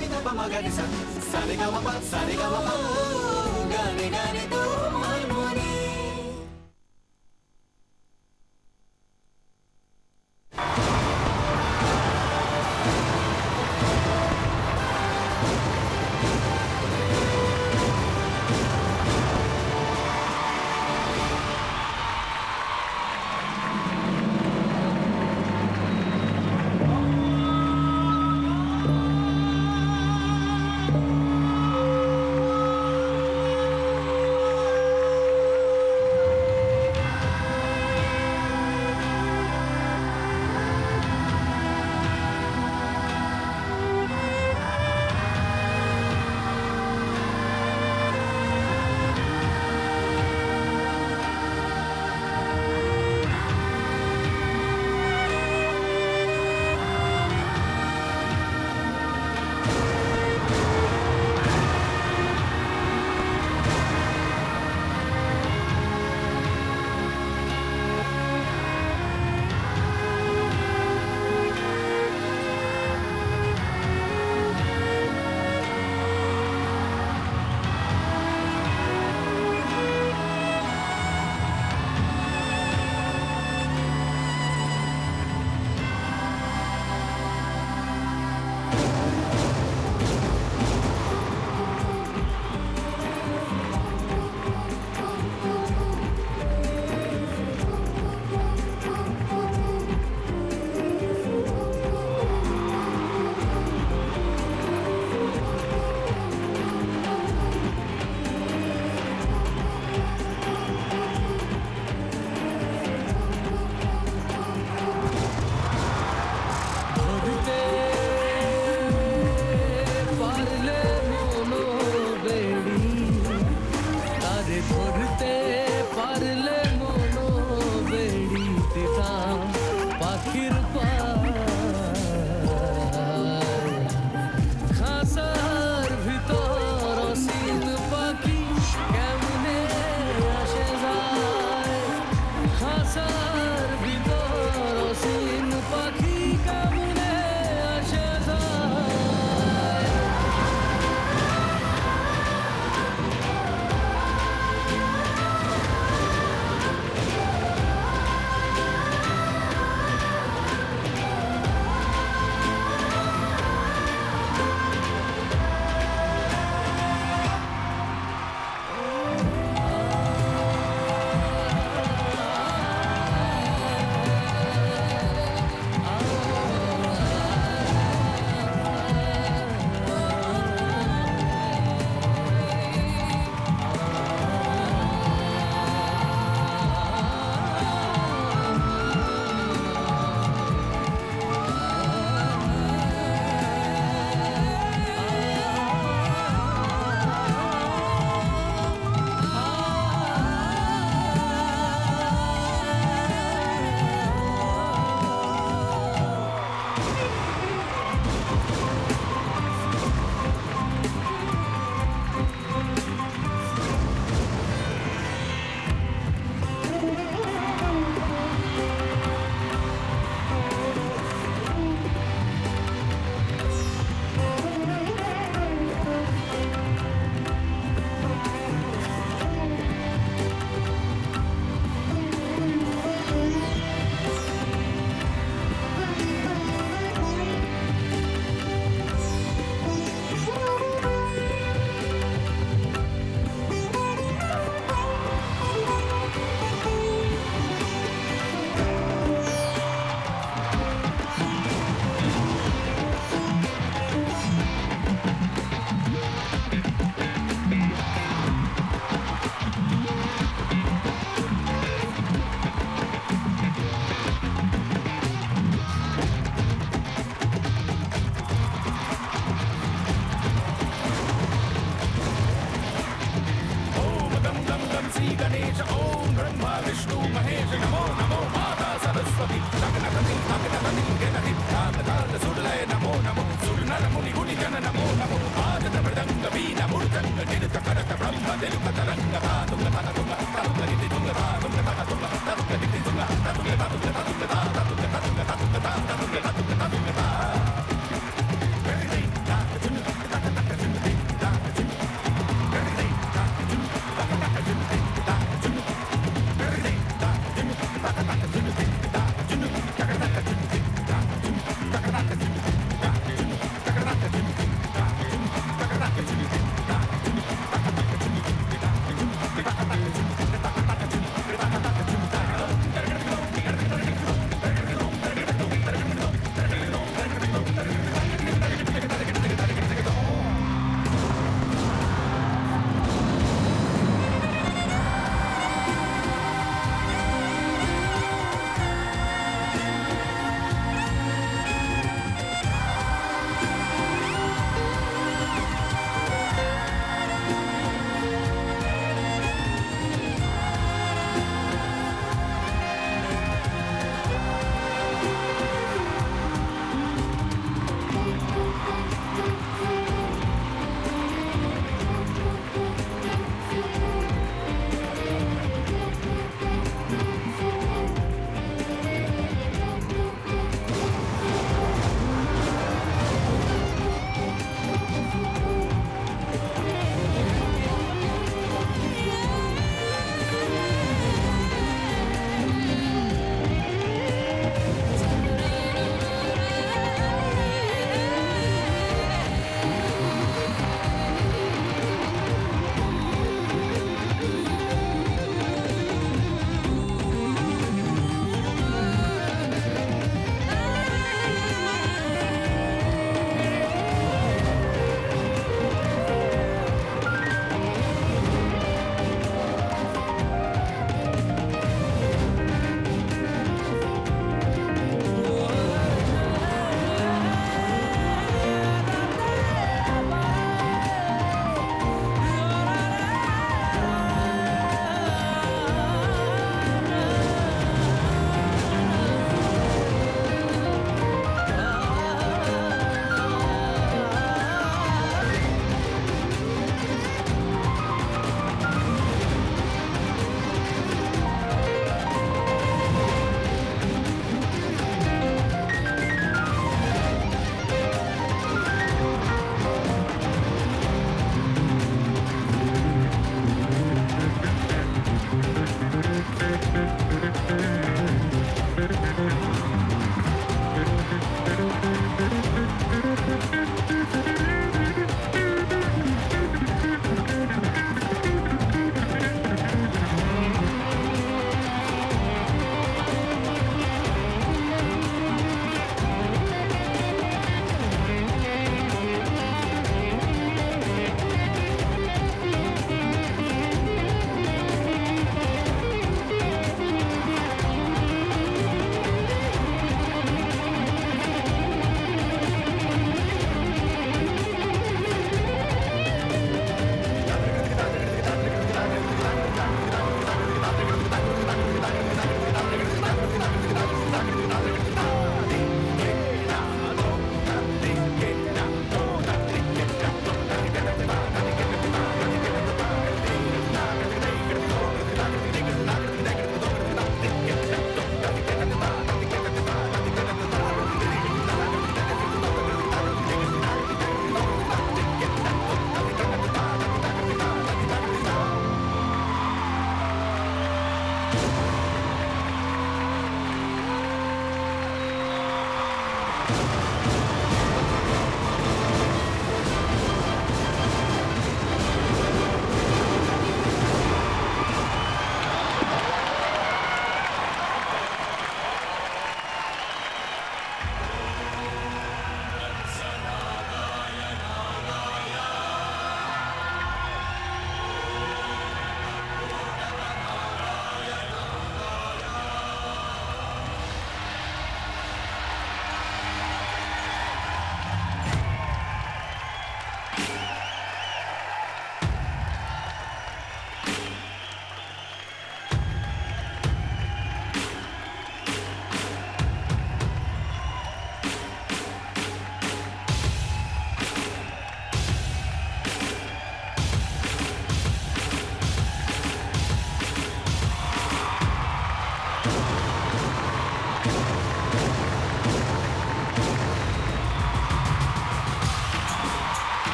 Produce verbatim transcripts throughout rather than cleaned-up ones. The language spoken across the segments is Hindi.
ni da pa ma ga ni sa sa re ga ma pa sa re ga ma pa ga re ga re do harmony.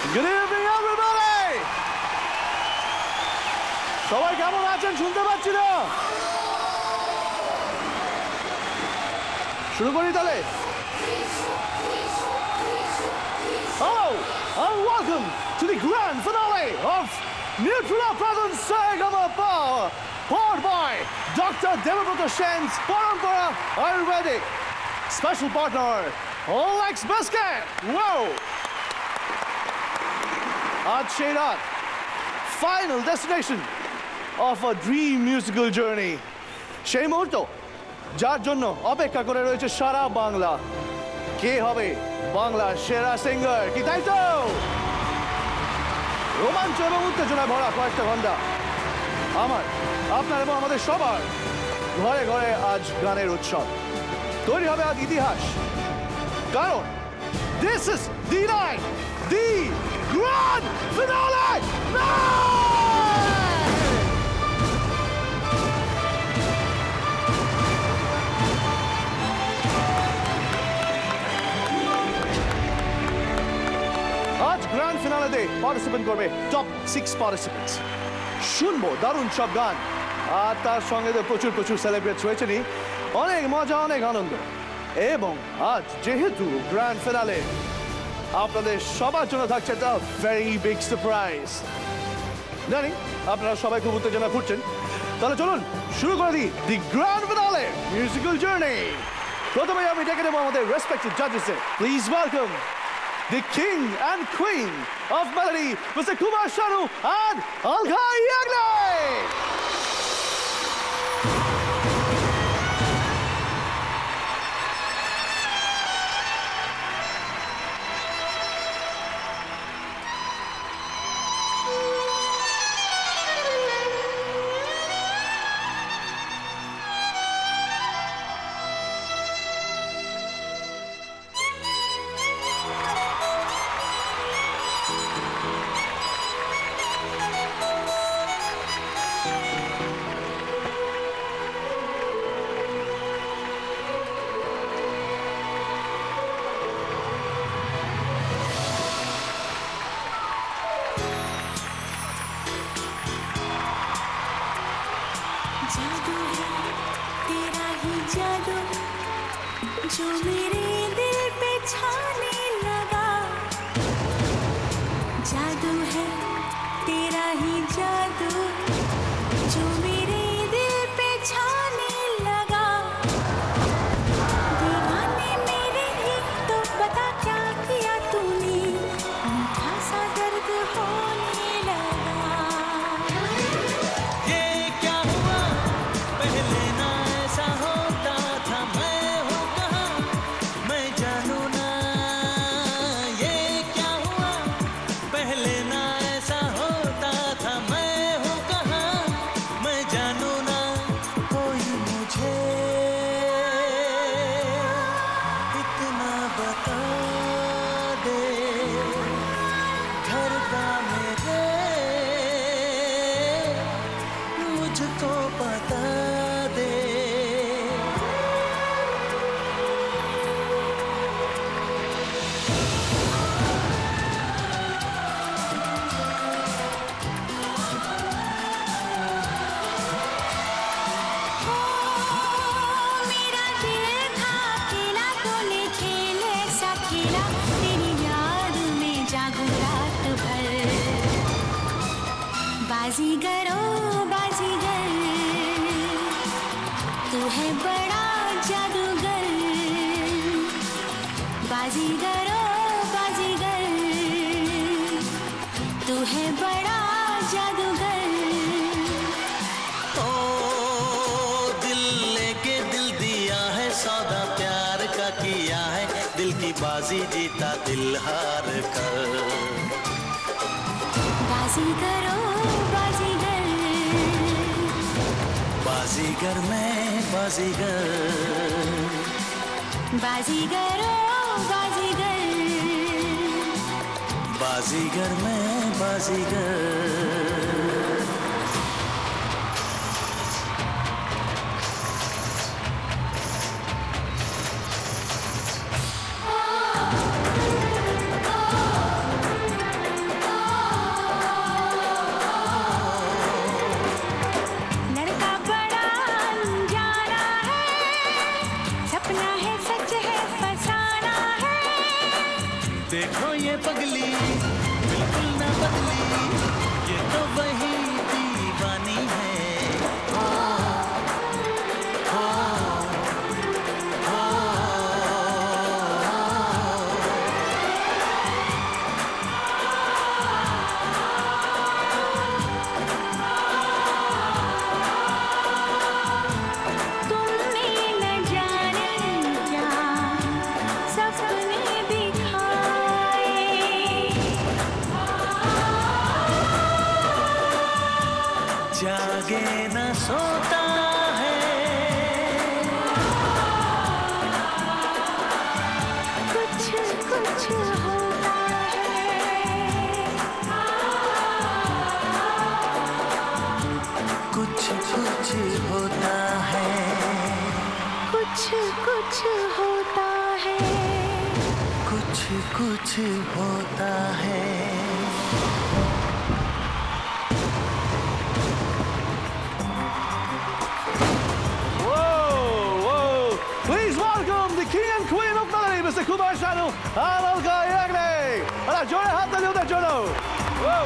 Good evening, everybody! সবাই কেমন আছেন শুনতে পাচ্ছি না? শুরু করি তাহলে? Hello and welcome to the grand finale of Nutrila Presents Saregama-Pa, powered by Doctor Devabrata Sen's Parampara Ayurvedic. Special partner, Lex Biscuit. Whoa! Aaj সেই রাত, final destination of a dream musical journey. সেই মুহূর্ত যার জন্য অপেক্ষা করে রয়েছে সারা বাংলা। কে হবে বাংলার সেরা সিঙ্গার? কি তাই তো? রোমাঞ্চ এবং উত্তেজনায় ভরা কয়েকটা ঘন্টা আমার, আপনার এবং আমাদের সবার ঘরে ঘরে আজ গানের উৎসব। তৈরি হবে আজ ইতিহাস, কারণ this is the night, the grand finale night! আজ গ্র্যান্ড ফিনালেতে পার্টিসিপেন্ট করবে টপ সিক্স পার্টিসিপেন্টস। শুনবো দারুণ সব গান, আর তার সঙ্গে তো প্রচুর প্রচুর সেলিব্রেট রয়েছেনই, অনেক মজা, অনেক আনন্দ। এবং আজ যেহেতু গ্র্যান্ড ফিনালে, আপনাদের সবার জন্য থাকছে একটা ভেরি বিগ সারপ্রাইজ। জানি আপনারা সবাই খুব উত্তেজনা ফুটছেন, তাহলে চলুন শুরু করে দিই the grand finale musical journey. প্রথমে আমি ডেকে নেবো আমাদের রেসপেক্টেড জাজেসে। Please welcome the king and queen of melody, Mister Kumar Sanu and Alka Yagnai. जादू है तेरा ही जादू जो मेरे दिल पे छाने लगा। जादू है तेरा ही जादू जो मेरे दिल पे छाने लगा। दीवाने मेरे ही तो पता क्या किया तूने, मीठा सा दर्द होने लगा। ये क्या हुआ पहले ना ऐसा होता था, मैं हूँ कहाँ मैं जानू ना। ये क्या हुआ पहले ना ऐसा होता था, मैं हूँ कहाँ मैं जानू ना। कोई मुझे इतना बता दे, घर का मेरे मुझको बता दे। मेरा दिल था अकेला, तूने खेल ऐसा खेला, तेरी याद में जागू रात भर। बाजीगरो बाजीगर, तू है बड़ा जादूगर। बाजीगरो बाजीगर, तू है बड़ा जादूगर। ओ दिल लेके दिल दिया है, सौदा प्यार का किया है, दिल की बाजी जीता दिल हार कर। बाजीगरो बाजीगर, बाजीगर मैं बाजीगर, बाजीगरो बाजीगर, बाजीगर मैं बाजीगर। ओ जागे न सोता है, कुछ कुछ होता है, कुछ कुछ होता है, कुछ कुछ होता है, कुछ कुछ होता है। Please welcome the king and queen of melody, Mister Kumar Sanu and Alka Yagne. Ahora, जोड़े हाथ तालियों से जोड़ो. Whoa.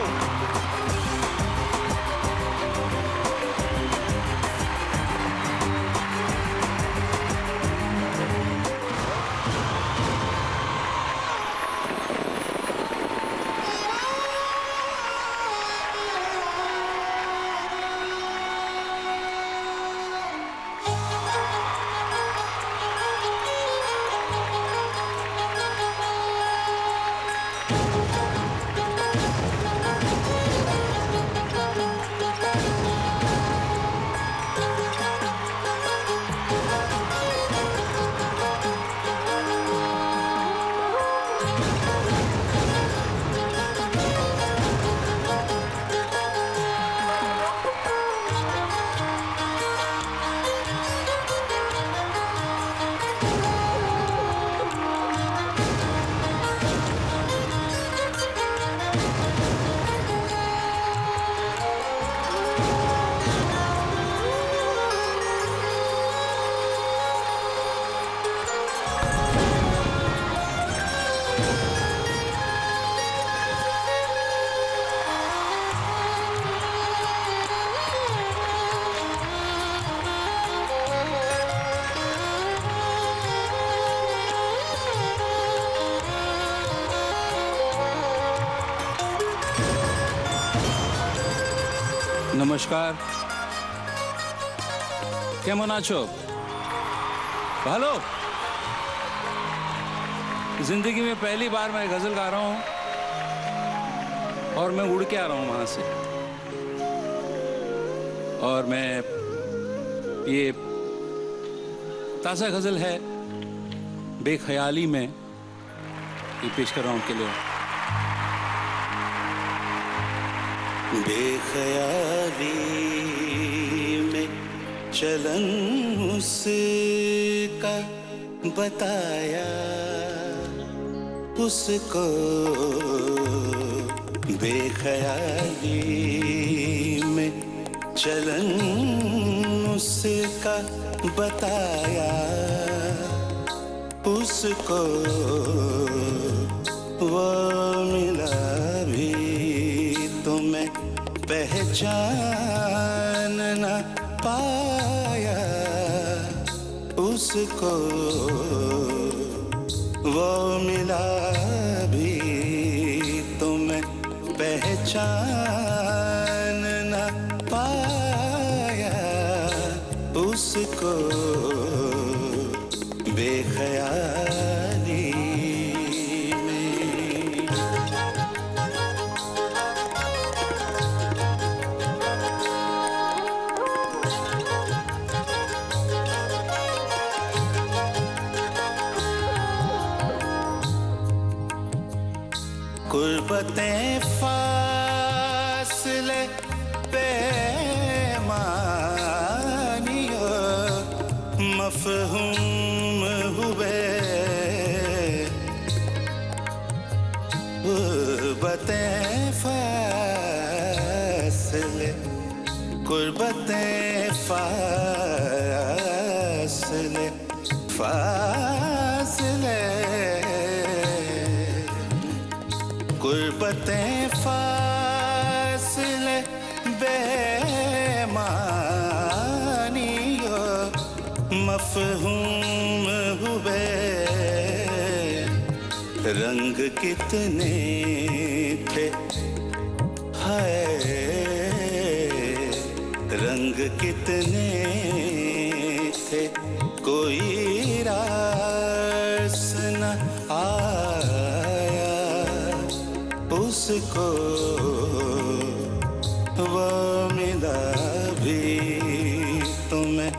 নমস্কার, কেমন আছো? ভালো? जिंदगी में पहली बार मैं गजल गा रहा हूँ और मैं उड़ के आ रहा हूँ वहां से, और मैं ये ताज़ा गजल है बेख्याली में ये पेश कर रहा हूँ उनके लिए। बेख्याली में चलन उसका बताया उसको, बेख्याली में चलन उसका बताया उसको, वो मिला भी तुम्हें पहचान न पाया उसको, वो मिला भी तुम्हें पहचान न पाया उसको, बेख्याली में। गुर्बतें फासले पैमानियो मफहूम हुए, गुर्बतें फासले, गुर्बतें फासले फासले, गुर्बतें फासले बेमानियो मफहूम हुए, रंग कितने थे हाय, रंग कितने थे कोई रास न आया उसको, वो मिला कभी तुम्हें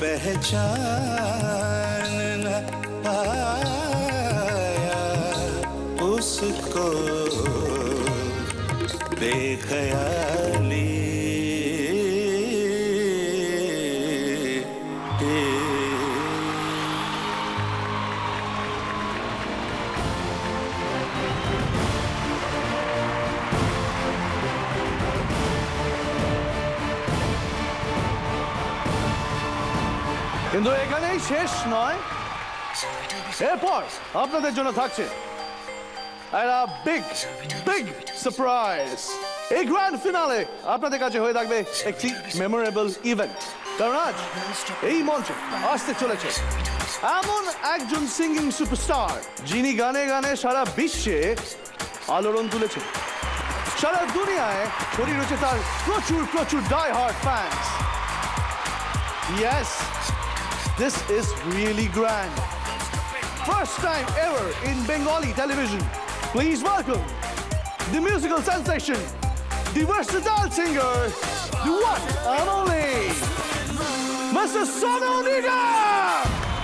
पहचान न पाया, उसको बेख्याली কিন্তু এখানেই শেষ নয়, এরপর আপনাদের জন্য থাকছে একটা বিগ বিগ সারপ্রাইজ। এই গ্র্যান্ড ফিনালে আপনাদের কাছে হয়ে থাকবে একটি মেমোরেবল ইভেন্ট, কারণ আজ এই মঞ্চে আসতে চলেছে এমন একজন সিঙ্গিং সুপারস্টার যিনি গানে গানে সারা বিশ্বে আলোড়ন তুলেছেন। সারা দুনিয়ায় ছড়িয়ে রয়েছে তার প্রচুর প্রচুর die hard fans. Yes, this is really grand. First time ever in Bengali television. Please welcome the musical sensation, the versatile singer, the one and only Mister Sonu Nigam.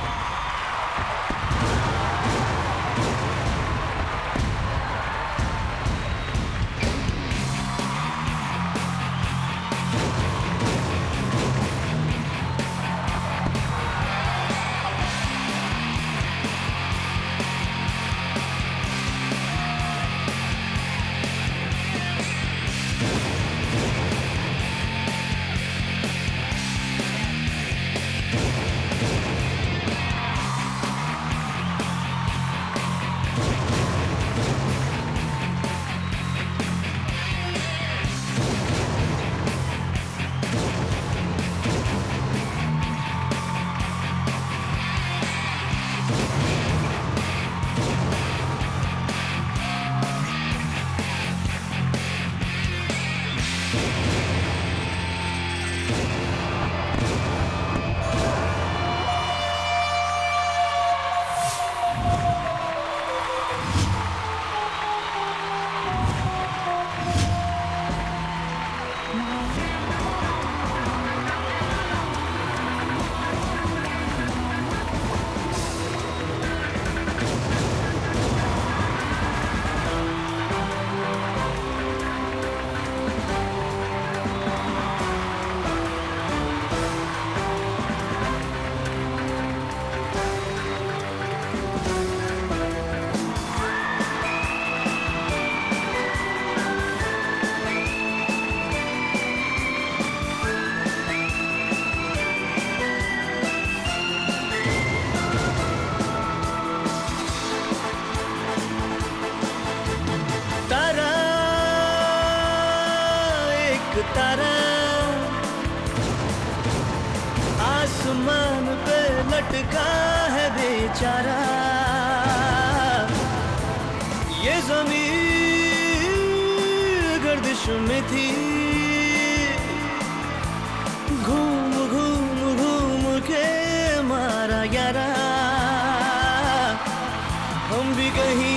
तारा आसमान पे लटका है बेचारा, ये ज़मीन गर्दिश में थी, घूम घूम घूम के मारा यारा, हम भी कहीं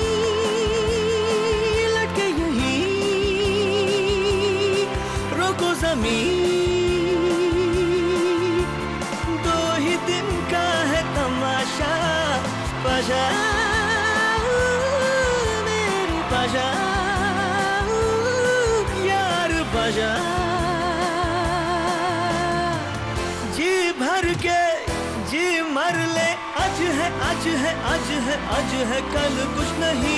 दो ही दिन का है तमाशा, पाशा मेरी पाशा यार पाशा, जी भर के जी मर ले, आज है आज है आज है आज है कल कुछ नहीं।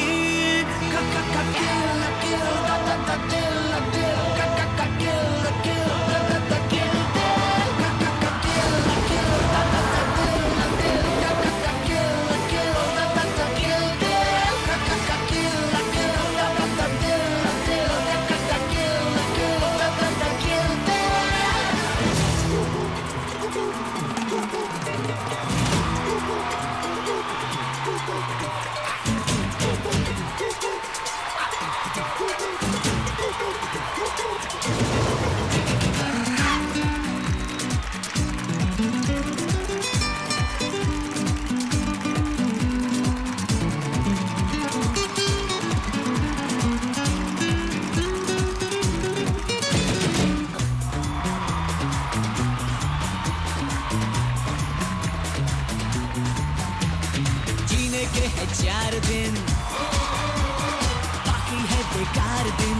चार दिन,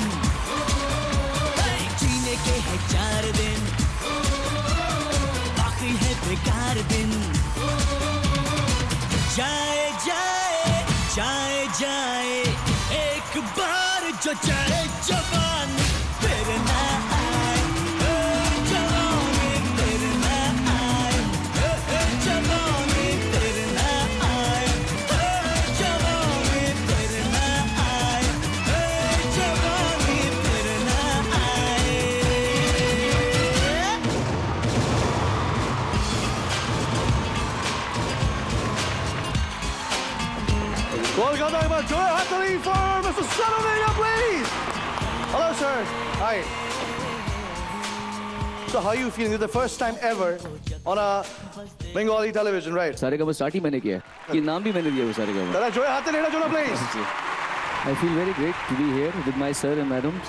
जीने के है चार दिन, बाकी है बेकार दिन। जाए जाए जाए जाए एक बार जो जाए जवानी फिर ना आए, जवानी फिर ना आए, जवानी फिर ना आए, जवानी फिर ना आए, जवानी फिर ना आए। Kolkata में जोए हाथली for Mister Saravega, please. Hello, sir. Hi. So, how are you feeling? It's the first time ever on a Bengali television, right? Saregama start ही मैंने किया है। ये नाम भी मैंने दिया वो सारेगामा। Dada, जोए हाथली लेना जोना, please. I feel very great to be here with my sir and madams.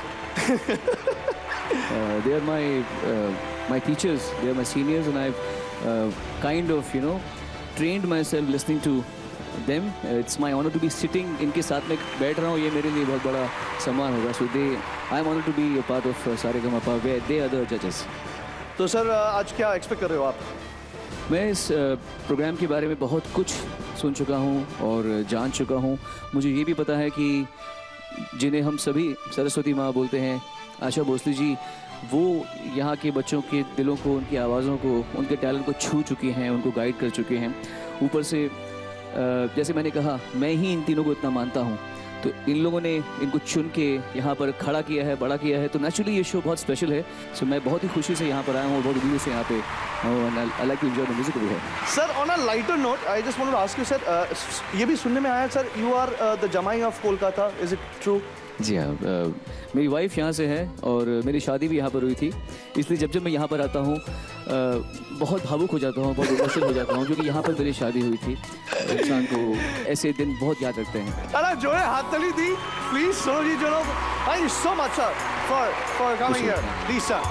uh, they are my uh, my teachers. They are my seniors, and I've uh, kind of you know trained myself listening to them. Uh, it's my honor to be sitting इनके साथ में बैठ रहा हूँ, ये मेरे लिए बहुत बड़ा सम्मान होगा. So they, I am honored to be a part of uh, Saregamapa where they are the judges. तो सर आज क्या एक्सपेक्ट कर रहे हो आप? मैं इस प्रोग्राम के बारे में बहुत कुछ सुन चुका हूँ और जान चुका हूँ. मुझे ये भी पता है कि जिन्हें हम सभी सरस्वती माँ बोलते हैं, आशा भोसले जी, वो यहाँ के बच्चों के दिलों को, उनकी आवाज़ों को, उनके टैलेंट को छू चुकी हैं, उनको गाइड कर चुके हैं. ऊपर से जैसे मैंने कहा, मैं ही इन तीनों को इतना मानता हूँ, तो इन लोगों ने इनको चुन के यहाँ पर खड़ा किया है, बड़ा किया है, तो नेचुरली ये शो बहुत स्पेशल है. सो मैं बहुत ही खुशी से यहाँ पर आया हूँ, बहुत उम्मीद से यहाँ पे I like to enjoy the music भी है. Sir on a lighter note, I just wanted to ask you sir, ये भी सुनने में आया sir, you are the jamai of Kolkata, is it true? जी हाँ, मेरी वाइफ यहाँ से है और मेरी शादी भी यहाँ पर हुई थी, इसलिए जब जब मैं यहाँ पर आता हूँ बहुत भावुक हो जाता हूँ, बहुत इमोशनल हो जाता हूँ, क्योंकि यहाँ पर मेरी शादी हुई थी. इंसान को ऐसे दिन बहुत याद रखते हैं. अरे जोड़े हाथ तली दी, प्लीज सोनो जी, जोड़ो. Thank you so much sir for for coming here. Please sir.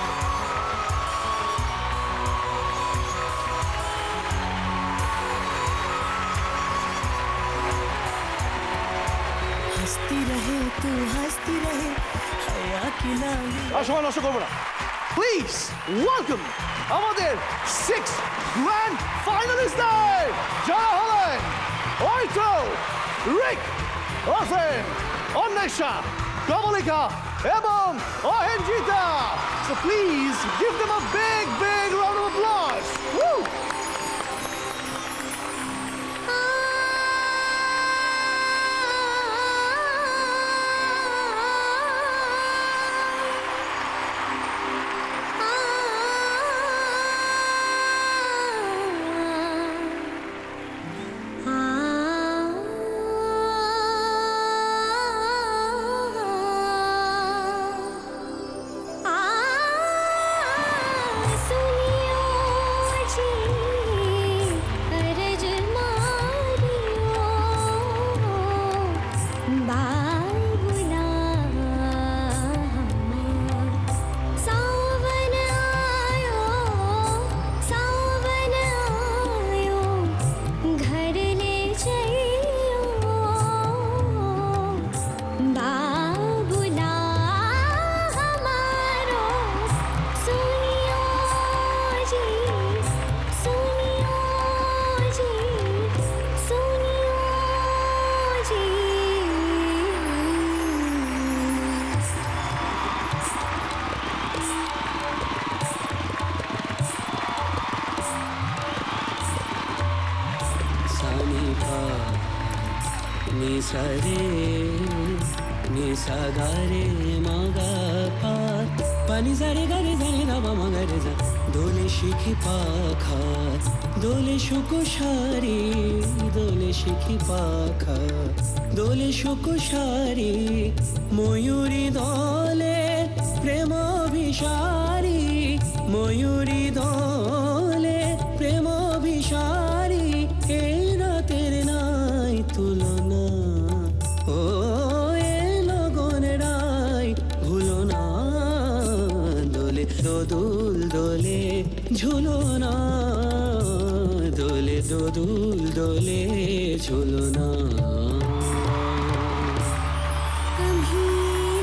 हंसती रहे तू हंसती रहे हया की लाली. আর সময় নষ্ট করবো না. প্লিজ ওয়েলকাম আমাদের সিক্স গ্র্যান্ড ফাইনালিস্টদের, যারা হলেন অয়তো, রিক, ওসেন, অন্বেষা, কমলিকা এবং অহেনজিতা. So please give them a big big round of applause. Woo! सा रे नि सा गा रे मा गा पा पा नि सा रे गा रे सा रे गा मा मा गा रे सा দোলে শিখি পাখা দোলে সুকুশারি দোলে শিখি পাখা দোলে সুকুশারি ময়ূরী দলে প্রেম অভিসারী ময়ূরী দলে প্রেম অভিসারী এই রাতের নাই তুলনা ও এ লগনের নাই ভুলো না দোলে দোদুল দোলে ঝুলো না দোলে দোদুল দোলে ঝুলো না कभी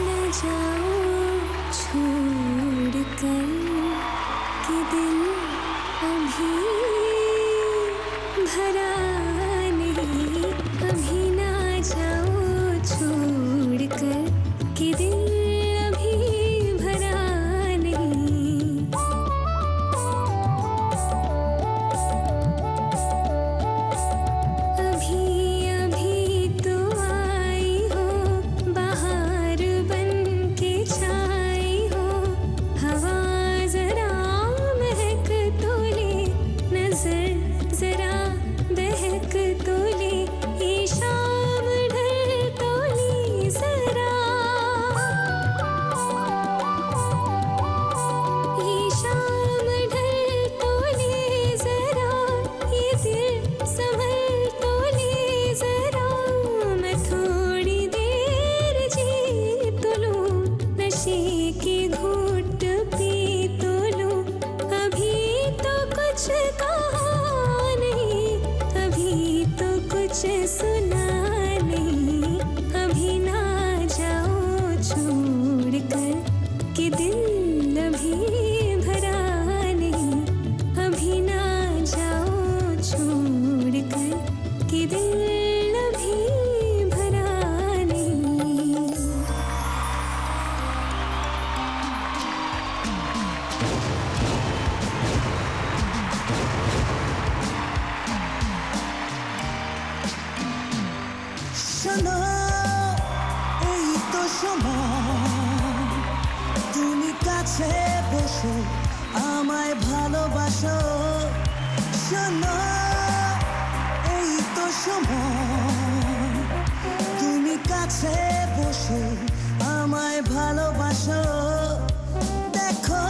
কাছে বসে আমায় ভালোবাসো শোনো এই তো সময় তুমি কাছে বসে আমায় ভালোবাসো দেখো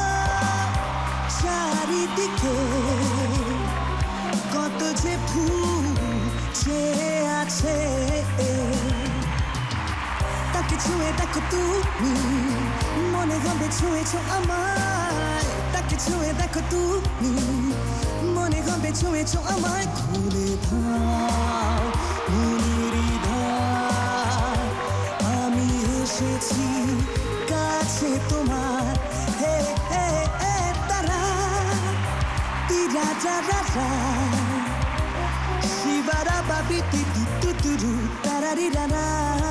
চারিদিকে কত যে ফুল ছেয়ে আছে তাকে ছুঁয়ে দেখো তুমি মনে হবে ছুঁয়েছো আমায় তাকে ছুঁয়ে দেখো তুমি মনে হবে ছুঁয়েছো আমায় খুলে দাও মনের দ্বার আমি এসেছি কাছে তোমার হে হে হে তারা তিরা যারা শিবারা বাবি তিতি তুতুরু তারারি রারা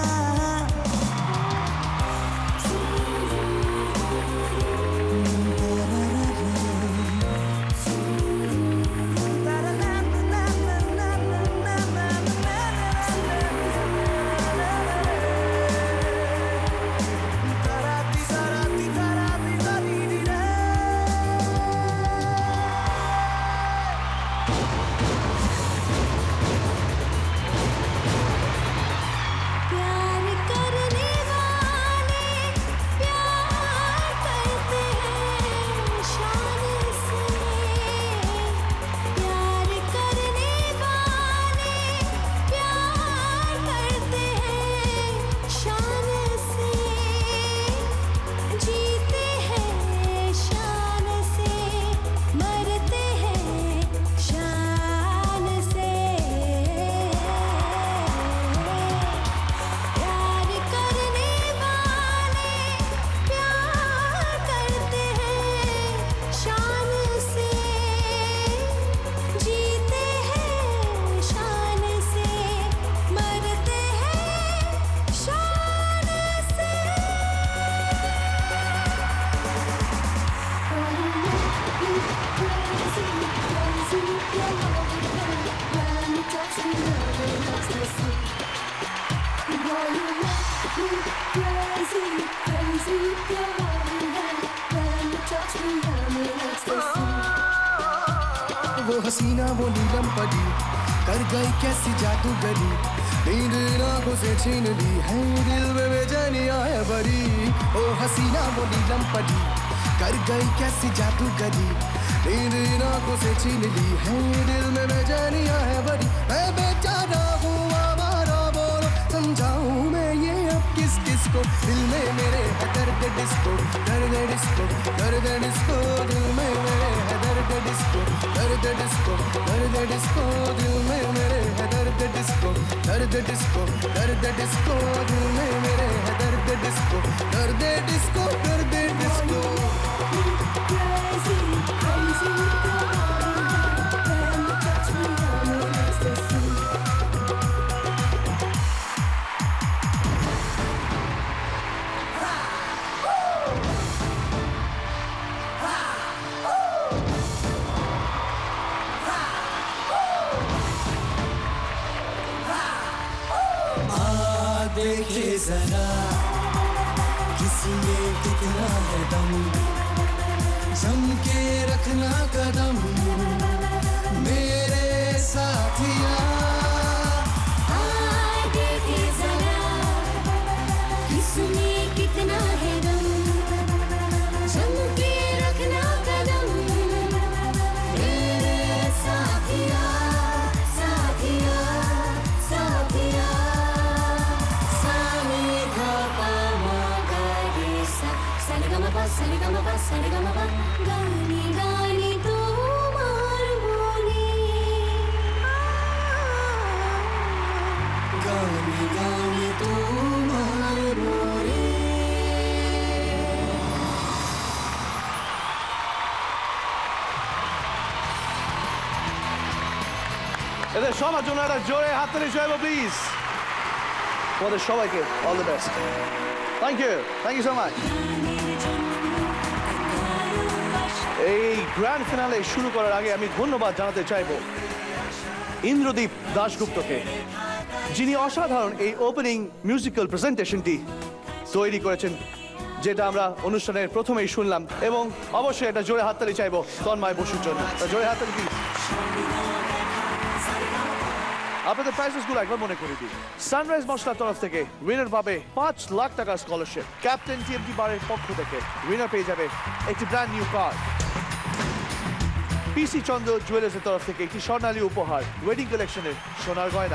वो हसीना वो नीलम पड़ी कर गई कैसी जादूगरी नींद आंखों से छीन ली है दिल में बेचैनी आया बड़ी ओ हसीना वो नीलम पड़ी कर गई कैसी जादूगरी नींद आंखों से छीन ली है दिल में बेचैनी आया बड़ी मैं बेचारा हूँ आवारा बोलो समझाऊं मैं ये अब किस किस को दिल में मेरे है दर्द डिस्को दर्द डिस्को दर्द डिस्को दिल में मेरे है दर्द डिस्को दर्द डिस्को दर्द डिस्को दिल में मेरे है दर्द डिस्को दर्द डिस्को दर्द डिस्को दिल में मेरे है दर्द डिस्को दर्द डिस्को दर्द डिस्को देखे जरा किसी में कितना है दम जम के रखना कदम मेरे साथिया देखे जरा किसमें कितना है दम जम के रखना कदम मेरे साथिया साथिया साथिया Sarigama sarigama गाने गाने तुम्हार बोले गाने गाने तुम्हार बोले এদের সবার জন্য একটা জোরে হাততালি চাইবো প্লিজ ওদের সবাইকে all the best thank you thank you so much এই গ্র্যান্ড ফিনালে শুরু করার আগে আমি ধন্যবাদ জানাতে চাইব ইন্দ্রদীপ দাশগুপ্তকে যিনি অসাধারণ এই ওপেনিং মিউজিক্যাল প্রেজেন্টেশনটি তৈরি করেছেন যেটা আমরা অনুষ্ঠানের প্রথমেই শুনলাম, এবং অবশ্যই এটা জোরে হাততালি চাইবো তন্ময় বসুর জন্য। তা জোরে হাততালি প্লিজ। আপনাদের প্রাইজেস গুলো একবার মনে করে দিই। সানরাইজ মশলার তরফ থেকে উইনার পাবে পাঁচ লাখ টাকার স্কলারশিপ। ক্যাপ্টেন টিএমটি বারের পক্ষ থেকে উইনার পেয়ে যাবে একটি ব্র্যান্ড নিউ কার। পিসি চন্দ্র জুয়েলার্সের তরফ থেকে একটি স্বর্ণালী উপহার, ওয়েডিং কালেকশনের সোনার গয়না।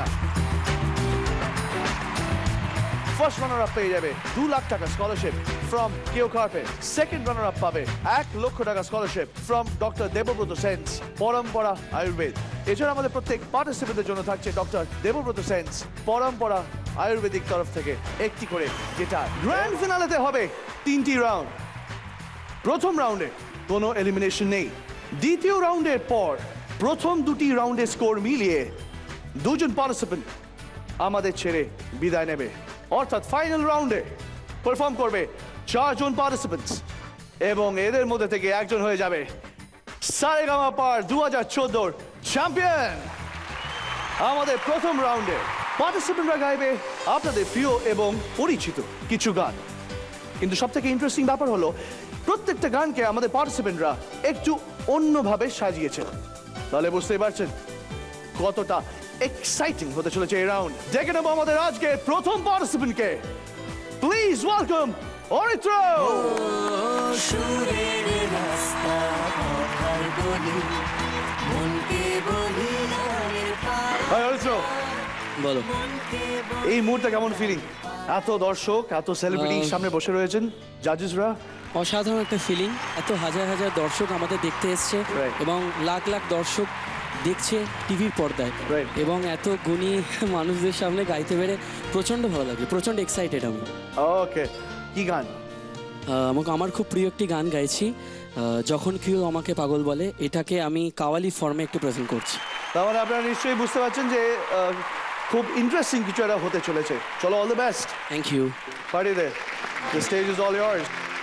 ফার্স্ট রানার আপ পেয়ে যাবে দু লাখ টাকা স্কলারশিপ ফ্রম কেও কার্পেট। সেকেন্ড রানার আপ পাবে এক লক্ষ টাকা scholarship from doctor Debabrata Sen's Parampara Ayurved. এছাড়া আমাদের প্রত্যেক পার্টিসিপেন্টের জন্য থাকছে ডক্টর দেবব্রত সেন্স পরম্পরা আয়ুর্বেদিক তরফ থেকে একটি করে যেটা গ্র্যান্ড ফিনালেতে হবে তিনটি রাউন্ড। প্রথম রাউন্ডে কোনো এলিমিনেশন নেই। দ্বিতীয় রাউন্ডের পর প্রথম দুটি রাউন্ডের স্কোর মিলিয়ে দুজন পার্টিসিপেন্ট আমাদের ছেড়ে বিদায় নেবে, অর্থাৎ ফাইনাল রাউন্ডে পারফর্ম করবে চারজন পার্টিসিপেন্টস, এবং এদের মধ্যে থেকে একজন হয়ে যাবে সারেগামা পার দু হাজার চোদ্দোর চ্যাম্পিয়ন। আমাদের প্রথম রাউন্ডে পার্টিসিপেন্টরা গাইবে আপনাদের প্রিয় এবং পরিচিত কিছু গান, কিন্তু সব থেকে ইন্টারেস্টিং ব্যাপার হলো প্রত্যেকটা গানকে আমাদের পার্টিসিপেন্টরা একটু অন্যভাবে সাজিয়েছে। তাহলে বুঝতেই পারছেন কতটা এক্সাইটিং হতে চলেছে এই রাউন্ড। দেখে নেবো আমাদের আজকে প্রথম পার্টিসিপেন্টকে। Please welcome Aritra. সুরের রাস্তা পথার গলি মনকে বলি গানের পার হাই অরিত্র, বলো এই মুহূর্তে কেমন ফিলিং? এত দর্শক, এত সেলিব্রিটি সামনে বসে রয়েছেন, জাজেসরা। অসাধারণ একটা ফিলিং। এত হাজার হাজার দর্শক আমাদের দেখতে এসছে Right. এবং লাখ লাখ দর্শক দেখছে টিভির পর্দায়, Right. এবং এত গুণী মানুষদের সামনে গাইতে পেরে প্রচণ্ড ভালো লাগে, প্রচণ্ড এক্সাইটেড আমি। ওকে, কি গান? আহ, আমাকে আমার খুব প্রিয় একটি গান গাইছি, আহ, যখন কেউ আমাকে পাগল বলে। এটাকে আমি কাওয়ালি ফর্মে একটু প্রেজেন্ট করছি। তাহলে আপনারা নিশ্চয়ই বুঝতে পারছেন যে আহ, খুব ইন্টারেস্টিং কিছু একটা হতে চলেছে। চলো, all the best. Thank you. Party দে, the stage is all yours.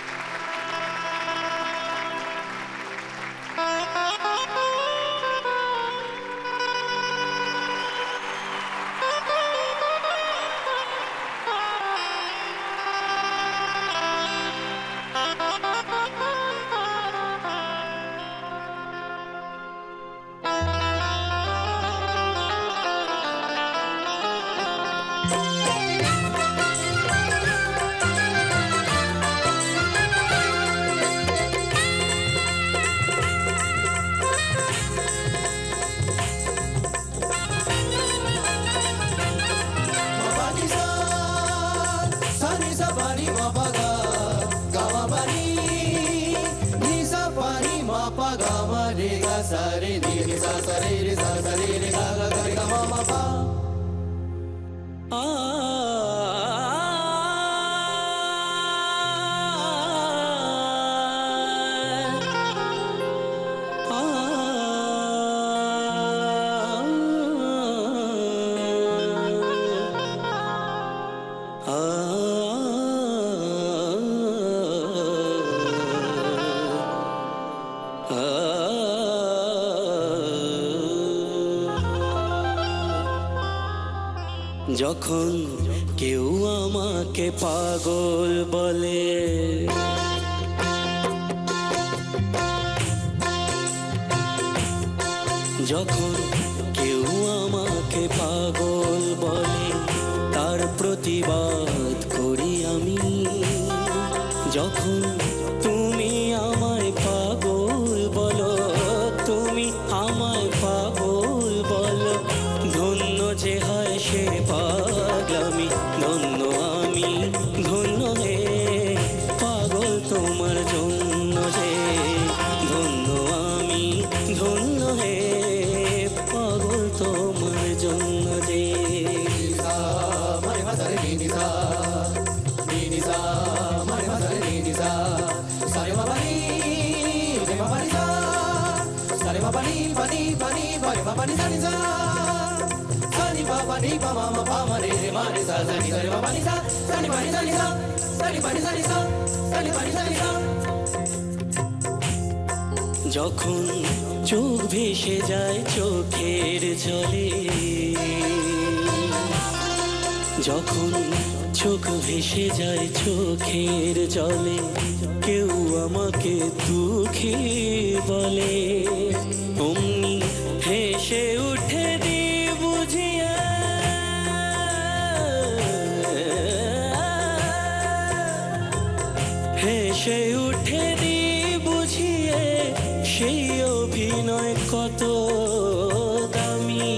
যখন কেউ আমাকে পাগল বলে, যখন কেউ আমাকে পাগল বলে তার প্রতিবাদ করি আমি। যখন তুমি আমায় পাগল বলো, তুমি আমায় পাগল বলো, ধন্য যে হয় সে পাগলামি। ধন্য আমি, ধন্য হে পাগল তোমার জন্য যে। ধন্য আমি, ধন্য হে পাগল তোমার জন্য যে। যখন চোখ ভেসে যায় চোখের জলে, যখন চোখ ভেসে যায় চোখের জলে কেউ আমাকে দুঃখী বলে অমনি হেসে উঠে দি বুঝিয়া হেসে উঠে দি বুঝিয়ে সেই অভিনয় কত দামি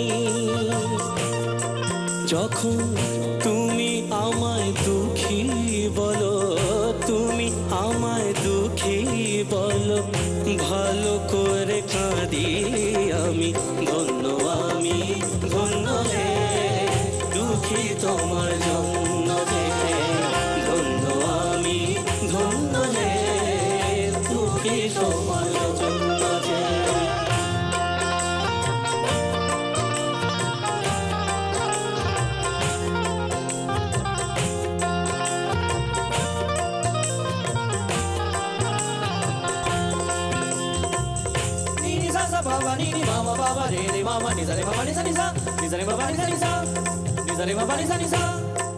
যখন তুমি আমায় দুঃখী বলো তুমি আমায় দুঃখী বলো ভালো করে কাঁদি আমি ধন্য আমি ধন্য হে দুঃখী তোমার জন্য হে ধন্য আমি ধন্য হে দুঃখী তোমার জন্য হে Baba ni ni mama baba re re mama ni za re mama ni sa ni sa ni za re baba ni sa ni sa ni za re baba ni sa ni sa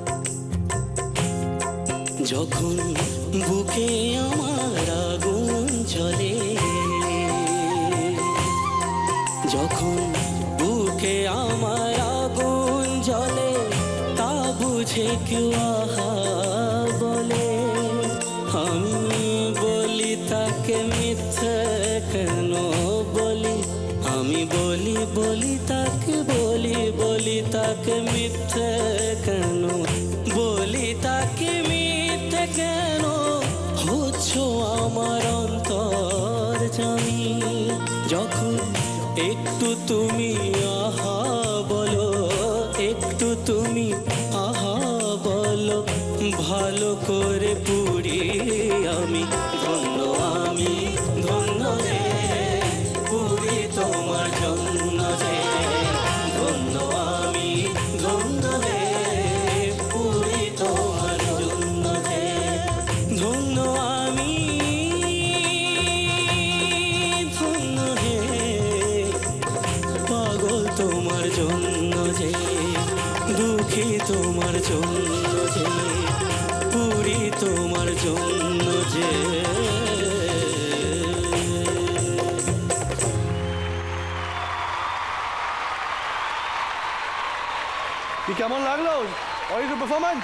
যখন বুকে আমার আগুন জ্বলে যখন বুকে আমার আগুন জ্বলে তা বুঝে কেউ আহা বলে আমি বলি তাকে মিথ্যে কেন বলি আমি বলি বলি তাকে বলি বলি তাকে মিথ্যে কেন বলি তাকে মিথ্যে কেন হচ্ছ আমার অন্তর জানি যখন একটু তুমি আহা বলো একটু তুমি আহা বলো ভালো করে পুরি আমি ধন্য আমি ধন্য রে পুরি তোমার জন্য রে ধন্য আমি ধন্য রে পুরি তোমার জন্য রে ধন্য আমি ধন্য হে পাগল তোমার জন্য যে দুঃখী তোমার জন্য যে পুরি তোমার জন্য যে কি কেমন লাগলো অরিত্র পারফরম্যান্স?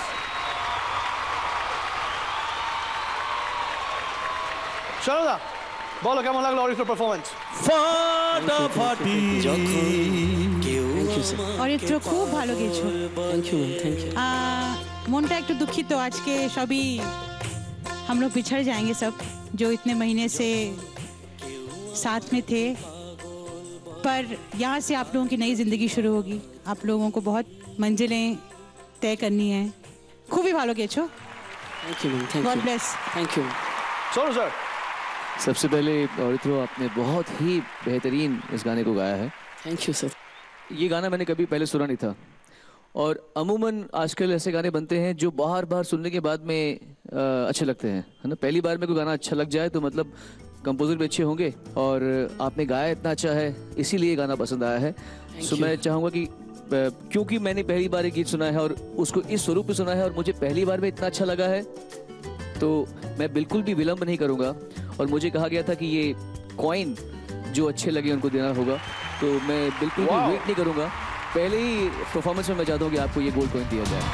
শারদা বলো কেমন লাগলো অরিত্র পারফরম্যান্স? ফাটাফাটি যখন কেউ অরিত্র খুব ভালো গেছো। থ্যাংক ইউ থ্যাংক ইউ आ, मोन्टा एक तो दुखित तो आज के सभी हम लोग बिछड़ जाएंगे सब जो इतने महीने से साथ में थे पर यहाँ से आप लोगों की नई जिंदगी शुरू होगी आप लोगों को बहुत मंजिलें तय करनी है खूब ही भालो गेछो thank you thank God you bless thank you Sonu sir सबसे पहले औरित्रो आपने बहुत ही बेहतरीन इस गाने को गाया है। थैंक यू सर ये गाना मैंने कभी पहले सुना नहीं था और अमूमन आजकल ऐसे गाने बनते हैं जो बार बार सुनने के बाद में आ, अच्छे लगते हैं है ना। पहली बार में कोई गाना अच्छा लग जाए तो मतलब कंपोजर भी अच्छे होंगे और आपने गाया इतना अच्छा है इसीलिए ये गाना पसंद आया है। सो मैं चाहूँगा कि क्योंकि मैंने पहली बार ये गीत सुना है और उसको इस स्वरूप में सुना है और मुझे पहली बार में इतना अच्छा लगा है तो मैं बिल्कुल भी विलम्ब नहीं करूँगा और मुझे कहा गया था कि ये कॉइन जो अच्छे लगे उनको देना होगा तो मैं बिल्कुल भी वेट नहीं करूँगा पहले ही परफॉर्मेंस में मैं चाहता हूँ कि आपको ये गोल्ड कॉइन दिया जाए।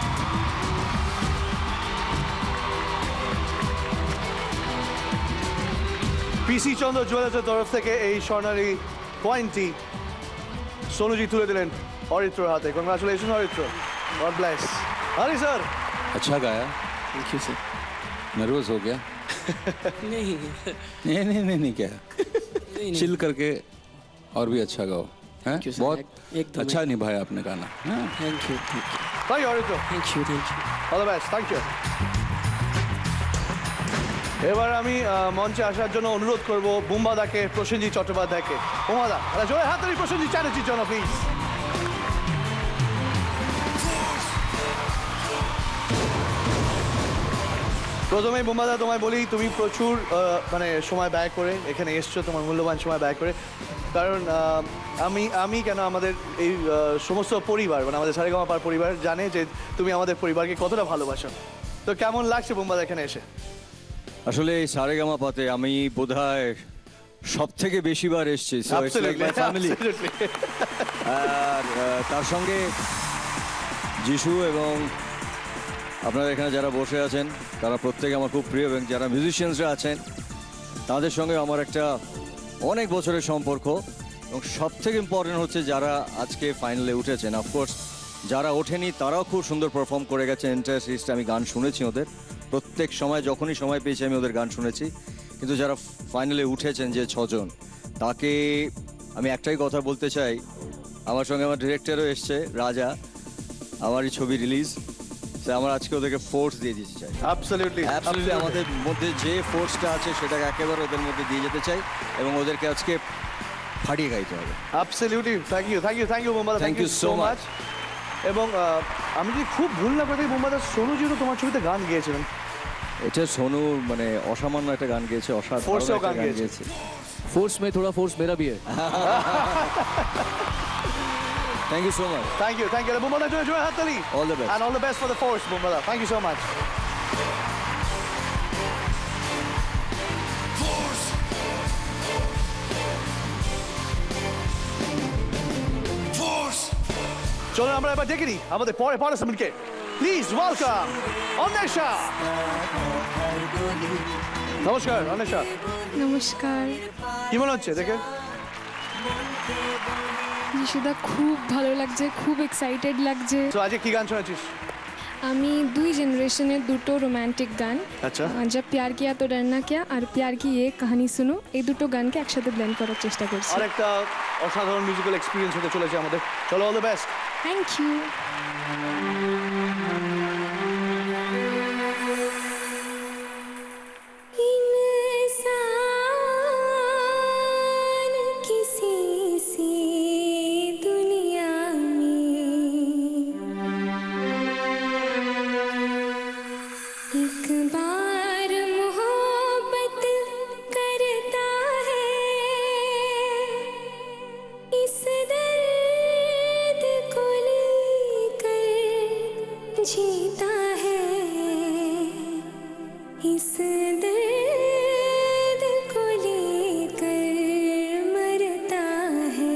পিসি চন্দ্র জুয়েলার্সের তরফ থেকে এই স্বর্ণালী কয়েনটি সোনুজি তুলে দিলেন অরিত্রর হাতে। Congratulation Aritra, God bless. Hari sir अच्छा गाया। थैंक यू सर नर्वस हो गया? नहीं नहीं नहीं नहीं नहीं क्या चिल करके और भी अच्छा गाओ हैं। you, sir. बहुत एकदम अच्छा निभाया आपने गाना। हाँ? Thank you thank you thank you Aritra, thank you thank you all the best, thank you. এবার আমি আহ, মঞ্চে আসার জন্য অনুরোধ করব বুম্বাদাকে, প্রসেনজিৎ চট্টোপাধ্যায়কে। বুম্বাদা একটা জোরে হাতালি প্রসেনজিৎ চ্যাটার্জির জন্য প্লিজ। প্রথমেই বুম্বাদা তোমায় বলি তুমি প্রচুর আহ, মানে সময় ব্যয় করে এখানে এসছো, তোমার মূল্যবান সময় ব্যয় করে কারণ আহ, আমি আমি কেন আমাদের এই আহ, সমস্ত পরিবার মানে আমাদের সারেগামাপার পরিবার জানে যে তুমি আমাদের পরিবারকে কতটা ভালোবাসো। তো কেমন লাগছে বোম্বাদা এখানে এসে? আসলে এই সারেগামাপাতে আমি বোধহয় সব থেকে বেশিবার এসেছি। So it's like my family. আর আহ, তার সঙ্গে যিশু এবং আপনারা এখানে যারা বসে আছেন তারা প্রত্যেকে আমার খুব প্রিয়, এবং যারা মিউজিশিয়ানসরা আছেন তাদের সঙ্গে আমার একটা অনেক বছরের সম্পর্ক। এবং সব থেকে ইম্পর্টেন্ট হচ্ছে যারা আজকে ফাইনালে উঠেছেন। অফকোর্স যারা ওঠেনি তারাও খুব সুন্দর পারফর্ম করে গেছে। এন্টায়ার সিরিজটা আমি গান শুনেছি ওদের, প্রত্যেক সময় যখনই সময় পেয়েছি আমি ওদের গান শুনেছি। কিন্তু যারা ফাইনালে উঠেছেন যে ছজন, তাকে আমি একটাই কথা বলতে চাই, আমার সঙ্গে আমার ডিরেক্টরও এসছে রাজা, আমারই ছবি রিলিজ, সে আমার আজকে ওদেরকে ফোর্স দিয়ে দিতে চাই। অ্যাবসলিউটলি অ্যাবসলিউটলি আমাদের মধ্যে যে ফোর্সটা আছে সেটাকে একেবারে ওদের মধ্যে দিয়ে যেতে চাই এবং ওদেরকে আজকে ফাটিয়ে খাইতে হবে। Absolutely thank you thank you thank you বোম্বাদা, থ্যাংক ইউ সো মাচ। এবং আহ, আমি যদি খুব ভুল না করে থাকি বোম্বাদা, সোনুজিও তোমার ছবিতে গান গেয়েছিলেন। এটা সোনু মানে অসামান্য একটা গান গেয়েছে, অসাধারণ ফোর্সেও একটা গান গান গেয়েছে। গেয়েছে। फोर्स में थोड़ा फोर्स मेरा भी है। Thank you so much. Thank you, thank you. Bombada, joy, joy, Hattali. All the best. And all the best for the force, Bombada. Thank you so much. Force. Force. চলুন আমরা এবার ডেকে নিই আমাদের পরে পার্টিসিপেন্টকে। Please welcome Anwesha. নমস্কার অন্বেষা। নমস্কার। কি মনে হচ্ছে দেখে? যিশুদা খুব ভালো লাগছে, খুব এক্সাইটেড লাগছে। তো আজকে কি গান শোনাচ্ছিস? আমি দুই জেনারেশনের দুটো রোমান্টিক গান, আচ্ছা, জব প্যার কিয়া তো ডরনা কিয়া আর প্যার কি ये कहानी सुनो, এই দুটো গানকে একসাথে ব্লেন্ড করার চেষ্টা করছি। আরেকটা অসাধারণ মিউজিক্যাল এক্সপেরিয়েন্স হতে চলেছে আমাদের। চলো, all the best. Thank you. जीता है इस दर्द को लेकर मरता है।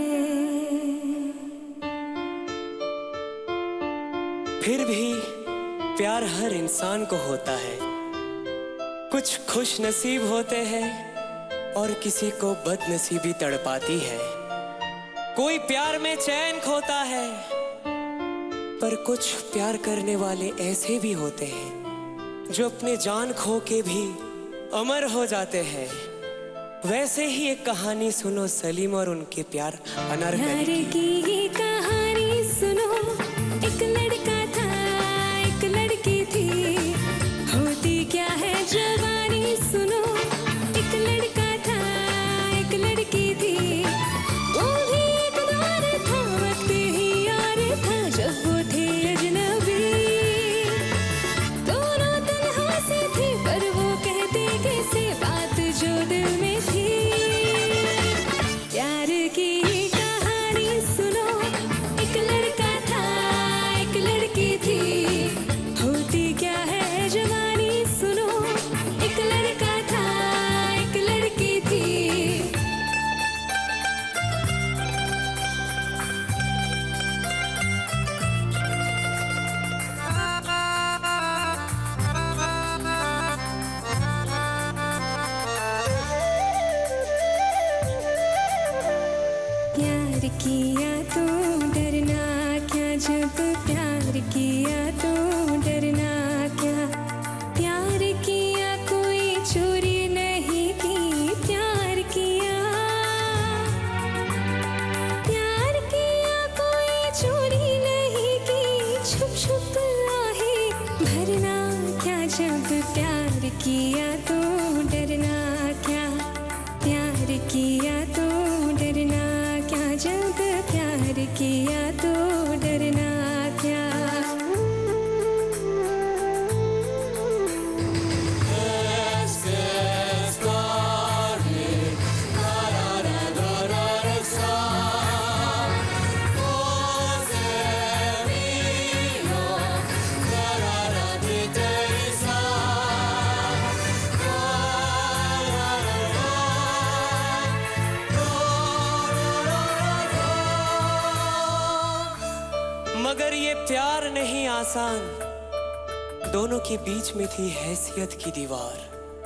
फिर भी प्यार हर इंसान को होता है, कुछ खुश नसीब होते हैं और किसी को बदनसीबी तड़पाती है। कोई प्यार में चैन खोता है, पर कुछ प्यार करने वाले ऐसे भी होते हैं जो अपने जान खो के भी अमर हो जाते हैं। वैसे ही एक कहानी सुनो सलीम और उनके प्यार अनारकली की। ये कहानी सुनो, एक लड़का था एक लड़की थी, होती क्या है जवानी सुनो। एक लड़का था एक लड़की थी, वो भी एक दौर था, वक्त ही यार था जब वो थे अजनबी। दोनों तन्हा से थे पर वो कहते कैसे बात जो दिल में थी। प्यार की ये कहानी सुनो, एक लड़का था एक लड़की थी, होती क्या है जवानी सुनो। एक लड़का था एक लड़की थी। प्यार किया तो डरना क्या, जब प्यार किया तो डरना क्या। प्यार किया कोई चोरी नहीं की, प्यार किया प्यार किया कोई चोरी नहीं की। छुप छुप आहे भरना क्या, जब प्यार किया तो डरना क्या। प्यार किया तो डरना क्या, जब प्यार प्यार नहीं आसान, दोनों के बीच में थी हैसियत की दीवार।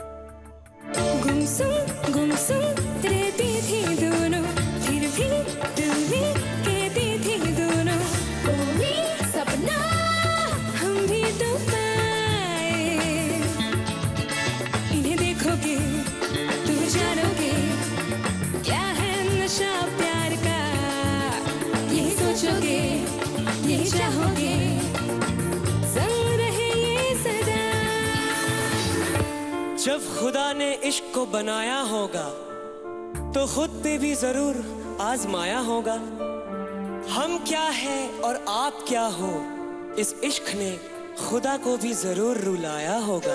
गुमसुम गुमसुम रहती थी दोनों, फिर भी दिल में कहती थी दोनों, कोई सपना हम भी तो पाए। इन्हें देखोगे तो जानोगे क्या है नशा प्यार का, यही सोचोगे यही चाहोगे, संग रहे ये सदा। जब खुदा ने इश्क को बनाया होगा तो खुद पे भी जरूर आजमाया होगा। हम क्या है और आप क्या हो, इस इश्क ने खुदा को भी जरूर रुलाया होगा।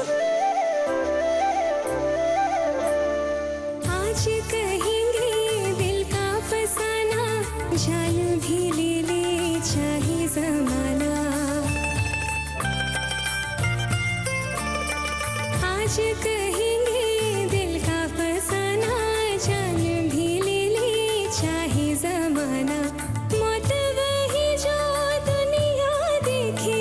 आज कहेंगे दिल का फसाना, जान भी ले ले चाहे जमाना। आज कहेंगे दिल का फसाना, जान भी ले ले चाहे जमाना। मौत वही जो दुनिया देखे,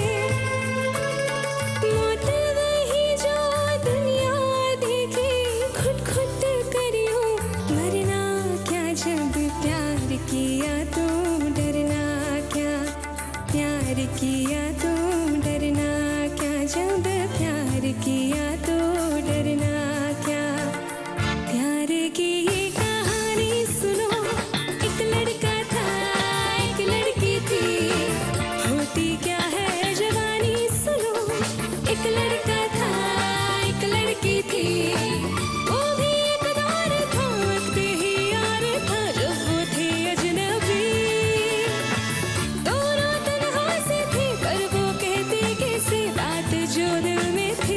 मौत वही जो दुनिया देखे, खुद खुद करियो मरना क्या, जब प्यार किया तो डरना क्या, प्यार किया तो डरना क्या, जब प्यार किया तो डरना क्या। प्यार की ये कहानी सुनो, एक लड़का था एक लड़की थी, होती क्या है जवानी सुनो। एक लड़का था एक लड़की थी, वो भी एक दौर था, वक्त ही यार था जब वो थे अजनबी। दोनों तन्हा से थे पर वो कहते कैसे बात जो दिल में थी।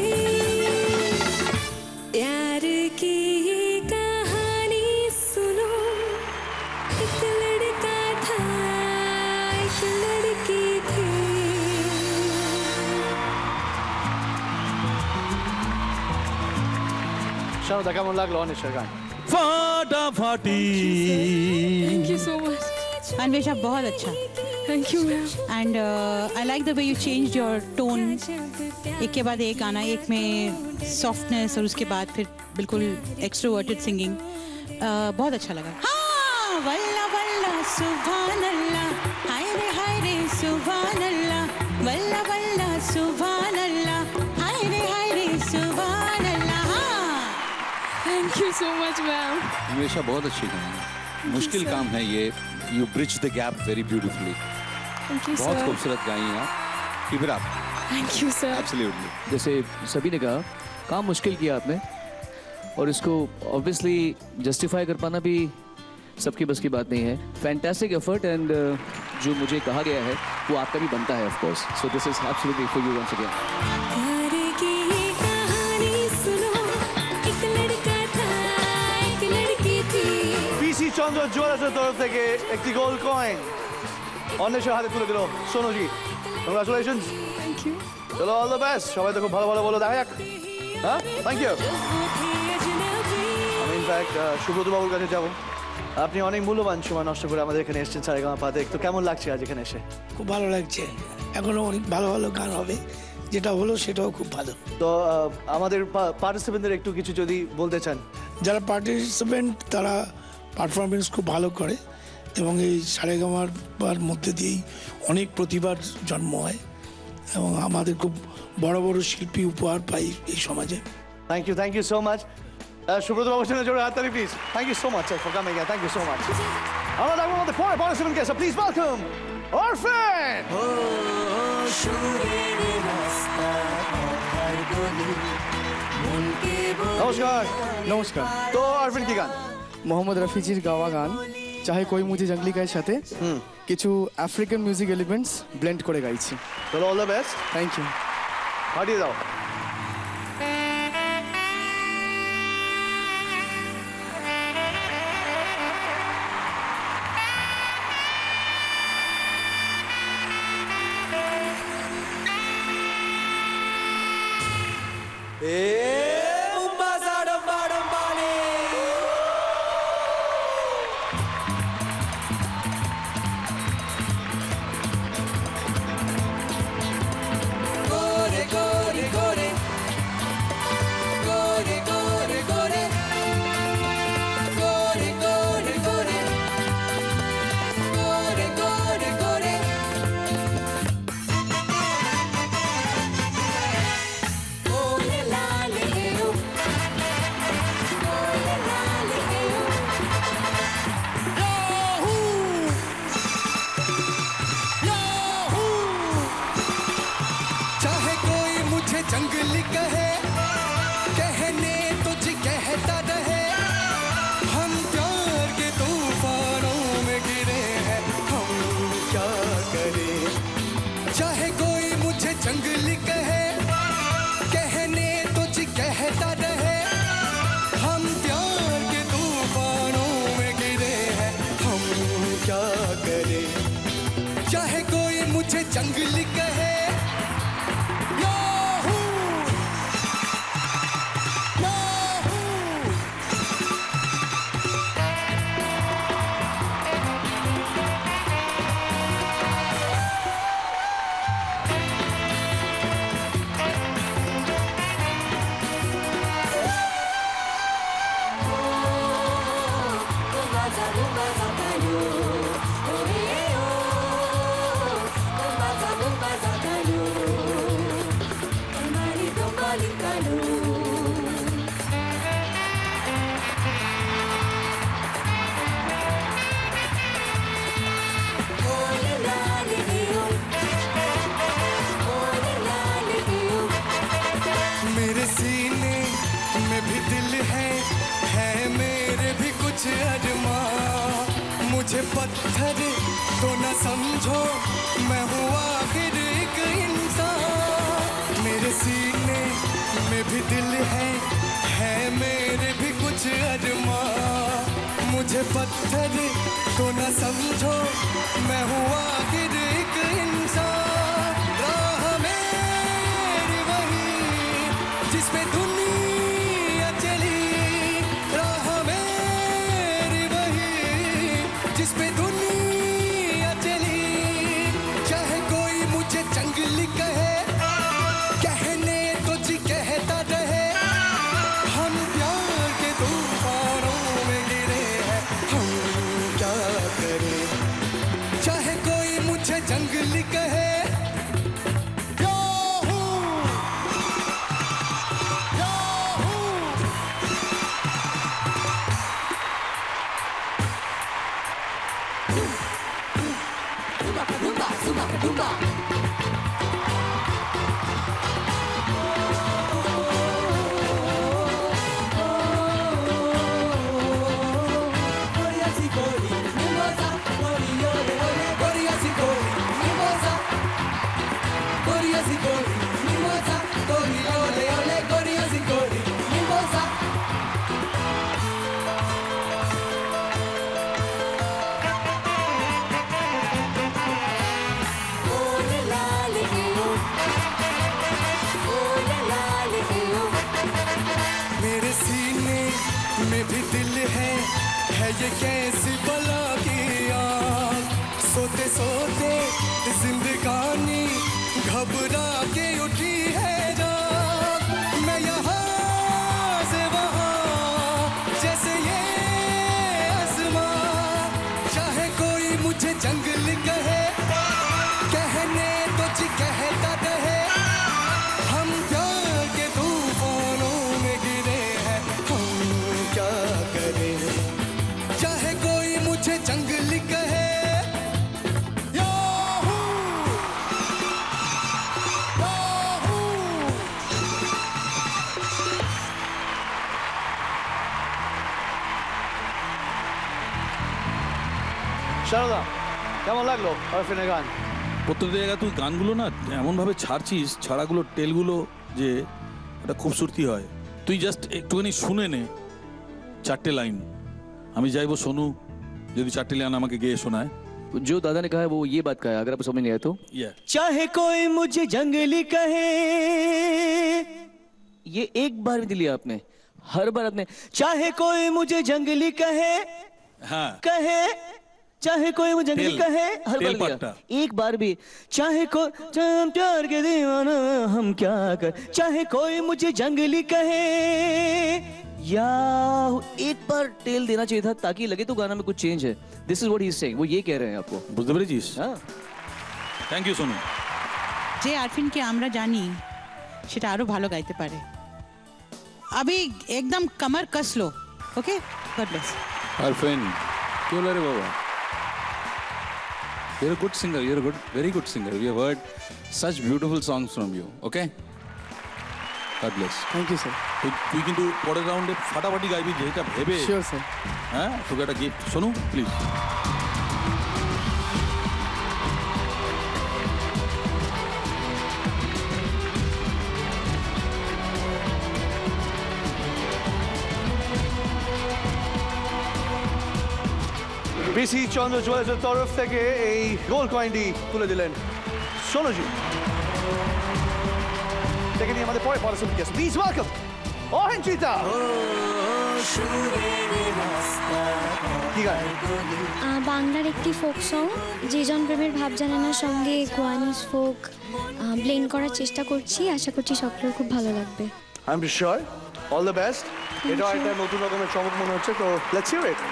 प्यार की ये कहानी सुनो, एक लड़का था एक लड़की थी। শানুদা কেমন লাগলো অনিশের গান? ফাটাফাটি। Thank you so much. Anwesha बहुत अच्छा। Thank you ma'am. And I like the way you change your tone, एक के बाद एक गाना, एक में सॉफ्टनेस और उसके बाद फिर बिल्कुल एक्सट्रोवर्टेड सिंगिंग, बहुत अच्छा लगा। हाँ, वल्ला वल्ला सुभान अल्लाह, हाय रे हाय रे सुभान अल्लाह, वल्ला वल्ला सुभान अल्लाह, हाय रे हाय रे सुभान अल्लाह। Thank you so much ma'am. हमेशा बहुत अच्छी गाई, मुश्किल काम है ये। You bridge the gap very beautifully. Thank you बहुत सर। खूबसूरत गाई हैं आप, keep it up. Thank you sir. Absolutely. जैसे सभी ने कहा, काम मुश्किल किया आपने, और इसको ऑब्वियसली जस्टिफाई कर पाना भी सबकी बस की बात नहीं है। फैंटास्टिक एफर्ट, एंड जो मुझे कहा गया है वो आपका भी बनता है of course. So this is absolutely for you once again. प्यार की ये कहानी सुनो, एक लड़का था एक लड़की थी। পিসি চন্দ্র জুয়েলার্সের তরফ থেকে একটি গোল্ড কয়েন অন্বেষার হাতে তুলে দিল সোনুজি। কংগ্রাচুলেশনস। Thank you. চলো, অল দ্য বেস্ট। সবাই তো খুব ভালো ভালো বলো, দেখা যাক। হ্যাঁ, থ্যাংক ইউ। আমি ইনফ্যাক্ট সুব্রত বাবুর কাছে যাবো। আপনি অনেক মূল্যবান সময় নষ্ট করে আমাদের এখানে এসেছেন সারেগামা পাতে, তো কেমন লাগছে আজ এখানে এসে? খুব ভালো লাগছে, এখনো অনেক ভালো ভালো গান হবে, যেটা হলো সেটাও খুব ভালো। তো আহ, আমাদের পার্টিসিপেন্টদের একটু কিছু যদি বলতে চান। যারা পার্টিসিপেন্ট তারা পারফরমেন্স খুব ভালো করে, এবং এই সারেগামার মধ্যে দিয়েই অনেক প্রতিভার জন্ম হয়, এবং আমাদের খুব বড় বড় শিল্পী উপহার পাই এই সমাজে। Thank you, thank you so much. Subrata বাবুর সঙ্গে জোরে হাততালি please. Thank you so much for coming here, thank you so much. আমরা ডাকবো আমাদের পরের পার্টিসিপেন্টকে, সো প্লিজ ওয়েলকাম অরফিন। নমস্কার। নমস্কার। তো অরফিন কি গান? মোহাম্মদ রফিজির গাওয়া গান চাহে কই মুঝে জঙ্গলি গায়ের সাথে কিছু আফ্রিকান মিউজিক এলিমেন্টস ব্লেন্ড করে গাইছি। চলো, all the best. Thank you. পাঠিয়ে দাও। जंगली कहे याहू याहू मेरे सीने में भी दिल है है मेरे भी कुछ अरमा मुझे पत्थर तो न समझो मैं हूँ आखिर एक इंसान मेरे सीने में भी दिल है है मेरे भी कुछ अरमा मुझे पत्थर तो न समझो मैं हूँ आखिर एक इंसान राह मेरी वही जिस पे दुनिया चली राह मेरी वही जिस पे दुनिया चली चाहे कोई मुझे जंगली कहे कहने तो जी कहता रहे हम प्यार के तूफानों में गिरे हैं हम क्या करें चाहे कोई मुझे जंगली कहे मेरे सीने में भी दिल है है ये कैसी बला की आग सोते सोते जिंदगानी घबरा के उठी है जाग मैं यहाँ से वहाँ जैसे ये आसमां चाहे कोई मुझे जंगल कहे कहने तो जी कहता रहे हम प्यार के तूफानों में गिरे हैं हम क्या करें चाहे कोई मुझे जंगली कहे याहू याहू শারদা কেমন লাগলো আরফিনের গান প্রত্যেক জায়গায় তুই গানগুলো না এমনভাবে ছাড়ছিস ছাড়াগুলো টেলগুলো যে একটা খুবসূরতি হয় তুই জাস্ট একটুখানি শুনে নে চারটে লাইন আমি চাইবো সোনু যদি চারটে লাইন আমাকে গেয়ে শোনায় जो दादा ने कहा है वो ये बात कहा है अगर आप समझ नहीं आए तो yeah. चाहे कोई मुझे जंगली कहे ये एक बार भी दिया आपने हर बार आपने चाहे कोई मुझे जंगली कहे हाँ कहे चाहे कोई मुझे जंगली तेल, कहे हर तेल बार पट्टा। दिया एक बार भी चाहे कोई हम प्यार के दीवाना हम क्या कर चाहे कोई मुझे जंगली कहे या एक बार टेल देना चाहिए था ताकि लगे तो गाना में कुछ चेंज है this is what he is saying वो ये कह रहे हैं आपको বুঝতে পেরেছিস हाँ থ্যাংক ইউ সোনু যে আরফিনকে আমরা জানি সেটা আরো ভালো গাইতে পারে अभी एकदम कमर कस लो ओके गॉड ब्लेस আরফিন কি হলো রে বাবা You're a good singer. You're a good, very good singer. We have heard such beautiful songs from you. Okay? God bless. Thank you sir তুই তুই কিন্তু পরের রাউন্ডে ফাটাফাটি গাইবি যেটা ভেবে শিওর স্যার হ্যাঁ তোকে একটা গিফট শোনো প্লিজ বিসি চন্দ্র জুয়েলার্সের তরফ থেকে এই গোল্ড কয়েনটি তুলে দিলেন সোনুজি। দেখে নিই আমাদের পরে পার্টিসিপেন্ট গেস্ট। প্লিজ ওয়েলকাম অহিঞ্চিতা। কি গান? আহ, বাংলার একটি ফোক সং, যে জন প্রেমের ভাব জানানোর সঙ্গে গোয়ানিজ ফোক ব্লেন্ড করার চেষ্টা করছি। আশা করছি সকলের খুব ভালো লাগবে। I am sure. All the best. এটা একটা নতুন রকমের চমক মনে হচ্ছে, তো লেটস হিয়ার ইট।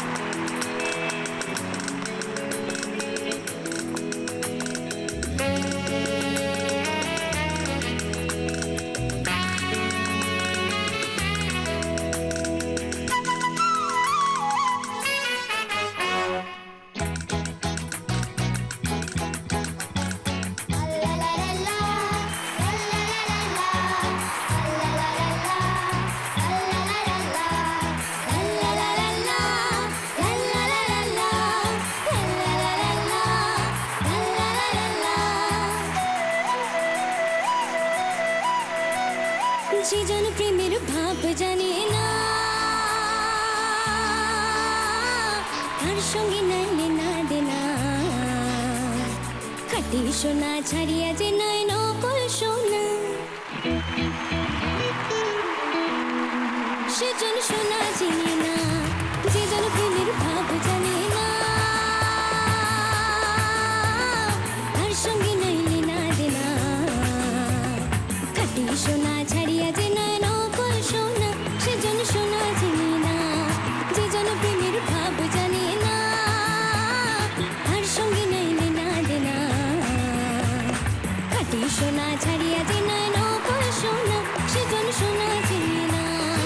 যে জন প্রেমের ভাব জানে না, তার সঙ্গে নাইলে না দেনা, খাটি সোনা ছাড়িয়া যে নয় নকল সোনা, সেজন সোনা চিনে না। যে জন প্রেমের ভাব জানে না, তার সঙ্গে নাইলে না দেনা, খাটি সোনা ছাড়িয়া যে নয় নকল সোনা, সেজন সোনা চিনি না। যে জন প্রেমের ভাব জানে না, তার সঙ্গে নাইলে না দেনা, খাটি সোনা ছাড়িয়া যে নয় নকল সোনা, সেজন সোনা চিনি না।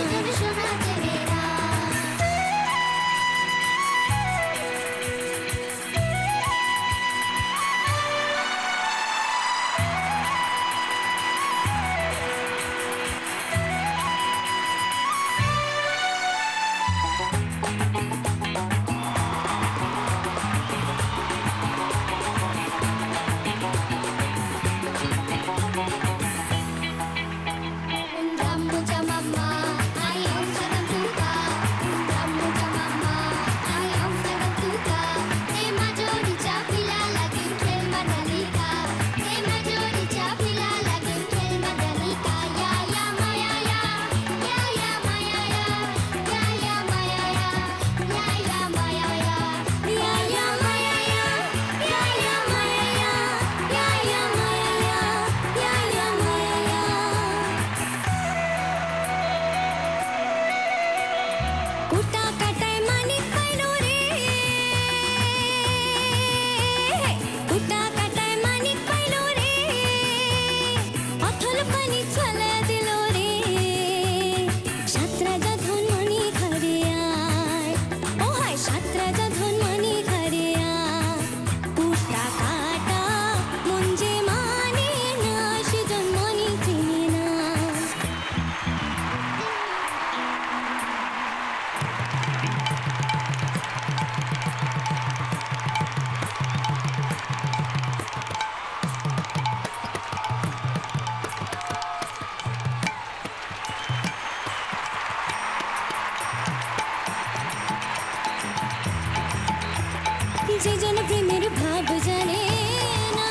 যে জন প্রেমের ভাব জানে না,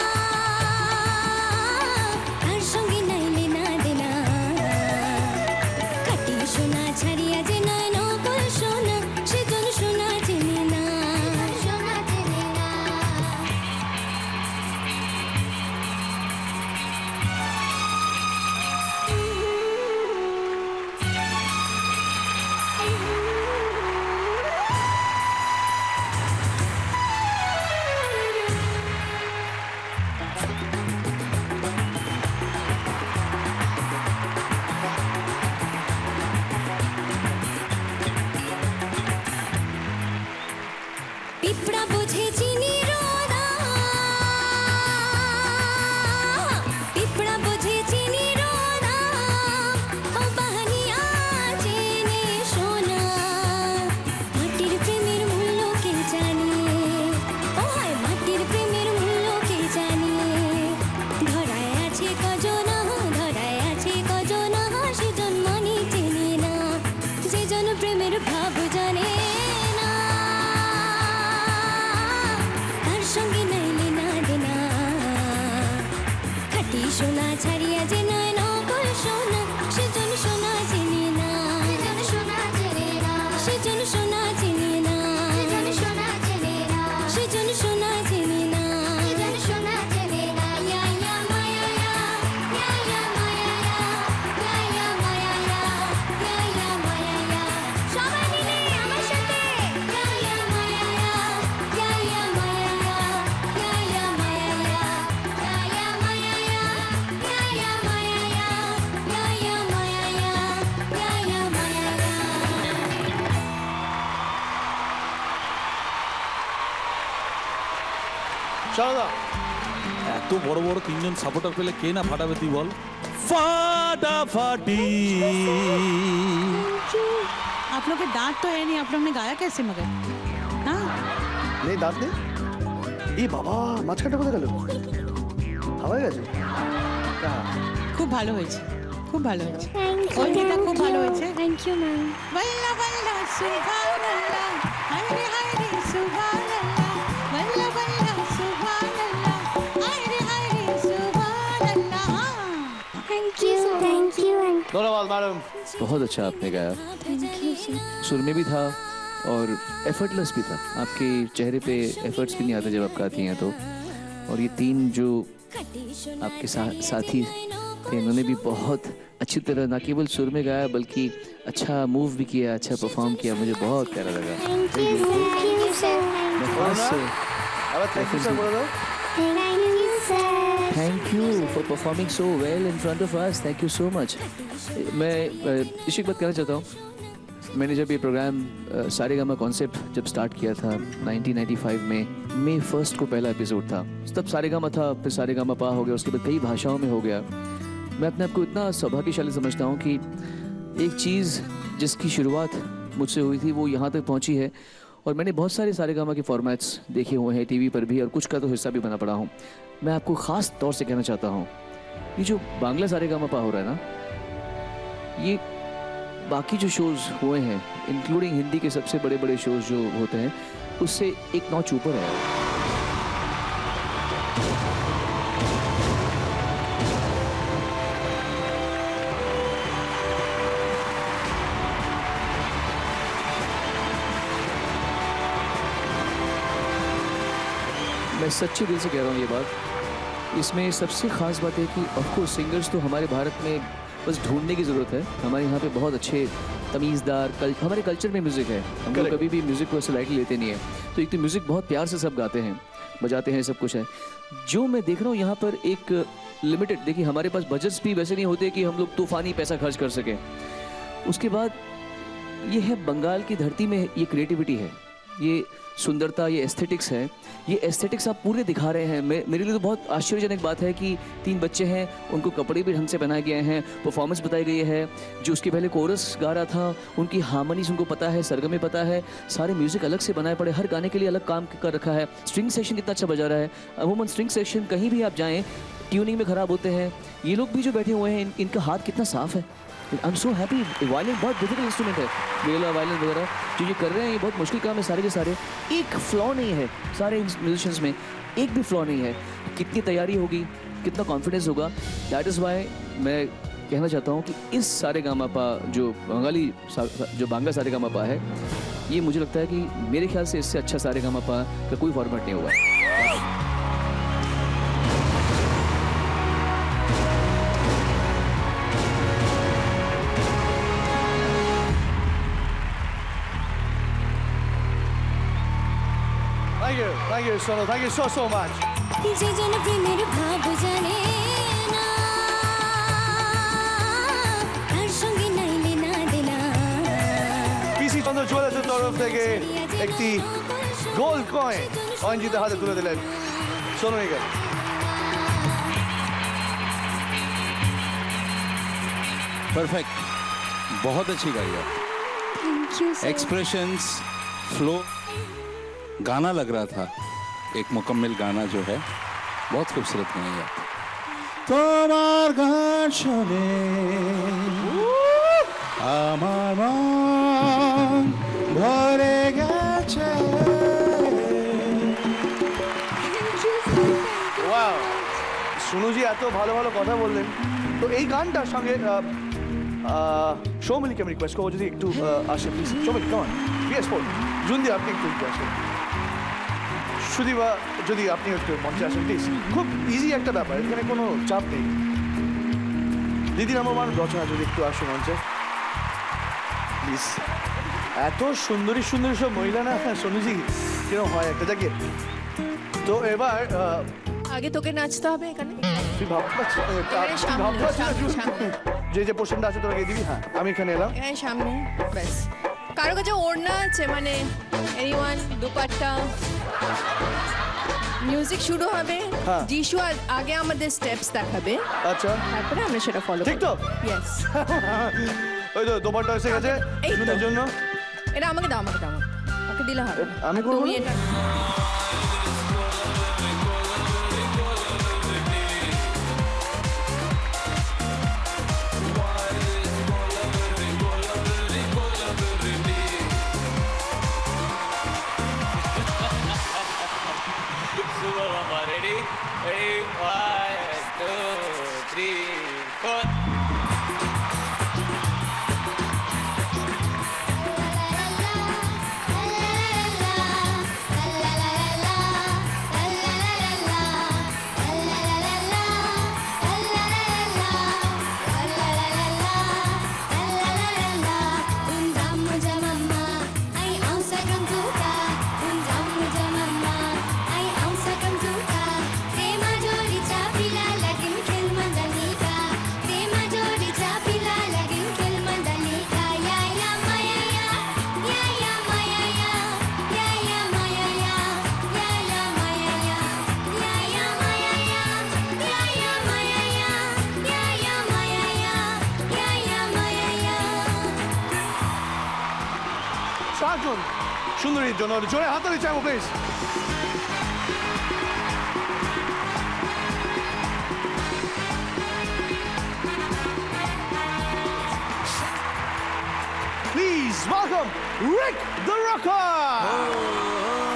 তার সঙ্গে নাইলে না দেনা, খাটি সোনা ছাড়িয়া যে নয় নকল সোনা, সেজন সোনা চেনে না। সোনা চেনে না। চলো না এত বড় বড় তিনজন সাপোর্টার পেলে কে না ফাটাবে তুই বল ফাটাফাটি आप लोग के दांत तो है नहीं, आप लोग ने गाया कैसे मगर? हाँ নেই দাঁত নেই এই বাবা মাঝখানটা কোথায় গেল হাওয়ায় গেছে খুব ভালো হয়েছে খুব ভালো হয়েছে অঙ্কিতা খুব ভালো হয়েছে থ্যাংক ইউ ম্যাম বল্লা বল্লা সুবহানাল্লাহ হায়রে হায়রে সুবহানাল্লাহ বল্লা বল্লা সুবহানাল্লাহ হায়রে হায়রে সুবহানাল্লাহ थैंक यू थैंक यू धन्यवाद मैडम बहुत अच्छा आपने गाया थैंक यू सर सुर में भी था और एफर्टलेस भी था। आपके चेहरे पे एफर्ट्स भी नहीं आते जब आप गाती हैं तो। और ये तीन जो आपके सा, साथी थे इन्होंने भी बहुत अच्छी तरह ना केवल सुर में गाया बल्कि अच्छा मूव भी किया, अच्छा परफॉर्म किया। मुझे बहुत प्यारा लगा। Thank you thank you sir thank you sir बोलो thank you sir thank you for performing so well in front of us. Thank you so much. मैं इसी बात कहना चाहता हूँ, मैंने जब ये प्रोग्राम सारेगामा कॉन्सेप्ट जब स्टार्ट किया था नाइनटीन नाइंटी फाइव में, मई फर्स्ट को पहला एपिसोड था। तब सारेगामा था, फिर सारेगामा पा हो गया, उसके बाद कई भाषाओं में हो गया। मैं अपने आप को इतना सौभाग्यशाली समझता हूँ कि एक चीज़ जिसकी शुरुआत मुझसे हुई थी वो यहाँ तक पहुँची है। और मैंने बहुत सारे सारेगामा के फॉर्मेट्स देखे हुए हैं टीवी पर भी, और कुछ का तो हिस्सा भी बना पड़ा हूँ। मैं आपको ख़ास तौर से कहना चाहता हूँ, ये जो बांग्ला सारेगामा पा हो रहा है ना, ये बाकी जो शोज़ हुए हैं इंक्लूडिंग हिंदी के सबसे बड़े बड़े शोज़ जो होते हैं उससे एक नॉच ऊपर है। मैं सच्चे दिल से कह रहा हूँ ये बात। इसमें सबसे ख़ास बात है कि ऑफकोर्स सिंगर्स तो हमारे भारत में बस ढूंढने की ज़रूरत है। हमारे यहाँ पे बहुत अच्छे तमीज़दार कल, हमारे कल्चर में म्यूज़िक है। हम लोग कभी भी म्यूज़िक को ऐसे लाइटली लेते नहीं है। तो एक तो म्यूज़िक बहुत प्यार से सब गाते हैं, बजाते हैं, सब कुछ है। जो मैं देख रहा हूँ यहाँ पर एक लिमिटेड, देखिए हमारे पास बजट्स भी वैसे नहीं होते कि हम लोग तूफ़ानी पैसा खर्च कर सकें। उसके बाद ये है बंगाल की धरती में ये क्रिएटिविटी है, ये सुंदरता, ये एस्थेटिक्स है। ये एस्थेटिक्स आप पूरे दिखा रहे हैं। मे, मेरे लिए तो बहुत आश्चर्यजनक बात है कि तीन बच्चे हैं, उनको कपड़े भी ढंग से पहनाए गए हैं, परफॉर्मेंस बताई गई है। जो उसके पहले कोरस गा रहा था उनकी हार्मनीज उनको पता है, सरगमे पता है, सारे म्यूजिक अलग से बनाए पड़े, हर गाने के लिए अलग काम कर रखा है। स्ट्रिंग सेक्शन कितना अच्छा बजा रहा है। अमूमन स्ट्रिंग सेक्शन कहीं भी आप जाएँ ट्यूनिंग में ख़राब होते हैं। ये लोग भी जो बैठे हुए हैं इन, इनका हाथ कितना साफ़ है। I am so happy. Violin बहुत डिफिकल्ट इंस्ट्रूमेंट है, वेला वायलिन वगैरह जो ये कर रहे हैं ये बहुत मुश्किल काम है। सारे के सारे एक फ्लॉ नहीं है, सारे म्यूजिशियंस में एक भी फ्लॉ नहीं है। कितनी तैयारी होगी, कितना कॉन्फिडेंस होगा। दैट इज़ वाई मैं कहना चाहता हूँ कि इस सारेगामापा जो बंगाली जो बांग्ला सारेगामापा है, ये मुझे लगता है कि मेरे ख्याल से इससे अच्छा सारेगामापा का कोई फॉर्मेट नहीं होगा। Thank you, thank you, Sonu. Thank you so so much. যে যেন প্রেমের ভাব জানে না, তার সঙ্গে নাইলে না দেনা। পিসি চন্দ্র জুয়েলার্সের তরফ থেকে একটি গোল্ড কয়েন অঞ্জিতের হাতে তুলে দিলেন সোনু নিগম। परफेक्ट, बहुत अच्छी गाई आप। Thank you sir. Expressions, flow, गाना लग रहा था एक मुकम्मल गाना जो है, बहुत खूबसूरत गाई आप। তোমার গান শুনে আমার মন ভরে গেছে। ওয়াও, সোনুজি এত ভালো ভালো কথা বললেন। তো এই গানটার সঙ্গে সৌমিলিকে আমি রিকোয়েস্ট করবো যদি একটু আসে প্লিজ। সৌমিলি কেমন ইয়েস ফোন জুন দিয়ে আপনি একটু একটু আসেন। সুদীপা যদি আপনি একটু মঞ্চে আসেন প্লিজ। খুব ইজি একটা ব্যাপার, এখানে কোনো চাপ নেই। দিদি নাম্বার ওয়ান রচনা যদি একটু আসো মঞ্চে প্লিজ। এত সুন্দরী সুন্দরী সব মহিলা না সোনুজি কিরকম হয় একটা জায়গায়। তো এবার আগে তোকে নাচতে হবে এখানে। তুই ভাবতে যে যে পোর্শনটা আছে তোকে দিবি। হ্যাঁ আমি এখানে এলাম, এখানে সামনে ব্যাস। কারো কাছে ওড়না আছে মানে এনিওয়ান দুপাট্টা? মিউজিক শুরু হবে হ্যাঁ। যিশু আর- আগে আমাদের স্টেপস দেখাবে আচ্ছা তারপরে আমরা সেটা ফলো ঠিক তো ইয়েস ওই তো দোপাট্টা এসে গেছে এই তো। শুনের জন্য এটা আমাকে দাও আমাকে দাও আমাকে। ওকে দিলে হবে না। আমি করবো তুমি না? এটা Ready? Ready? One, two, three, four. সাতজন সুন্দরীর জন্য জোরে হাতালি চাইবো please Please welcome Rick the Rocker!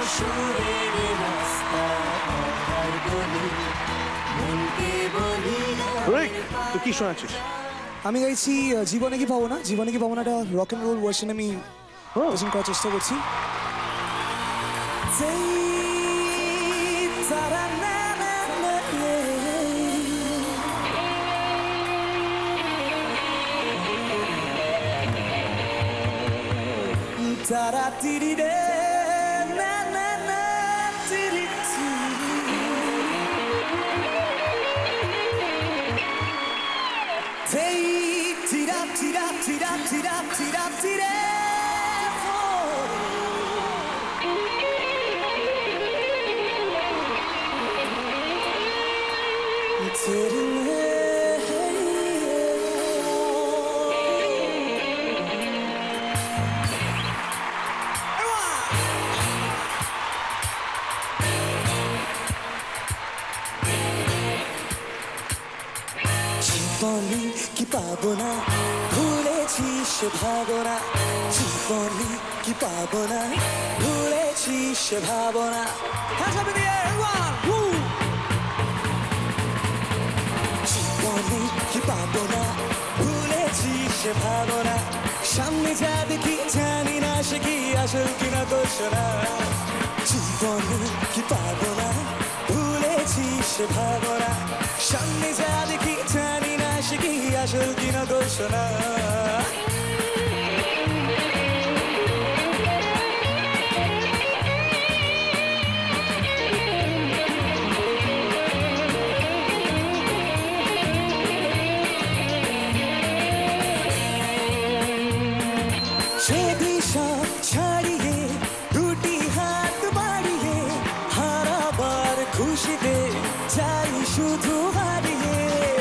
Rick, তুই কি শোনাচ্ছিস? আমি গাইছি আহ, জীবনে কি পাবো না জীবনে কি পাবো না একটা রক অ্যান্ড রোল ভার্সন আমি প্রেজেন্ট করার চেষ্টা করছি তারা তিরি রে না না না তিরি Hey, tira, tira, tira, tira, tira, tira. জীবনে কি পাবো না ভুলেছি সে ভাবনা জীবনে কি পাবো না ভুলেছি সে ভাবনা জীবনে কি পাবো না ভুলেছি সে ভাবনা সামনে যা দেখি জানি না সে কি আসল কিনা ঘোষণা জীবনে কি পাবো না ভুলেছি সে ভাবনা সামনে যা দেখি জানি না সে কি আসল কিনা ঘোষণা যদি সব ছাড়িয়ে দুটি হাত বাড়িয়ে হারাবার খুশিতে যাই শুধু হারিয়ে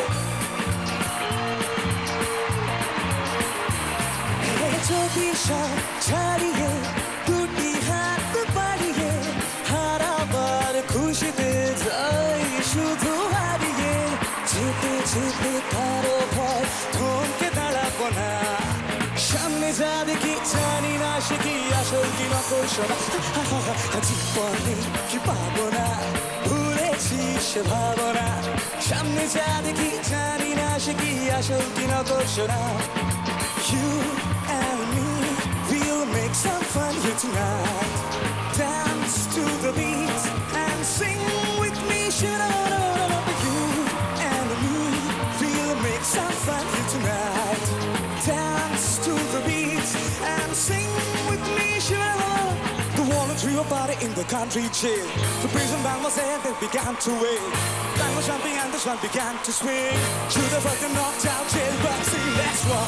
যদি সব ছাড়িয়ে দুটি হাত বাড়িয়ে হারাবার খুশিতে যাই শুধু হারিয়ে যেতে যেতে কারো ভয় থমকে দাঁড়াবো না সামনে যা দেখি জানি না সে কি আসল কি নকল শোনা জীবনে কি পাবো না ভুলেছি সে ভাবনা সামনে যা দেখি জানি না সে কি আসল কি নকল শোনা You and me, we'll make some fun here tonight. Dance to the beat and sing with me. You and me, we'll make some fun here tonight. Dance to the beat and sing with me. The one and three party in the country jail. The prison band was there, they began to wail. Band was jumping and the sun began to swing. Should have fucking knocked out jail, but see, let's rock.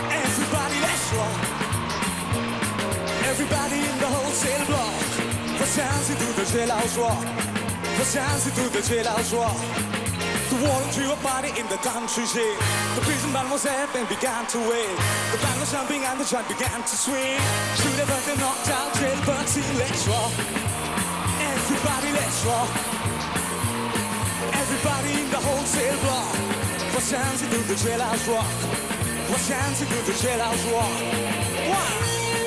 Everybody, let's rock. Everybody in the wholesale block. The 相信读的最老说，我相信读的最老说。The water to your body in the countryside. The prison band was there and began to wait. The band was jumping and the joint began to swing. Should have heard the knocked out trail, but see, let's rock. Everybody, let's rock. Everybody in the wholesale block. For sounds to do the jailhouse rock. For sounds to do the jailhouse rock. One.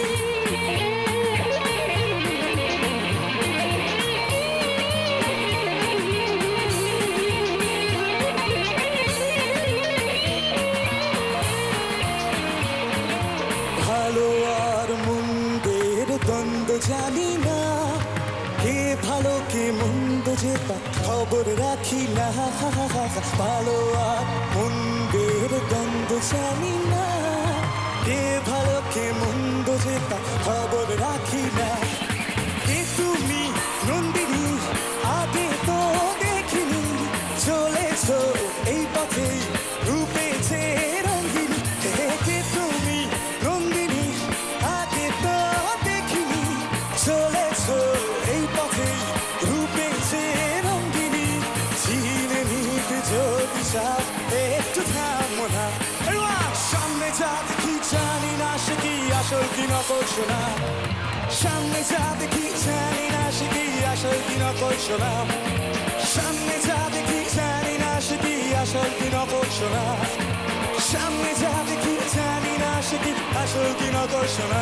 ভালো আর মন্দের দ্বন্দ্ব জানি না, কে ভালো কে মন্দ যে তা খবর রাখি না। ভালো আর মন্দের দ্বন্দ্ব জানি না, কে ভালো কে মন্দ যে তা খবর রাখি না। কে তুমি নন্দিনী, আগে তো দেখিনি, চলেছ এই পথে রূপেছে রঙ্গিনী। কে তুমি নন্দিনী, আগে তো দেখিনি, চলেছ এই পথে রূপেছে রঙ্গিনী। চিনে নিতে যদি চাও একটু থামো না, সামনে যা দেখি জানি না সে কি আসল কি নকল শোনা। সামনে যা দেখি জানি না সে কি আসল কি নকল শোনা। সামনে যা দেখি জানি না সে কি আসল কি নকল শোনা। সামনে যা দেখি জানি না সে কি আসল কি নকল শোনা।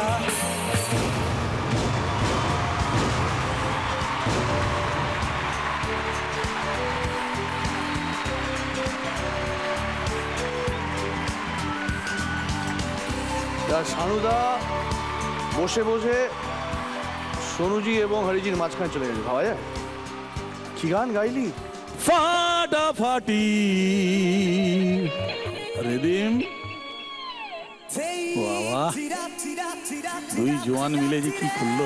শানুদা বসে বসে সোনুজি এবং হরিজির মাঝখানে চলে গেছে, ভাবা যায়? কি গান গাইলি? ফাটাফাটি রিদিম। বাবা, দুই জোয়ান মিলে যে কি করলো।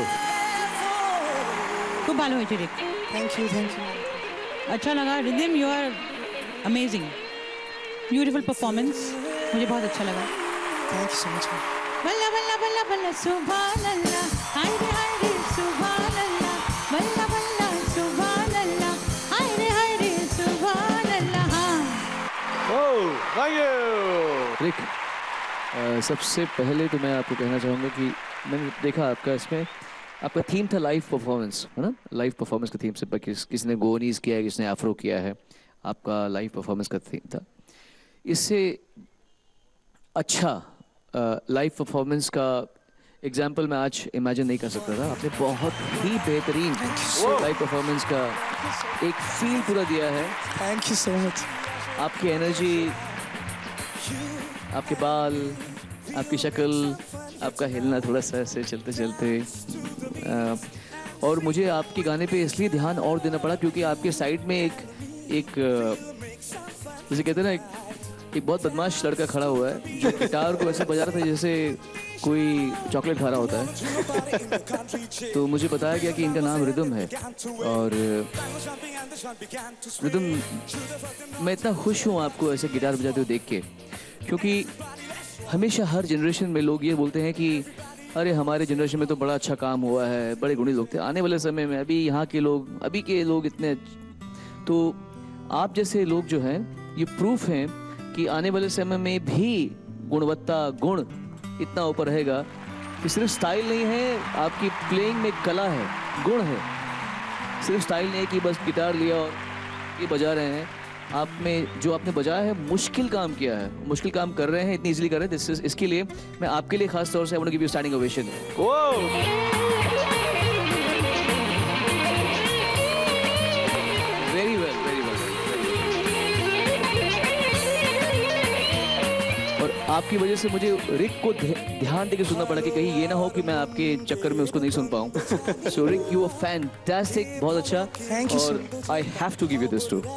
खूब ভালো হয়েছে Rick. Thank you thank you अच्छा लगा Rhythm, you are amazing, beautiful performance, मुझे बहुत अच्छा लगा। Thank you so much. बल्ला बल्ला बल्ला बल्ला सुभान अल्लाह, हाय रे हाय रे सुभान अल्लाह, बल्ला बल्ला सुभान अल्लाह, हाय रे हाय रे सुभान अल्लाह। ओह थैंक यू रिक। अ, सबसे पहले तो मैं आपको कहना चाहूँगा कि मैंने देखा आपका इसमें, आपका थीम था लाइव परफॉर्मेंस, है ना? लाइव परफॉर्मेंस का थीम से किस किसने गोनीज किया है, किसने अफ्रो किया है, आपका लाइव परफॉर्मेंस का थीम था। इससे अच्छा लाइव परफॉर्मेंस का एग्जाम्पल मैं आज इमेजिन नहीं कर सकता था। आपने बहुत ही बेहतरीन लाइव परफॉर्मेंस का एक फील पूरा दिया है। Thank you so much. आपकी एनर्जी, आपके बाल, आपकी शक्ल, आपका हिलना थोड़ा सा ऐसे चलते चलते, और मुझे आपके गाने पे इसलिए ध्यान और देना पड़ा क्योंकि आपके साइड में एक एक जैसे कहते हैं ना, एक एक बहुत बदमाश लड़का खड़ा हुआ है जो गिटार को ऐसे बजा रहा था जैसे कोई चॉकलेट खा रहा होता है। तो मुझे बताया गया कि इनका नाम रिदम है, और रिदम, मैं इतना खुश हूँ आपको ऐसे गिटार बजाते हुए देख के, क्योंकि हमेशा हर जनरेशन में लोग ये बोलते हैं कि अरे हमारे जनरेशन में तो बड़ा अच्छा काम हुआ है, बड़े गुणी लोग थे, आने वाले समय में अभी यहाँ के लोग, अभी के लोग इतने। तो आप जैसे लोग जो हैं ये प्रूफ हैं कि आने वाले समय में भी गुणवत्ता, गुण इतना ऊपर रहेगा कि सिर्फ स्टाइल नहीं है, आपकी प्लेइंग में कला है, गुण है। सिर्फ स्टाइल नहीं है कि बस गिटार लिया और ये बजा रहे हैं। आप में जो आपने बजाया है, मुश्किल काम किया है, मुश्किल काम कर रहे हैं, इतनी इजीली कर रहे हैं। दिस इसके लिए मैं आपके लिए खास तौर से I want to give you standing ovation. Very well, very well. और आपकी वजह से मुझे रिक को ध्यान देकर सुनना पड़ा कि कहीं ये ना हो कि मैं आपके चक्कर में उसको नहीं सुन पाऊँ। So Rick, you are fantastic, बहुत अच्छा। Thank you. और I have to give you this too.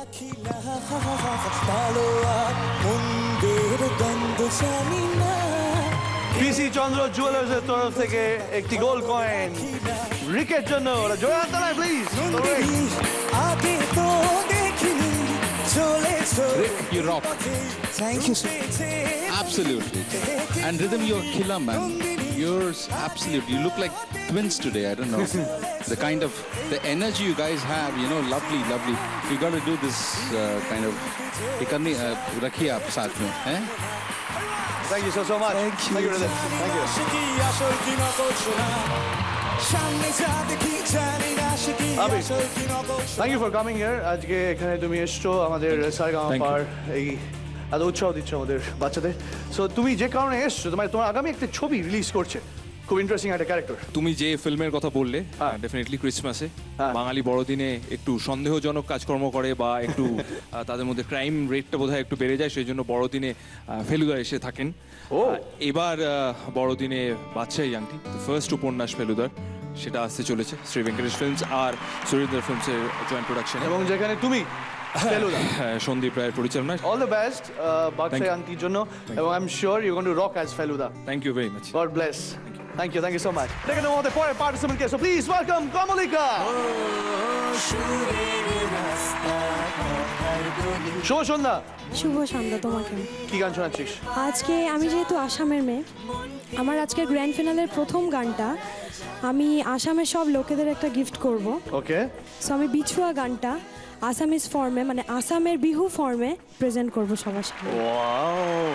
PC Chandra জুয়েলার্সের তরফ থেকে একটি গোল্ড কয়েন রিকের জন্য। জোরে হাত তালি প্লিজ। আগে তো দেখিনি, চলেছ। Rick, you rock. Thank you sir. Absolutely. And Rhythm, you're a killer, man. you're absolutely, you look like twins today. I don't know. The kind of, the energy you guys have, you know, lovely, lovely. You got to do this uh, kind of, ये करनी रखिए आप साथ में, हैं? Thank you so so much. Thank you. Thank you, brother. Thank you. Abhi, thank you for coming here. আজকে এখানে তুমি এসছো আমাদের সারেগামাপার এই এত উৎসাহ দিচ্ছ আমাদের বাচ্চাদের। সো তুমি যে কারণে এসছো তোমার তোমার আগামী একটা ছবি রিলিজ করছে, খুব ইন্টারেস্টিং একটা ক্যারেক্টার। তুমি যে ফিল্মের কথা বললে, ডেফিনেটলি ক্রিসমাসে বাঙালি বড়দিনে একটু সন্দেহজনক কাজকর্ম করে বা একটু তাদের মধ্যে ক্রাইম রেটটা বোধহয় একটু বেড়ে যায়, সেই জন্য বড়দিনে ফেলুদা এসে থাকেন। এবার বড়দিনে বাদশাহী আংটি, ফার্স্ট উপন্যাস ফেলুদার, সেটা আসতে চলেছে শ্রী ভেঙ্কটেশ ফিল্মস আর সুরেন্দ্র ফিল্মসের জয়েন্ট প্রোডাকশন, এবং যেখানে তুমি সন্দীপ রায়ের পরিচালনা। অল দ্য বেস্ট বাদশাহী আংটির জন্য, এবং I am sure you going to rock as Feluda. Thank you very much. God bless. Thank you, thank you so much. Take a আমাদের পরে পার্টিসিপেন্ট কে, so please welcome Kamalika. শুভ সন্ধ্যা। শুভ সন্ধ্যা তোমাকে। কি গান শোনাচ্ছিস আজকে? আমি যেহেতু আসামের মেয়ে, আমার আজকে গ্র্যান্ড ফিনালের প্রথম গানটা আমি আসামের সব লোকেদের একটা গিফট করব। ওকে। সো আমি বিছুয়া গানটা আসামিজ ফর্মে, মানে আসামের বিহু ফর্মে প্রেজেন্ট করব সবার সামনে। ওয়াও।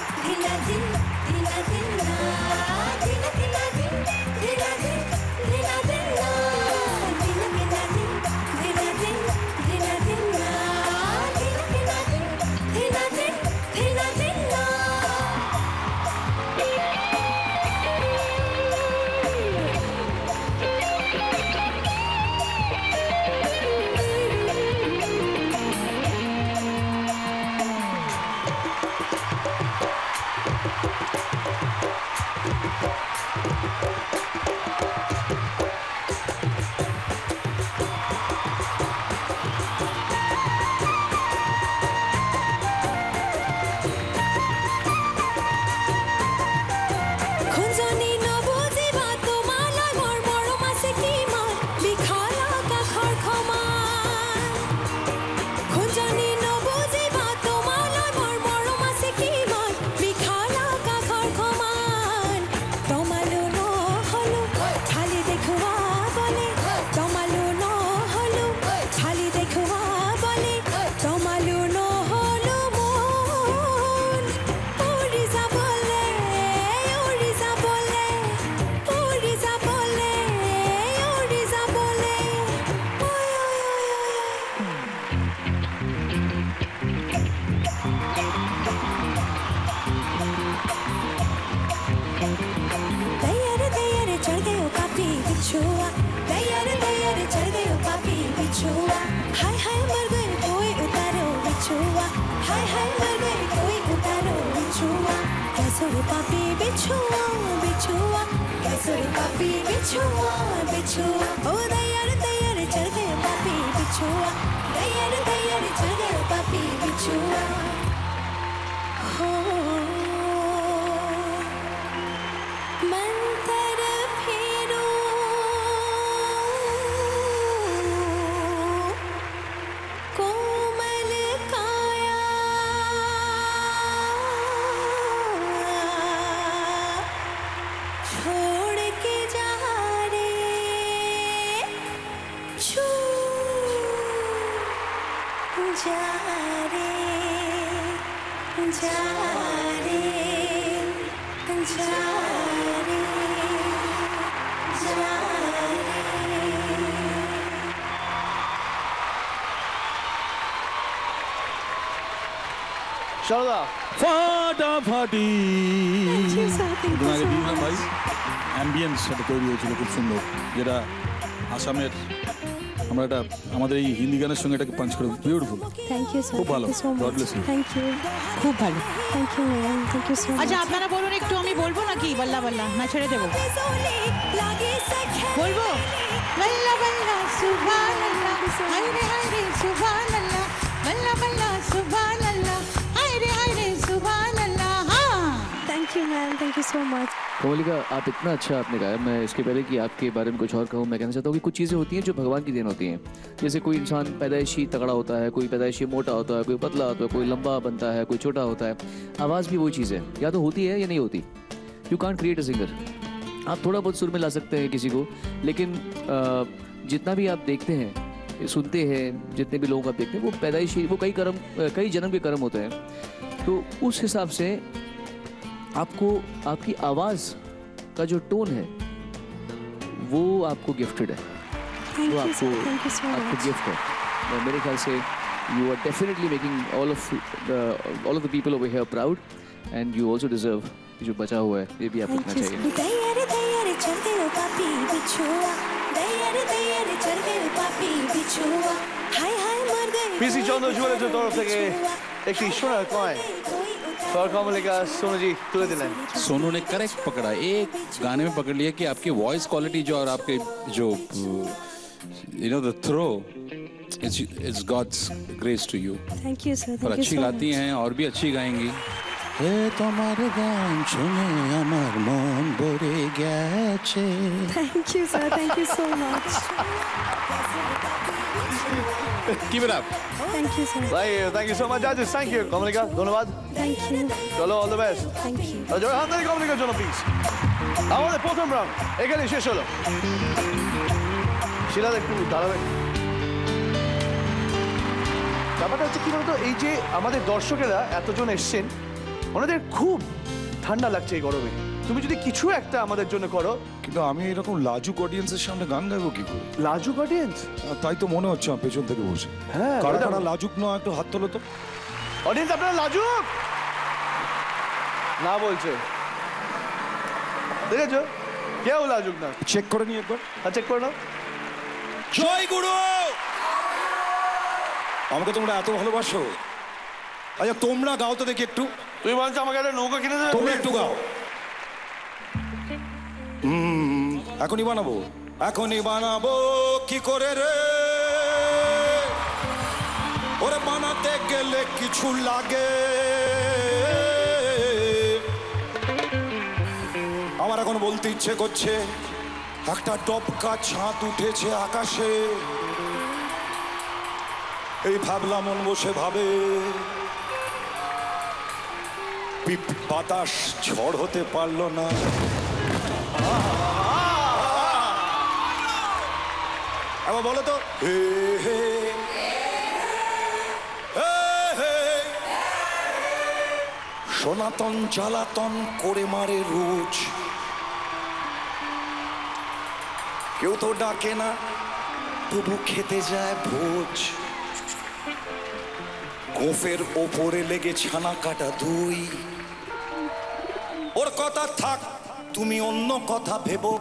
Dina dina শারদা ফাটাফাটি আগে দিলাম ভাই অ্যাম্বিয়েন্স সেটা তৈরি হয়েছিল খুব সুন্দর, যেটা আসামের আমরা এটা আমাদের এই হিন্দি গানের সঙ্গে এটাকে পাঞ্চ করে বিউটিফুল। থ্যাংক ইউ স্যার, খুব ভালো, God bless you. Thank you, খুব ভালো। Thank you ma'am, thank you so much. আচ্ছা আপনারা বলুন একটু, আমি বলবো নাকি বল্লা বল্লা, না ছেড়ে দেবো? বলবো বল্লা বল্লা সুবহানাল্লাহ, হায় রে হায় রে সুবহানাল্লাহ, বল্লা বল্লা সুবহানাল্লাহ, हाय रे हाय रे सुभान अल्लाह। हाँ thank you ma'am, thank you so much. Komalika, आप इतना अच्छा आपने गाया। मैं इसके पहले कि आपके बारे में कुछ और कहूँ, मैं कहना चाहता हूँ कि कुछ चीज़ें होती हैं जो भगवान की देन होती हैं। जैसे कोई इंसान पैदाइशी तगड़ा होता है, कोई पैदाइशी मोटा होता है, कोई पतला होता है, कोई लंबा बनता है, कोई छोटा होता है। आवाज़ भी वही चीज़ है, या तो होती है या नहीं होती। You can't create a singer. आप थोड़ा बहुत सुर में ला सकते हैं किसी को, लेकिन जितना भी आप देखते हैं, सुनते हैं, जितने भी लोग आप देखते हैं, वो पैदाइशी, वो कई कर्म, कई जन्म के कर्म होते हैं। तो उस हिसाब से आपको आपकी आवाज़ का जो टोन है वो आपको गिफ्टेड है, वो आपको आपको गिफ्ट है। मेरे ख्याल से you are definitely making all of all of the people over here proud, and you also deserve जो बचा हुआ है ये भी आपको रखना चाहिए। পিসি চন্দ্র জুয়েলার্সের তরফ থেকে একটি সোনার কয়েন और कोमलिका सोनू जी तुले दिलाएं। सोनू ने करेक्ट पकड़ा, एक गाने में पकड़ लिया कि आपकी वॉइस क्वालिटी जो और आपके जो you know the throw, it's it's God's grace to you. Thank you sir, और अच्छी गाती हैं और भी अच्छी गाएंगी। ए তোমার গান শুনে আমার মন ভরে গেছে। Thank you sir, thank you so much. Keep it up. Thank you sir. Thank you, thank you so much judges. Thank you Komalika, धन्यवाद। Thank you. চলো all the best. Thank you. আর জয় হাত দেন কোমলিকার জন্য প্লিজ। আমাদের প্রথম রাউন্ড এখানে শেষ হলো। শিলা একটু দাঁড়াবেন। ব্যাপারটা হচ্ছে কি বলতো, এই যে আমাদের দর্শকেরা এতজন এসছেন, ওনাদের খুব ঠান্ডা লাগছে এই গরমে। তুমি যদি কিছু একটা আমাদের জন্য করো। কিন্তু আমি এরকম লাজুক অডিয়েন্সের সামনে গান গাইবো কি করে? লাজুক অডিয়েন্স? তাই তো মনে হচ্ছে আমার পেছন থেকে বসে। হ্যাঁ, কারা কারা লাজুক নয় একটু হাত তোলো তো। অডিয়েন্স আপনারা লাজুক না বলছে, দেখেছো? কেউ লাজুক না। চেক করে নি একবার। হ্যাঁ চেক করে নাও। জয় গুরু। আমাকে তোমরা এত ভালোবাসো, আচ্ছা তোমরা গাও তো দেখি একটু। তুই বলছো আমাকে একটা নৌকা কিনে দেবে? তোমরা একটু গাও। হুম এখনই বানাবো এখনই বানাবো কি করে রে ওরে বানাতে গেলে কিছু লাগে আমার এখন বলতে ইচ্ছে করছে একটা টপকা ছাদ উঠেছে আকাশে এই ভাবলাম মন বসে ভাবে বাতাস ঝড় হতে পারলো না আবার বলো তো হে হে সনাতন জ্বালাতন করে মারে রোজ কেউ তো ডাকে না তবু খেতে যায় ভোজ গোফের ওপরে লেগে ছানা কাটা দুই ওর কথা থাক তুমি অন্য কথা ভেবো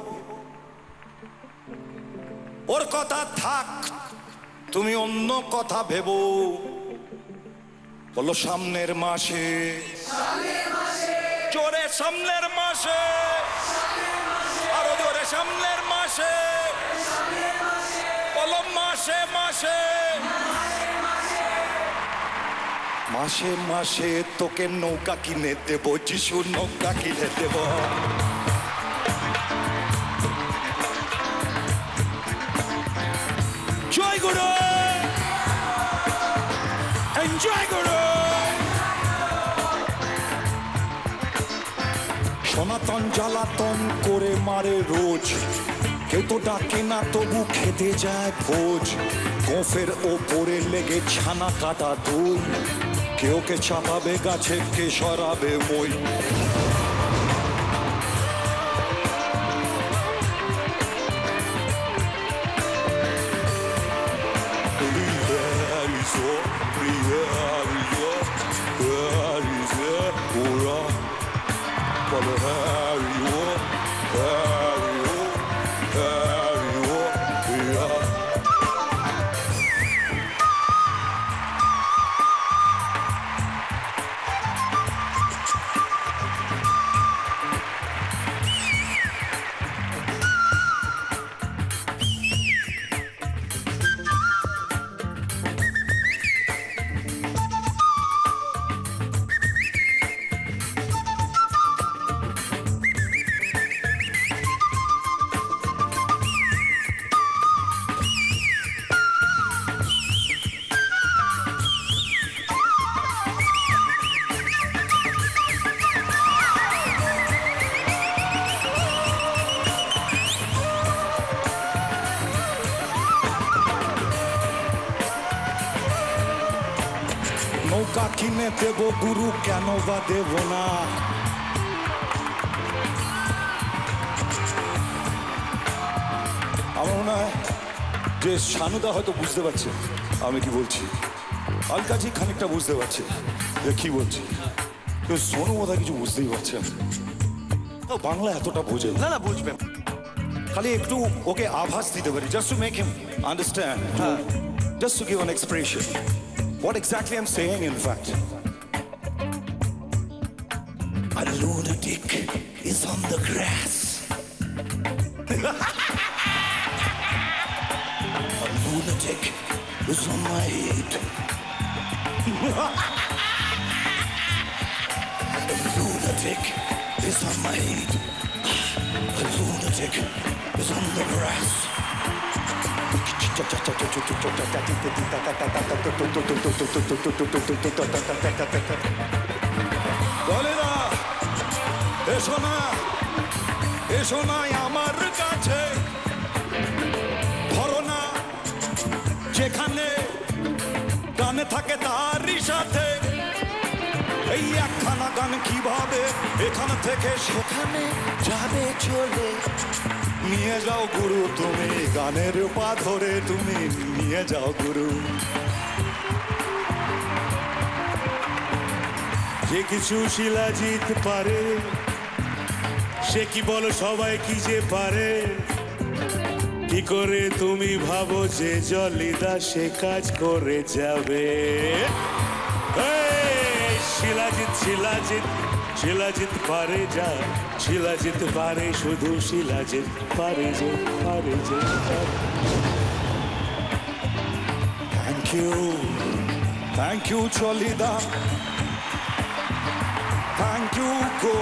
ওর কথা থাক তুমি অন্য কথা ভেবো বলো সামনের মাসে জোরে সামনের মাসে আরো জোরে সামনের মাসে বলো মাসে মাসে মাসে মাসে তোকে নৌকা কিনে দেবো যিশু নৌকা কিনে দেব জয় গুরু এনজয় গুরু সনাতন জ্বালাতন করে মারে রোজ কেউ তো ডাকে না তবু খেতে যায় ভোজ গোফের ওপরে লেগে ছানা কাটা দই কেউ কে চাপাবে গাছে কে সরাবে মই নৌকা কিনে দেব গুরু কেন বা দেব না আমার মনে হয় যে শানুদা হয়তো বুঝতে পারছে আমি কি বলছি আলকাজি খানিকটা বুঝতে পারছে যে কি বলছি সোনু বোধ কিছু বুঝতেই পারছে বাংলা এতটা বোঝে না না বুঝবে খালি একটু ওকে আভাস দিতে পারি just to make him understand just to give an expression what exactly I'm saying in fact a lunatic is on the grass a lunatic is on my head a lunatic is on my head a lunatic is on the grass বলে না এসো না এসো না আমার কাছে ধরো না যেখানে গানে থাকে তারই সাথে এই একখানা গান কিভাবে এখান থেকে সেখানে যাবে চলে নিয়ে যাও গুরু তুমি গানের পা ধরে তুমি নিয়ে যাও গুরু যে কিছু শিলাজিৎ পারে সে কি বলো সবাই কি যে পারে কি করে তুমি ভাবো যে জলিদা সে কাজ করে যাবে শিলাজিৎ শিলাজিৎ শিলাজিৎ পারে যা শিলাজিৎ পারে শুধু শিলাজিৎ পারে যে পারে যে থ্যাংক ইউ থ্যাংক ইউ চলিদা থ্যাংক ইউ গো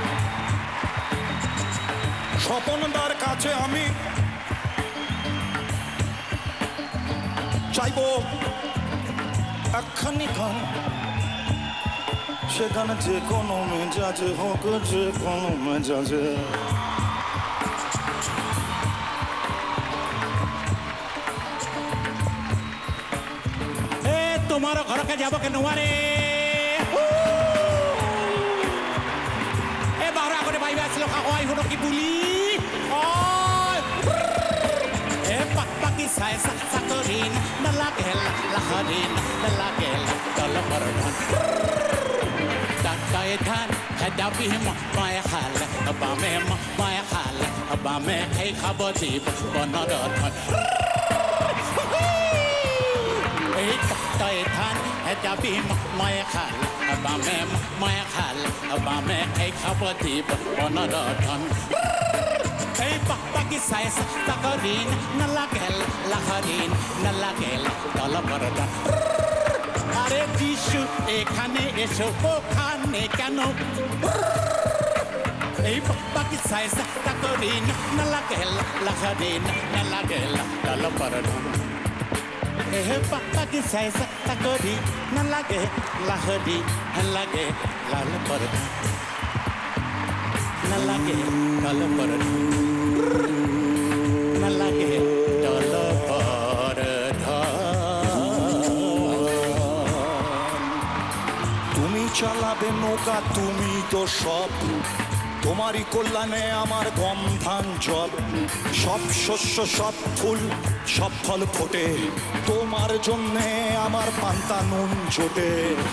স্বপনদার কাছে আমি চাইব একখানি গান সেখানে যে কোনো মেজাজে হোক যে কোনো মেজাজে এ তোমার ঘরকে যাব কেন আরে এ বারো আগতে বাইবে আসলো কাকয় শুনো কি বুলি এ পাকি চাই চাকৰিন নালাগে লাহৰিন নালাগে তলমৰ ধন তাই ধান হেদাবি মায়ে খাল বামে মায়ে খাল বামে সেই খাব দিব বনৰ ধন এই তাই ধান হেদাবি মায়ে খাল বামে মায়ে খাল বামে সেই খাব দিব বনৰ ধন এই পাকি চাই চাকৰিন নালাগে লাহৰিন নালাগে তলমৰ ধন আরে যিশু এখানে এসো ওখানে কেন এই পাকি চাই চাকরিন নালাগে লাহরিন নালাগে তলপর এ পাকি চাই চাকরি নালাগে লাহরি নালাগে লালপর নালাগে তলপর নালাগে তলপর চালাবে নৌকা তুমি তো সব তোমারই কল্যাণে আমার গম ধান জব সব শস্য সব ফুল সব ফল ফোটে তোমার জন্যে আমার পান্তা নুন জোটে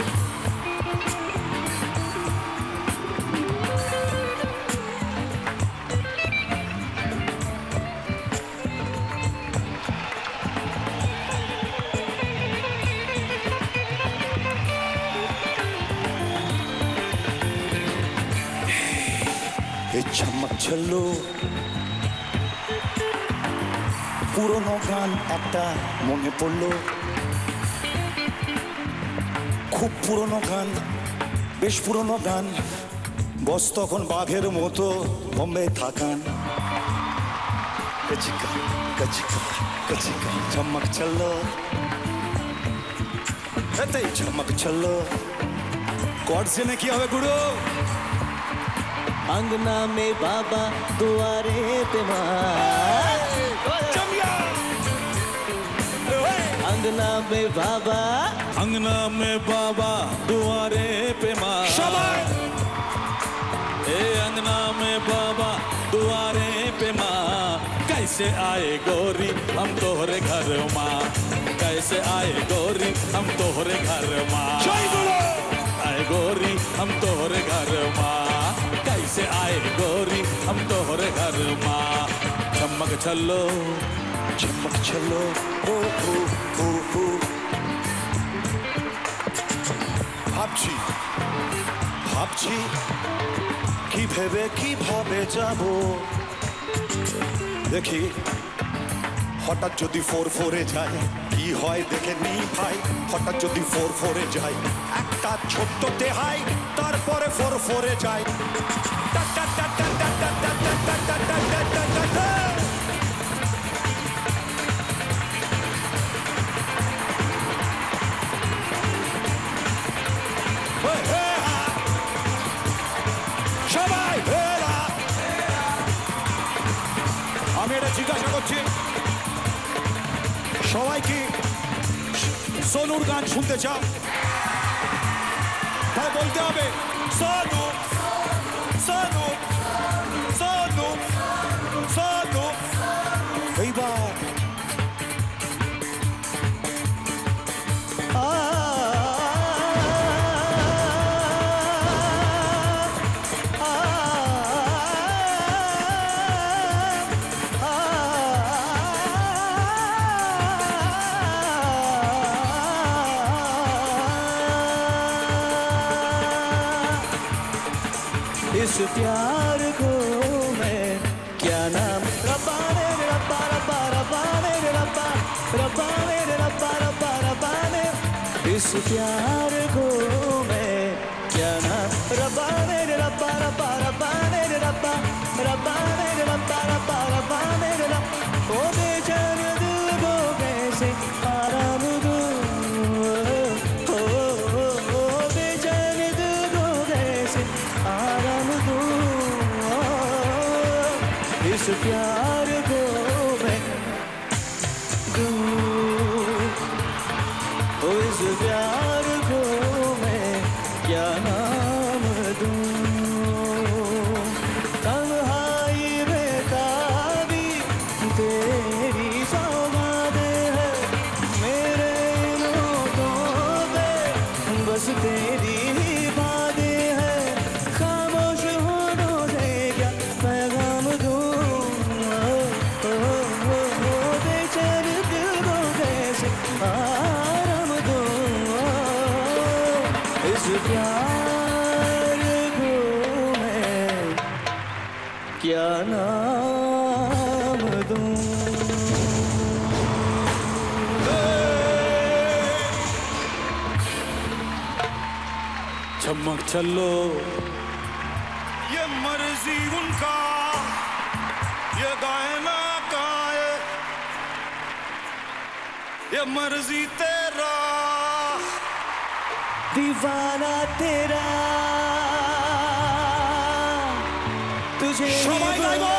ঝমক ছল্লো পুরনো গান একটা মনে পড়লো খুব পুরনো গান বেশ পুরনো গান বস তখন বাঘের মতো বোম্বে থাকান কচিকা কচিকা কচিকা ঝমক ছল্লো এতে ঝমক ছল্লো কর্ড জেনে কি হবে গুরু अंगना में बाबा दुआरे पे माँ अंगना में बाबा अंगना में बाबा दुआरे पे माँ ए अंगना में बाबा दुआरे पे माँ कैसे आए गोरी हम तोहरे घर माँ कैसे आए गोरी हम तोहरे घर माँ आए गोरी हम तोहरे घर माँ कैसे आए गोरी हम तोहरे घर माँ चमक छल्लो चमक छल्लो ओ ओ ओ ओ ভাবছি ভাবছি কি ভেবে কি ভাবে যাব দেখি হঠাৎ যদি ফোর ফোরে যায় কি হয় দেখে নি ভাই হঠাৎ যদি ফোর ফোরে যায় একটা ছোট্ট তেহাই তারপরে ফোর ফোরে যায় সবাই আমি এটা জিজ্ঞাসা করছি সবাই কি সোনুর গান শুনতে চাও তাহলে বলতে হবে সোনু সোনু সোনু সোনু এইবার इस प्यार को मैं क्या नाम रब्बा ने रब्बा रब्बा रब्बा ने रब्बा रब्बा ने रब्बा रब्बा रब्बा ने इस प्यार को मैं क्या नाम रब्बा ने रब्बा रब्बा रब्बा ने रब्बा रब्बा ने रब्बा रब्बा रब्बा ने रब्बा ओ बेचैन दिल को कैसे आराम दूं ओ बेचैन दिल को कैसे आराम दूं इस प्यार को मैं दूं ओ इस प्यार को मैं क्या नाम दूं तन्हाई में ताबी तेरी सौगात है मेरे इन होठों पे बस तेरी ही बातें हैं खामोश होठों से क्या पैगाम दूं बेचैन दिल को कैसे आराम दूं इस प्यार को मैं क्या नाम दूं चमक चलो ये मर्जी उनका ये गाए ना गाए ये मर्जी तेरा दीवाना तेरा तुझे সবাই গাইবো।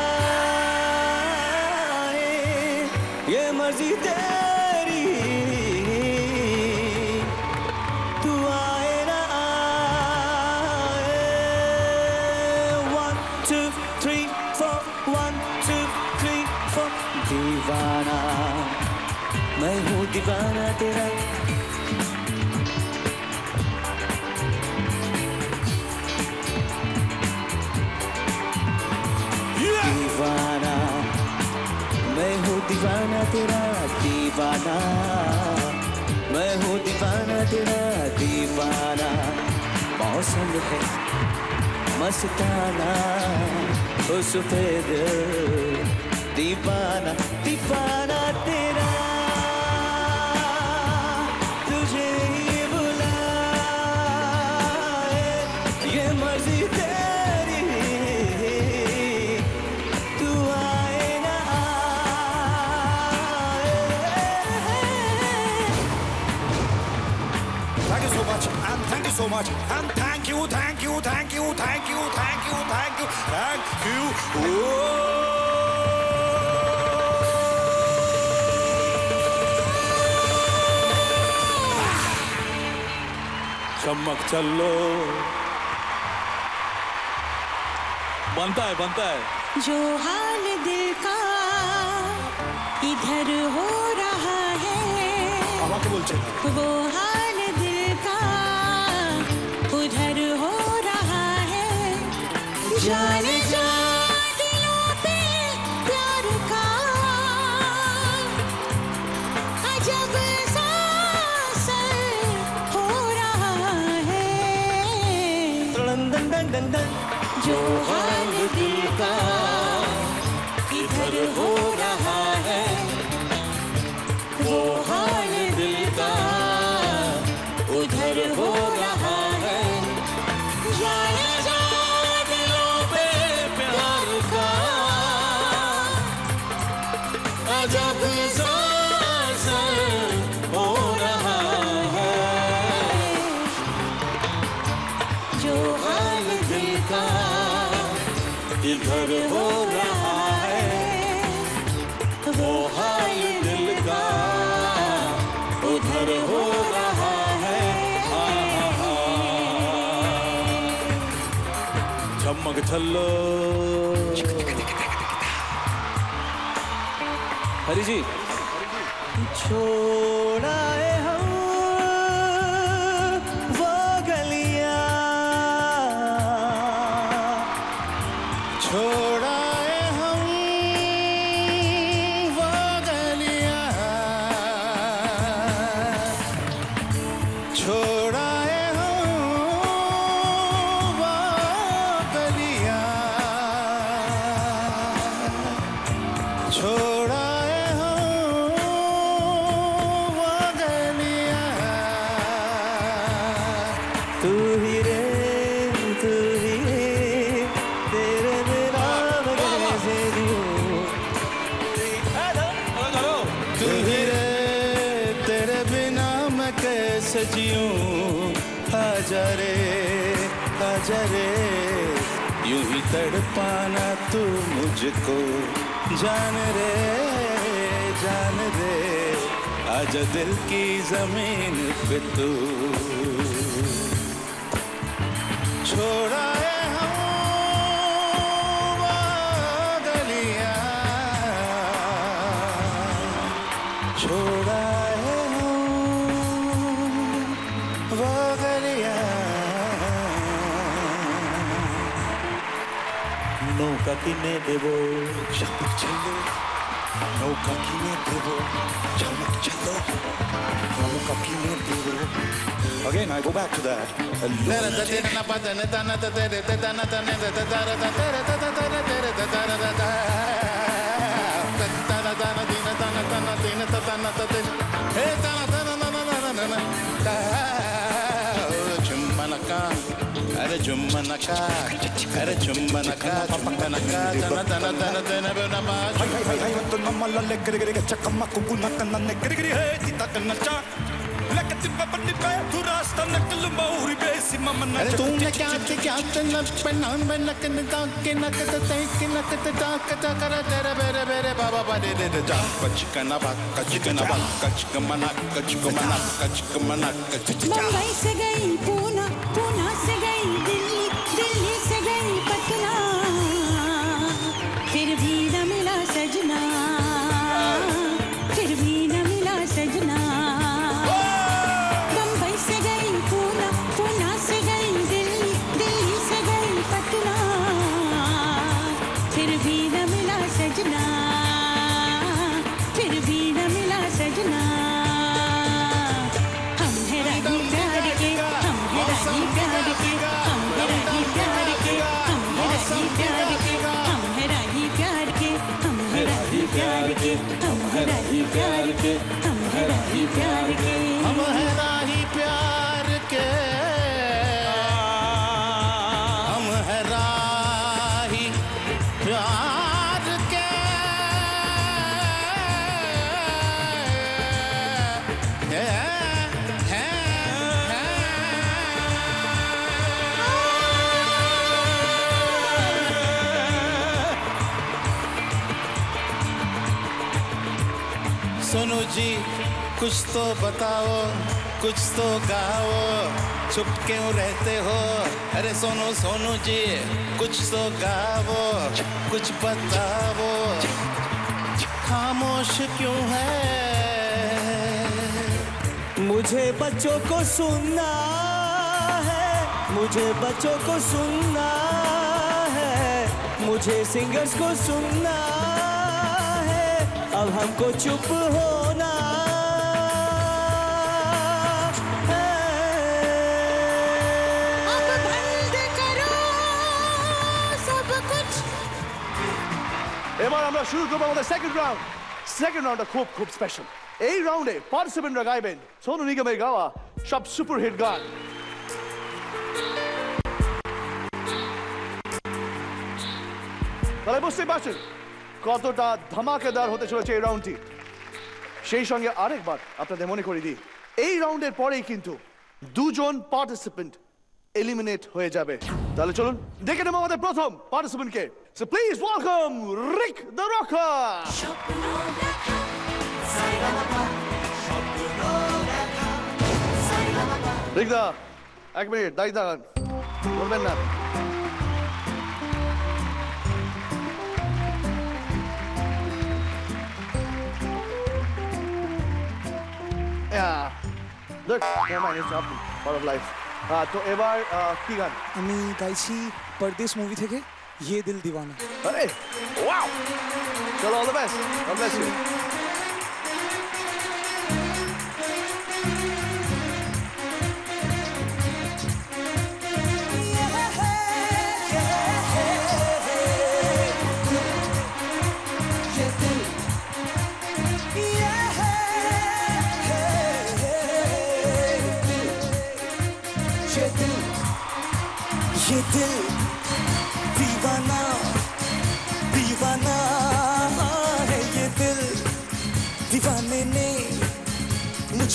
बुलाए, ये मर्जी तेरी तू आए ना आए one two three four one two three four दीवाना मैं हूँ दीवाना तेरा दीवाना मैं हूँ दीवाना तेरा दीवाना मैं हूँ दीवाना तेरा दीवाना मौसम है मस्ताना उस पे दिल दीवाना दीवाना तेरा तुझे ही बुलाए ये मर्जी तेरी तू आए ना आए Thank you so much, and thank you so much, and thank you, thank you, thank you, thank you, thank you, thank you, thank you. चमक चलो बनता है बनता है जो हाल दिल का इधर हो रहा है वो हाल दिल का उधर हो रहा है जाने जा दिलों पे प्यार का अजब सा असर हो रहा है जो हाल दिल का इधर हो रहा है वो हाल दिल का उधर हो रहा है जाने जा दिलों पे प्यार का अजब सा असर हो रहा है जो हाल दिल का इधर हो रहा है वो हाल दिल का उधर हो रहा है चमक चलो हरी जी छोड़ा है हम वो गलियां छोड़ा है हम वो गलियां छोड़ा है हम वो छोड़ाए हूँ वो गलियाँ तू ही रे तू ही रे तेरे बिना मैं कैसे जीऊं तू ही रे तेरे बिना मैं कैसे जीऊं आजा रे आजा रे यूं ही तड़पाना तू मुझको जान रे जान रे आजा दिल की जमीन पे तू छोड़ाए हम वो गलियां छोड़ाए हम वो गलियां নৌকা কিনে দেব ঝলক ঝলক নৌকা কিনে দেব ঝলক ঝলক নৌকা কিনে দেব Again, I go back to that. अरे जुम्मनका अरे जुम्मनका जुम्मनका तना तना तना तना बेना बाज हाय हाय हाय तो नम्मला लेकर गिरे चकम्मा कुकु नकन नेकर गिरे है तीता कन्नचा लेकति पपनी पे तू रास्ता नकल मौरी बेसी ममना अरे तूने क्या ते क्या तन पनान बन नकन ताके नकत ते के नकत ताक ता कर तेरे बेरे बेरे बाबा बाडे दे दे जा कचकना बा कचकना बा कचकमना कचकमना कचकमना कचचा मुंबई से गई पूना पूना से गई दिल्ली दिल्ली से गई पटना फिर भी न मिला सजना फिर भी न मिला सजना मुंबई से गई पूना पूना से गई दिल्ली दिल्ली से गई पटना फिर भी न मिला सजना फिर भी न मिला सजना हम है राही प्यार के हम है राही प्यार के हम है राही प्यार के हम है राही प्यार के हम है राही प्यार के हम है राही प्यार के हम है राही प्यार के हम है राही प्यार के हम है राही प्यार के हम है राही प्यार के है है सुनो जी कुछ तो बताओ कुछ तो गाओ चुप क्यों रहते हो अरे सोनू सोनू जी कुछ तो गाओ कुछ बताओ खामोश क्यों है मुझे बच्चों को सुनना है मुझे बच्चों को सुनना है मुझे सिंगर्स को सुनना है अब हमको चुप होना अब बंद करो सब कुछ এবার আমরা শুরু করবো আমাদের সেকেন্ড রাউন্ড সেকেন্ড রাউন্ডটা খুব খুব স্পেশাল এই রাউন্ডে পার্টিসিপেন্টরা গাইবেন সোনু নিগমের গাওয়া সব সুপারহিট গান তাহলে বুঝতেই পারছেন কতটা ধামাকেদার হতে চলেছে এই রাউন্ডটি সেই সঙ্গে আরেকবার আপনাদের মনে করিয়ে দিই এই রাউন্ডের পরেই কিন্তু দুজন পার্টিসিপেন্ট এলিমিনেট হয়ে যাবে তাহলে চলুন দেখে নেব আমাদের প্রথম পার্টিসিপেন্টকে so please welcome Rick the rocker Rick দা এক মিনিট দাঁড়িয়ে দাঁড়ান বলবেন না Yeah. Look, never mind, it's not part of life. Uh, তো এবার uh, কি গান আমি গাইছি পরদেশ মুভি থেকে ये दिल दीवाना আরে ওয়াও চলো all the best God bless you ये दिल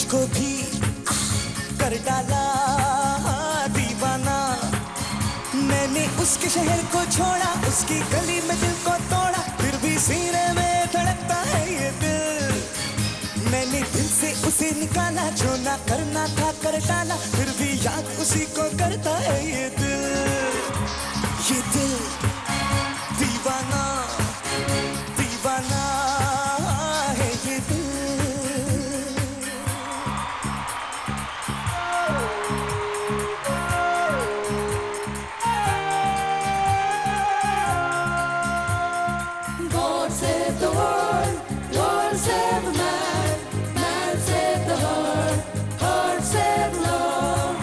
मुझको भी कर डाला दीवाना। मैंने उसके शहर को छोड़ा, उसकी गली में दिल को तोड़ा, फिर भी सीने में धड़कता है ये दिल। मैंने दिल से उसे निकाला, जो ना करना था कर डाला, फिर भी याद उसी को करता है ये दिल। ये दिल दीवाना दीवाना है ये दिल। God save the world, world save the man, man save the heart, heart save love.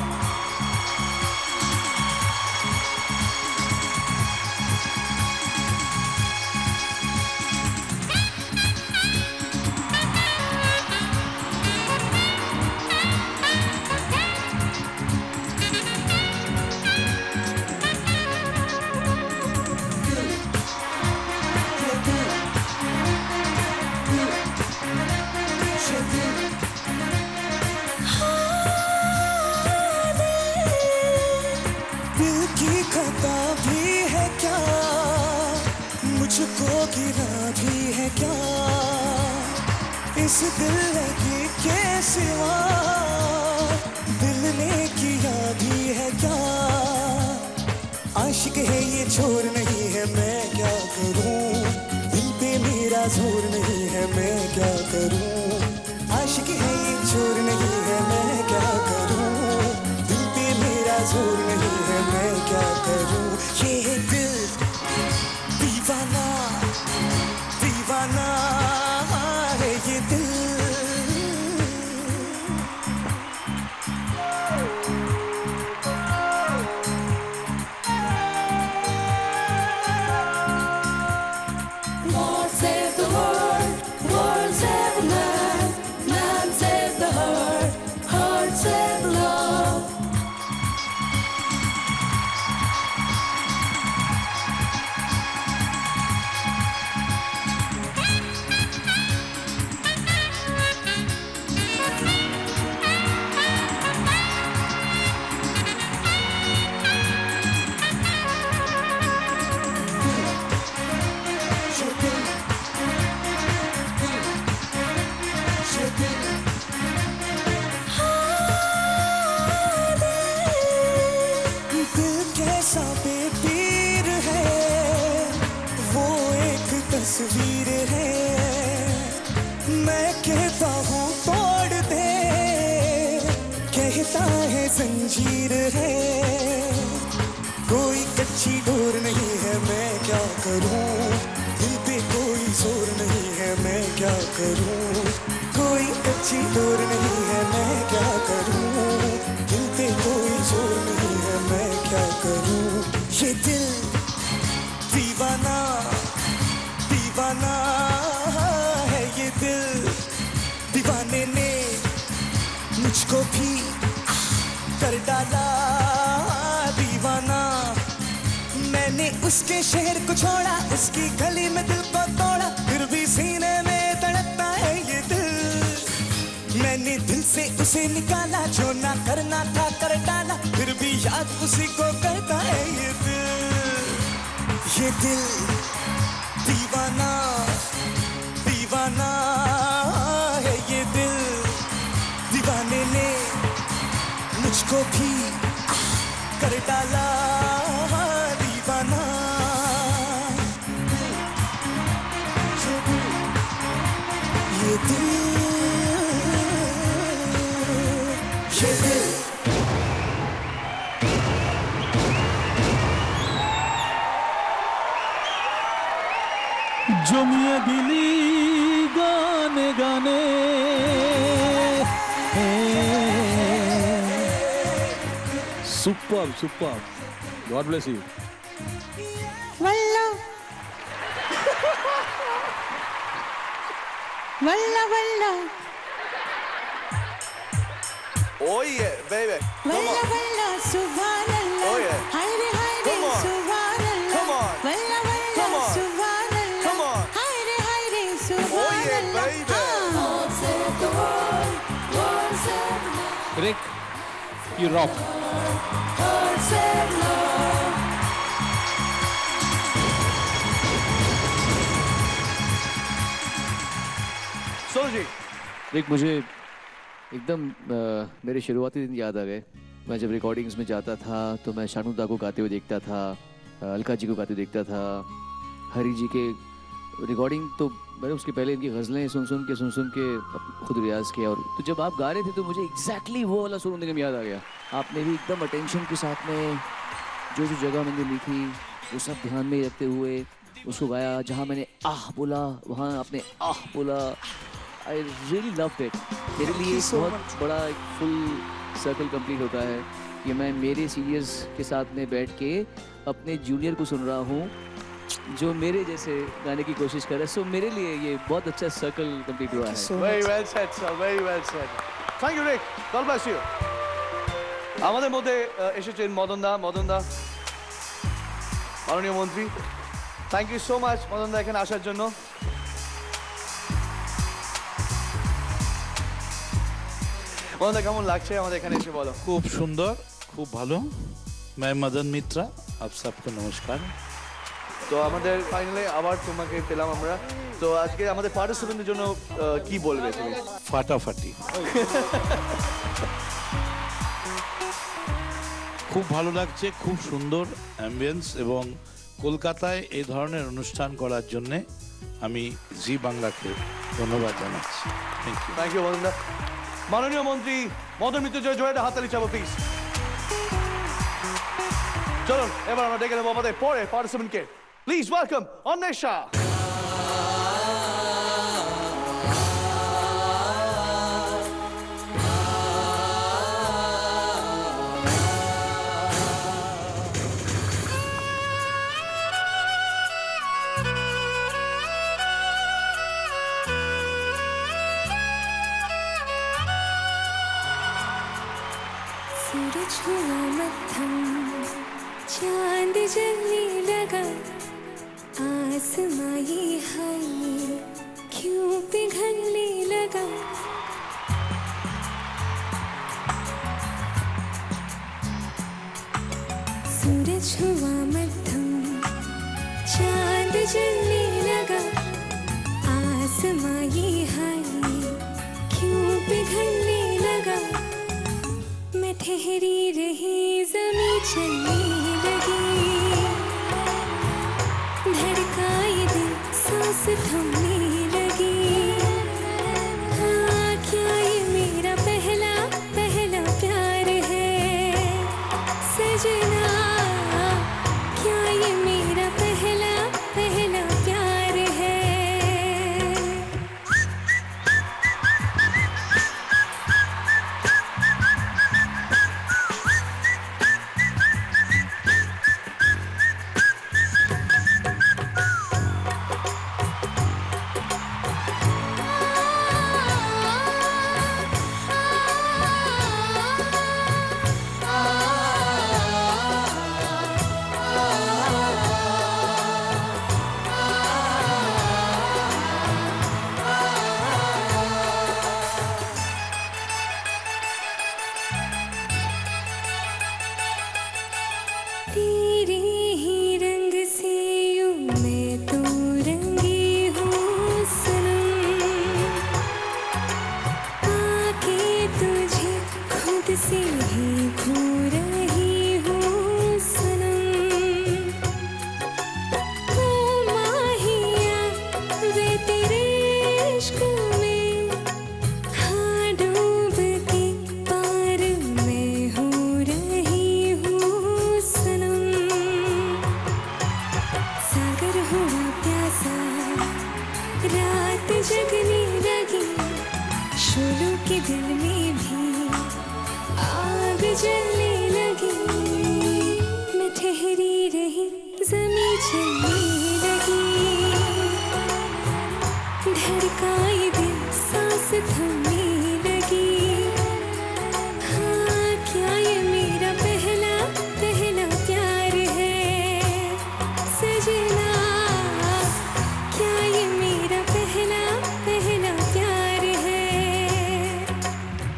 दिल की खता भी है क्या, मुझको गिरा भी है क्या, इस दिल लगी के सिवा दिल ने किया भी है क्या। आशिक है ये चोर नहीं है, मैं क्या करूं, दिल पे मेरा जोर नहीं है, मैं क्या करूं। आशिक है ये चोर नहीं है, मैं क्या करूं, दिल पे मेरा जोर नहीं है, मैं क्या करूं। ये है दिल दीवाना दीवाना है ये दिल। God save the world, world save the man, man save the heart, heart save love. दिल कैसा बेपीर है, वो एक तस्वीर है। मैं कहता हूँ तोड़ दे, कहता है जंजीर है। कोई कच्ची डोर नहीं है, मैं क्या करूँ, दिल पे कोई जोर नहीं है, मैं क्या करूँ। कोई कच्ची डोर नहीं है, मैं क्या करूँ, दिल पे कोई जोर नहीं है, मैं क्या करूँ। ये दिल दीवाना दीवाना है ये दिल। दीवाने ने मुझको भी कर डाला दीवाना। मैंने उसके शहर को छोड़ा, उसकी गली में दिल को तोड़ा, फिर भी सीने में धड़कता है ये दिल। मैंने दिल से उसे निकाला, जो ना करना था कर डाला, फिर भी याद उसी को करता है ये दिल। ये दिल दीवाना दीवाना है ये दिल। दीवाने ने मुझको भी कर डाला दीवाना। ये दिल ये दिल জমিয়ে দিলি গানে গানে super super God bless you वल्ला वल्ला वल्ला Oh yeah, baby. Come वल्ला on. वल्ला सुभान अल्लाह Oh yeah. हाय रे हाय रे Come on. सुभान अल्लाह Come on. वल्ला वल्ला Come on. सुभान अल्लाह Come on. हाय रे हाय रे Oh सुभान yeah, अल्लाह baby. हाँ। God save the world, world You rock. Sonu ji देख मुझे एकदम अ, मेरे शुरुआती दिन याद आ गए। मैं जब रिकॉर्डिंग्स में जाता था तो मैं शानुदा को गाते हुए देखता था, अ, अलका जी को गाते हुए देखता था, हरी जी के रिकॉर्डिंग तो मैंने उसके पहले इनकी गज़लें सुन सुन के सुन सुन के खुद रियाज किया। और तो जब आप गा रहे थे तो मुझे एग्जैक्टली वो वाला सुर निगम याद आ गया। आपने भी एकदम अटेंशन के साथ में जो जो जगह मैंने ली थी वो सब ध्यान में रखते हुए उसको गाया। जहाँ मैंने आह बोला वहाँ आपने आह बोला। I really loved it. मेरे लिए एक बहुत बड़ा एक फुल सर्कल कंप्लीट होता है कि मैं मेरे सीनियर्स के साथ में बैठ के अपने जूनियर को सुन रहा हूँ जो मेरे जैसे गाने की कोशिश कर रहा है। सो मेरे लिए ये बहुत अच्छा सर्कल कंप्लीट हुआ है। Very well said, sir. Very well said. Thank you, Rick. God bless you. আমাদের মধ্যে আহ, এসেছেন মদন দা মদন দা মাননীয় মন্ত্রী। Thank you so much Madan দা এখানে আসার জন্য। মদন দা কেমন লাগছে আমাদের এখানে এসে বলো। खूब सुंदर खूब ভালো। मैं मदन मित्रा आप सबको नमस्कार। তো আমাদের ফাইনালে আবার তোমাকে পেলাম আমরা। তো আজকে আমাদের পার্টিসিপেন্টদের জন্য আহ, কি বলবে তুমি? ফাটাফাটি। খুব ভালো লাগছে, খুব সুন্দর অ্যাম্বিয়েন্স এবং কলকাতায় এই ধরনের অনুষ্ঠান করার জন্যে আমি জি বাংলাকে ধন্যবাদ জানাচ্ছি। Thank you. Thank you Madan দা। মাননীয় মন্ত্রী মদন মিত্র জয় জয়টা হাতালি চাবো প্লিজ। চলুন এবার আমরা ডেকে নেবো আমাদের পরে পার্টিসিপেন্টকে। Please welcome Anwesha. सूरज हुआ मध्यम चांद जलने लगा आसमां ये हाय क्यों पिघलने लगा सूरज हुआ मध्यम चांद जलने लगा आसमां ये हाय क्यों पिघलने लगा मैं ठहरी रही ज़मीं चलने लगी धड़काए दिल सांस थमने लगी हाँ क्या ये मेरा पहला पहला प्यार है सजना क्या ये मेरा पहला पहला प्यार है तेरे ही रंग से यूं मैं तो रंगी हूँ सनम आके तुझे खुद से ही खो रही हूँ सनम ओ माहिया वे तेरे इश्क में हाँ डूब के पार मैं हो रही हूँ सनम सागर हुआ प्यासा रात जगने लगी शोलों के दिल में भी आग जलने लगी मैं ठहरी रही ज़मीं चलने लगी धड़काए दिल सांस थमने लगी हाँ क्या ये मेरा पहला पहला प्यार है सजना क्या ये मेरा पहला पहला प्यार है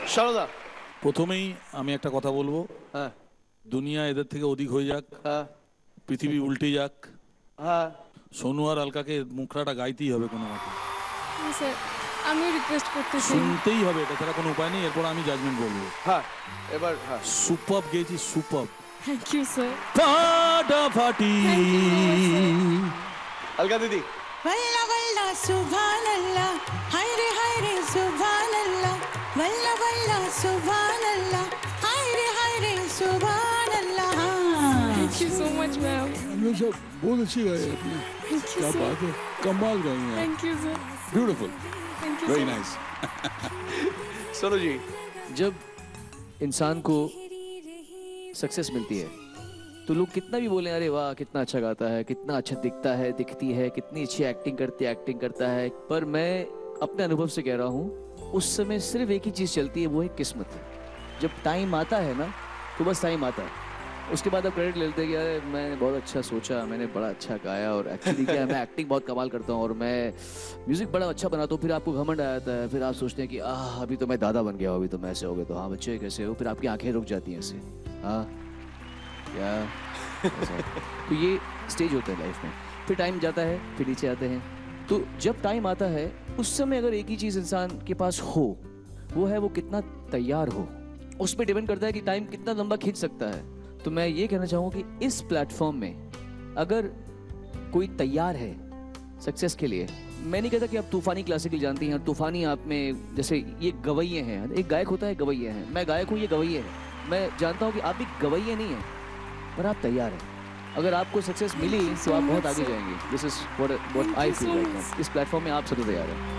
শারদা প্রথমেই আমি একটা কথা বলবো, হ্যাঁ, দুনিয়া এদের থেকে অধিক হয়ে যাক, হ্যাঁ, পৃথিবী উল্টে যাক, হ্যাঁ, সোনু আর আলকাকে মুখরাটা গাইতেই হবে কোনো মতে, স্যার আমিও রিকোয়েস্ট করতেছি। শুনতেই হবে, এটা ছাড়া কোনো উপায় নেই। এরপর আমি জাজমেন্ট বলবো। হ্যাঁ, এবার হ্যাঁ, সুপার গেয়েছি, সুপার। Thank you sir. ফাটাফাটি। আলকা দিদি। वल्ला वल्ला सुभान अल्लाह, हाय रे हाय रे सुभान अल्लाह, वल्ला वल्ला सुभान अल्लाह, हाय रे हाय रे सुभान अल्लाह। Thank you so much ma'am. हम लोग सब बहुत अच्छी गाए आपने, क्या बात है, कमाल गाई हैं। Thank you sir. Beautiful, thank you very sir. Nice. Sonu ji, जब इंसान को सक्सेस मिलती है तो लोग कितना भी बोले अरे वाह कितना अच्छा गाता है, कितना अच्छा दिखता है, दिखती है, कितनी अच्छी एक्टिंग करती है, एक्टिंग करता है, पर मैं अपने अनुभव से कह रहा हूँ उस समय सिर्फ एक ही चीज़ चलती है, वो है किस्मत। जब टाइम आता है ना तो बस टाइम आता है, उसके बाद आप क्रेडिट ले लेते हैं कि अरे मैंने बहुत अच्छा सोचा, मैंने बड़ा अच्छा गाया और एक्चुअली क्या है मैं एक्टिंग बहुत कमाल करता हूँ और मैं म्यूज़िक बड़ा अच्छा बनाता हूँ। फिर आपको घमंड आ जाता है, फिर आप सोचते हैं कि आह अभी तो मैं दादा बन गया हूँ, अभी तो मैं ऐसे हो गए, तो हाँ बच्चे कैसे हो, फिर आपकी आंखें रुक जाती हैं ऐसे, हाँ क्या तो ये स्टेज होता है लाइफ में। फिर टाइम जाता है, फिर नीचे आते हैं। तो जब टाइम आता है उस समय अगर एक ही चीज़ इंसान के पास हो वो है वो कितना तैयार हो, उस पर डिपेंड करता है कि टाइम कितना लंबा खींच सकता है। तो मैं ये कहना चाहूँगा कि इस प्लेटफॉर्म में अगर कोई तैयार है सक्सेस के लिए, मैं नहीं कहता कि आप तूफानी क्लासिकल जानती हैं, तूफानी आप में जैसे ये गवैये हैं, एक गायक होता है गवैये हैं, मैं गायक हूँ, ये गवैये हैं, मैं जानता हूँ कि आप भी गवैये नहीं हैं पर आप तैयार हैं। अगर आपको सक्सेस मिली तो आप बहुत आगे जाएंगे। This is what what I feel right now. इस प्लेटफॉर्म में आप सभी तैयार हैं।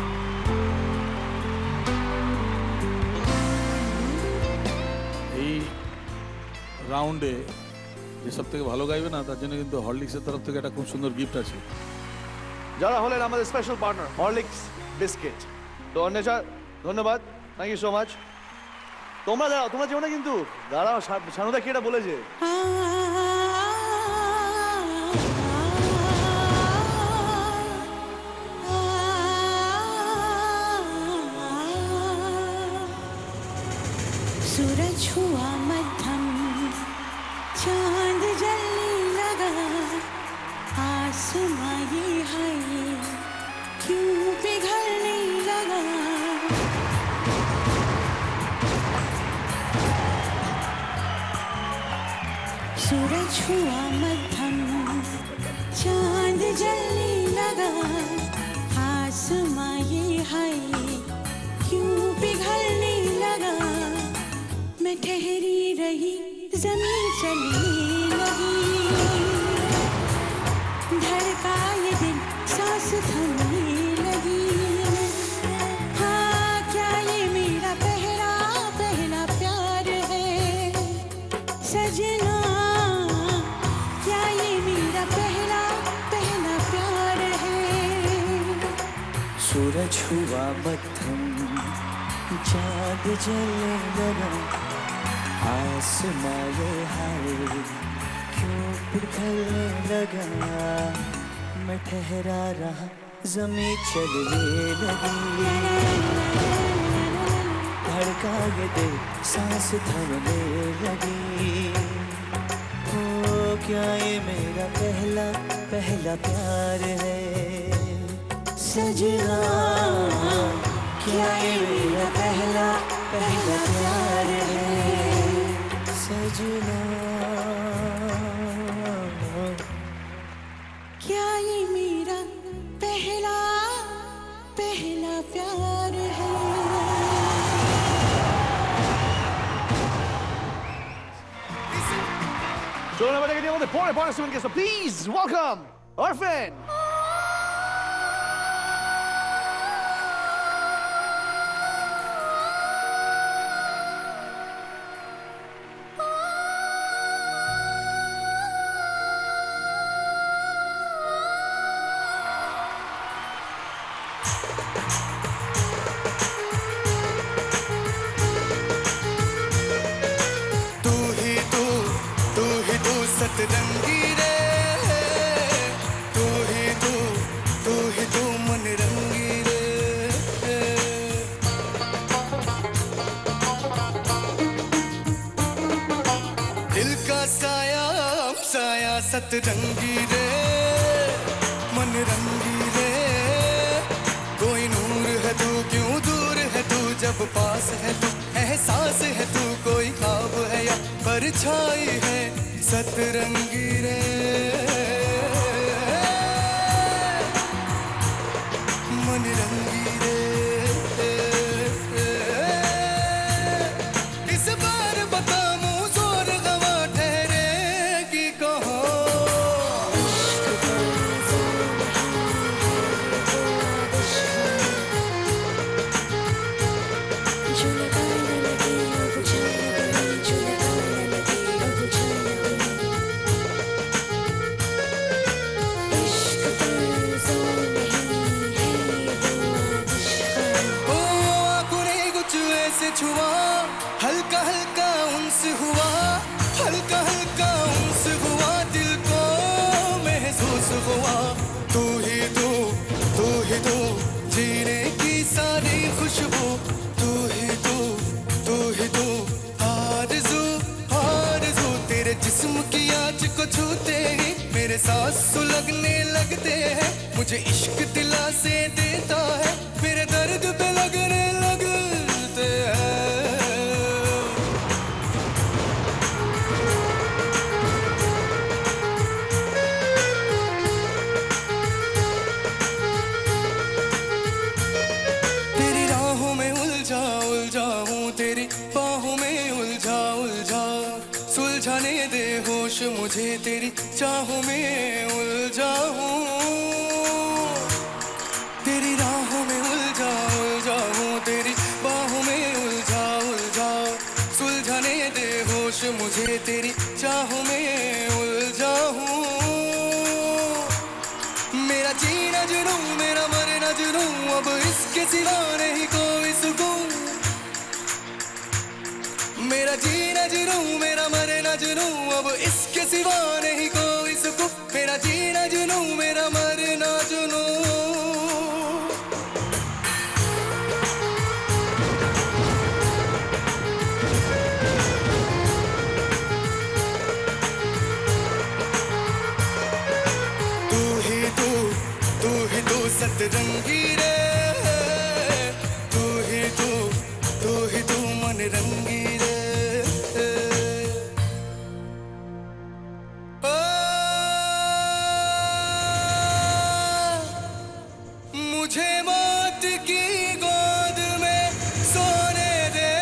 এই রাউন্ডে যে সব থেকে ভালো গাইবে না তার জন্য কিন্তু হরলিক্সের তরফ থেকে একটা খুব সুন্দর গিফট আছে। যারা হলেন আমাদের স্পেশাল পার্টনার হরলিক্স বিস্কিট, তো অন্বেষা ধন্যবাদ, থ্যাংক ইউ সো মাচ। তোমরা দাঁড়াও, তোমরা যেও না কিন্তু, দাঁড়াও, শানুদা কি এটা বলেছে? सूरज हुआ मध्यम, चांद जलने लगा, आसमां ये है क्यों पिघलने लगा। सूरज हुआ मध्यम, चांद जलने लगा, आसमां ये है क्यों पिघलने लगा। मैं ठहरी रही, जमीन चलने लगी, धड़का ये दिल, सांस थमने लगी। हाँ क्या ये मेरा पहला पहला प्यार है सजना, क्या ये मेरा पहला पहला प्यार है। सूरज हुआ मध्यम, चाँद जलने लगा, आसमां ये हाय क्यों पिघलने लगा। मैं ठहरा रहा, ज़मीं चलने लगी, धड़का ये दिल, सांस थमने लगी। ओ क्या ये मेरा पहला पहला प्यार है सजना, क्या ये मेरा पहला पहला प्यार है सजना। क्या ये मेरा पहला पहला प्यार है। চলুন এবার ডেকে নিয়ে আমাদের পরে participant guest, please welcome Arfin. सतरंगी रे, तू ही सतरंगी रे मन रंगी रे कोई नूर है तू क्यों दूर है तू जब पास है तू एहसास है तू कोई ख्वाब है या परछाई है सतरंगी रे मन रंगी रे इस बार बता मुँह जोर गवा ठहरेगी कहाँ छुआ हल्का हल्का उनस हुआ हल्का हल्का उनस हुआ दिल को महसूस हुआ तू ही तू तू ही तू जीने की सारी खुशबू तू ही तू तू ही तू आरज़ू आरज़ू तेरे जिस्म की आँच को छूते ही मेरे सांस सुलगने लगते हैं मुझे इश्क दिला से देता है मेरे दर्द पे लगने लगते हैं तेरी राहों में उलझा उलझा हूँ तेरी बाहों में उलझा उलझा सुलझाने दे होश मुझे तेरी चाहों में उलझा हूँ तेरी राहों में उलझा उलझा हूँ तेरी बाहों में उलझा उलझा सुलझाने दे होश मुझे तेरी चाहों में उलझा हूँ मेरा जीना जुनूं मेरा मरना जुनूं अब इसके सिवा नहीं कोई सुकून मेरा जीना जुनूं मेरा मरना जुनूं अब इसके सिवा नहीं कोई सुकून मेरा जीना जुनूं मेरा मरना जुनूं सतरंगी रे तू ही तू तू ही तू मन रंगी रे ओ, मुझे मौत की गोद में सोने दे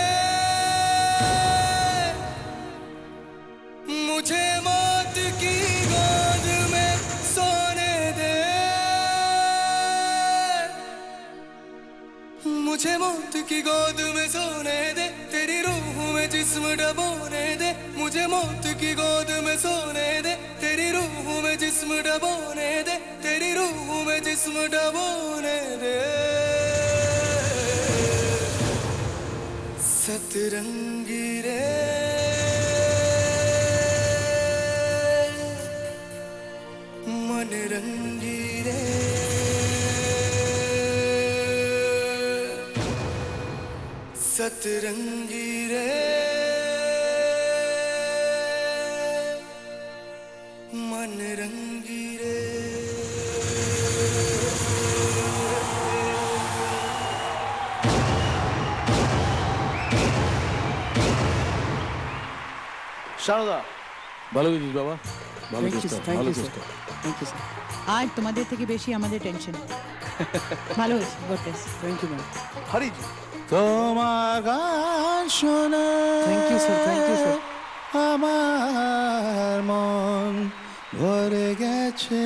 मुझे मौत की गोद में सोने दे मुझे मौत की गोद में सोने दे तेरी रूह में जिस्म डबोने दे मुझे मौत की गोद में सोने दे तेरी रूह में जिस्म डबोने दे तेरी रूह में जिस्म डबोने दे सतरंगी रे मन रंगी रे सतरंगी रे मन रंगी रे শারদা ভালো গেছিস বাবা ভালো Thank you, চেষ্টা sir. Thank ভালো you, sir. চেষ্টা থ্যাংক ইউ স্যার আজ তোমাদের থেকে বেশি আমাদের টেনশন ভালো হয়েছে God bless thank you ma'am Hariji তোমার গান শোনা thank you sir thank you sir আমার মন ভরে গেছে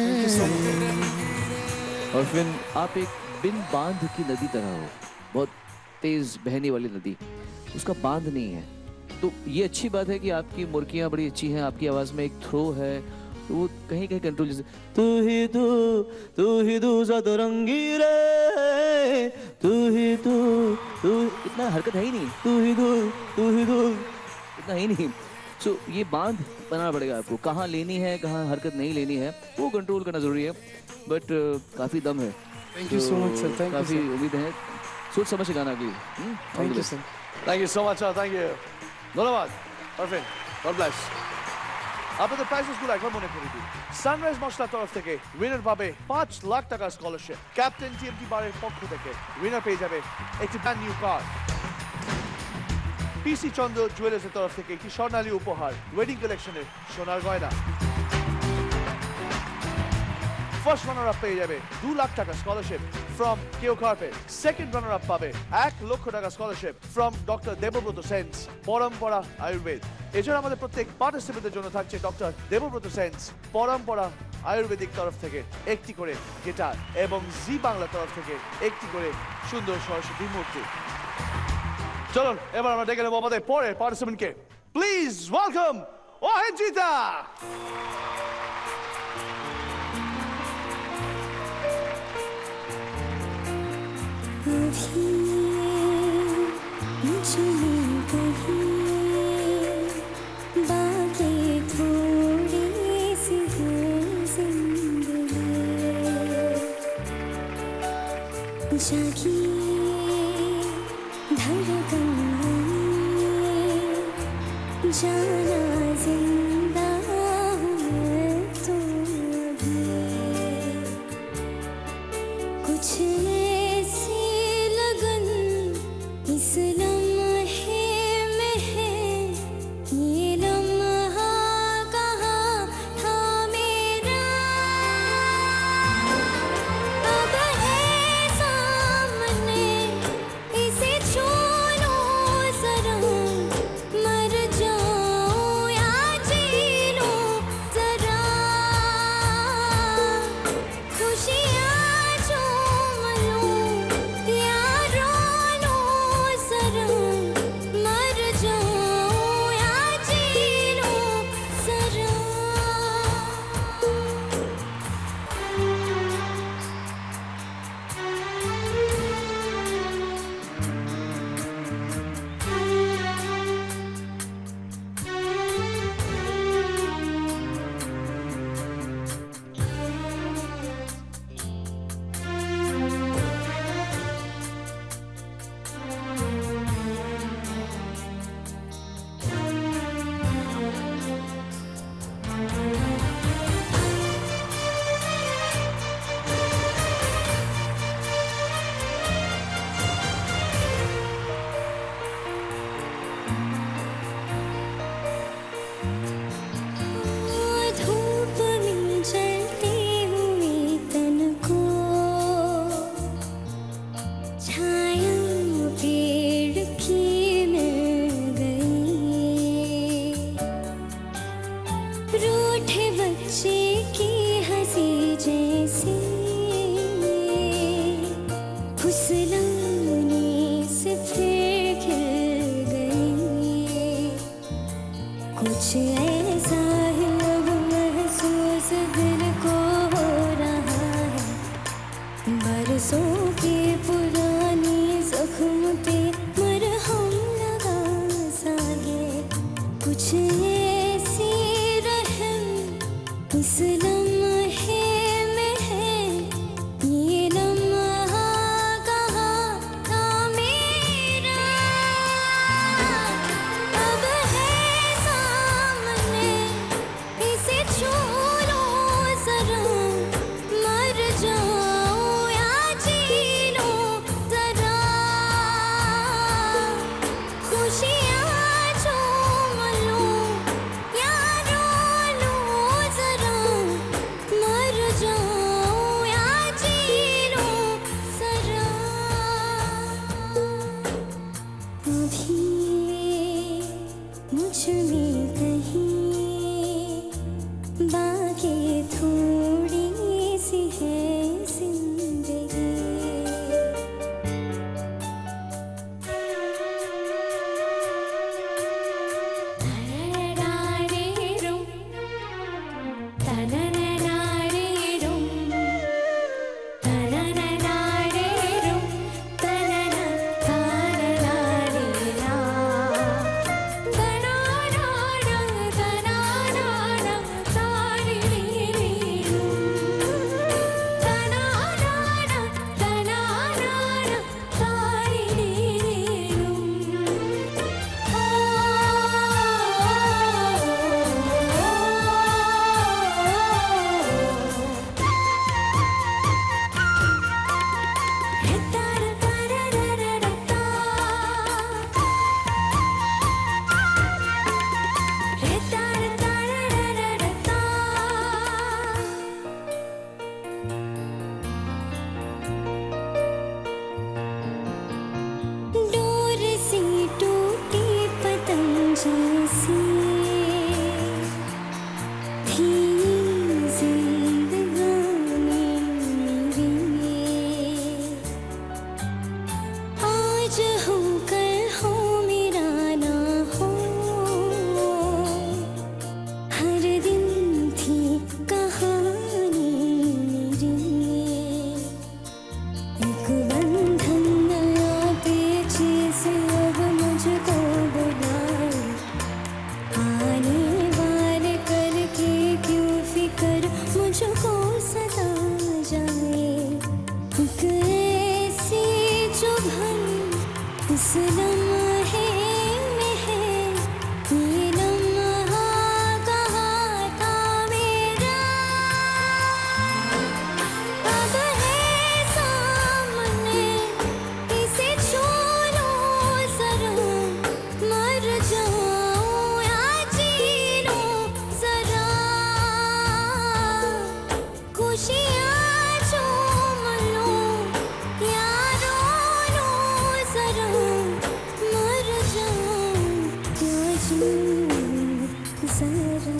और फिर आप एक बिन बांध की नदी तरह हो बहुत तेज बहने वाली नदी उसका बांध नहीं है तो ये अच्छी बात है कि आपकी मुर्कियाँ बड़ी अच्छी हैं आपकी आवाज़ में एक थ्रो है तो वो कहीं कहीं कंट्रोल जैसे तू ही तू तू ही तू सतरंगी रे तू ही तू तू इतना हरकत है ही नहीं तू ही तू तू ही तू इतना ही नहीं सो so, ये बांध बनाना पड़ेगा आपको कहाँ लेनी है कहाँ हरकत नहीं लेनी है वो कंट्रोल करना ज़रूरी है बट uh, काफ़ी दम है thank you so much sir thank you काफ़ी उम्मीद है सोच समझ के गाना अगली thank you sir thank you so much thank you ধন্যবাদ পারফেক্ট গড ব্লেস আপনাদের প্রাইজেস গুলো একবার মনে করে দিই। সানরাইজ মশলার তরফ থেকে উইনার পাবে পাঁচ লাখ টাকার স্কলারশিপ। ক্যাপ্টেন টিএমটি বারের পক্ষ থেকে উইনার পেয়ে যাবে একটি ব্র্যান্ড নিউ কার। পিসি চন্দ্র জুয়েলার্সের তরফ থেকে একটি স্বর্ণালী উপহার, ওয়েডিং কালেকশনের সোনার গয়না। ফার্স্ট রানার আপ পেয়ে যাবে দু লাখ টাকা স্কলারশিপ ফ্রম কেও কার্পেট। সেকেন্ড রানার আপ পাবে এক লক্ষ টাকা scholarship from doctor Debabrata Sen's Parampara Ayurved. এছাড়া আমাদের প্রত্যেক পার্টিসিপেন্টের জন্য থাকছে ডক্টর দেবব্রত সেন্স পরম্পরা আয়ুর্বেদিক তরফ থেকে একটি করে গিটার এবং জি বাংলা তরফ থেকে একটি করে সুন্দর সরস্বতী মূর্তি। চলুন এবার আমরা ডেকে নেবো আমাদের পরের পার্টিসিপেন্টকে। Please welcome অহেঞ্জিতা। जागी धड़कन जाना जिंदा हूँ तो अभी कुछ ऐसी लगन इस लम्हे में है, ये लम्हा कहाँ था मेरा। अब है सामने इसे छू लो जरा, मर जाऊं आज हो कल हो मेरा ना हो, हर दिन थी कहानी मेरी, एक बंधन नया पेची से अब मुझको बुलाए, आने वाले करके क्यों फिकर मुझको सता जाए, एक ऐसी चुभन इस लम्हे में है, ये लम्हा कहाँ था मेरा, अब है सामने इसे छू लो जरा, मर जाऊं या जी लो जरा, खुशियाँ चूम लो या रो लो जरा, मर जाऊं या जी जरा।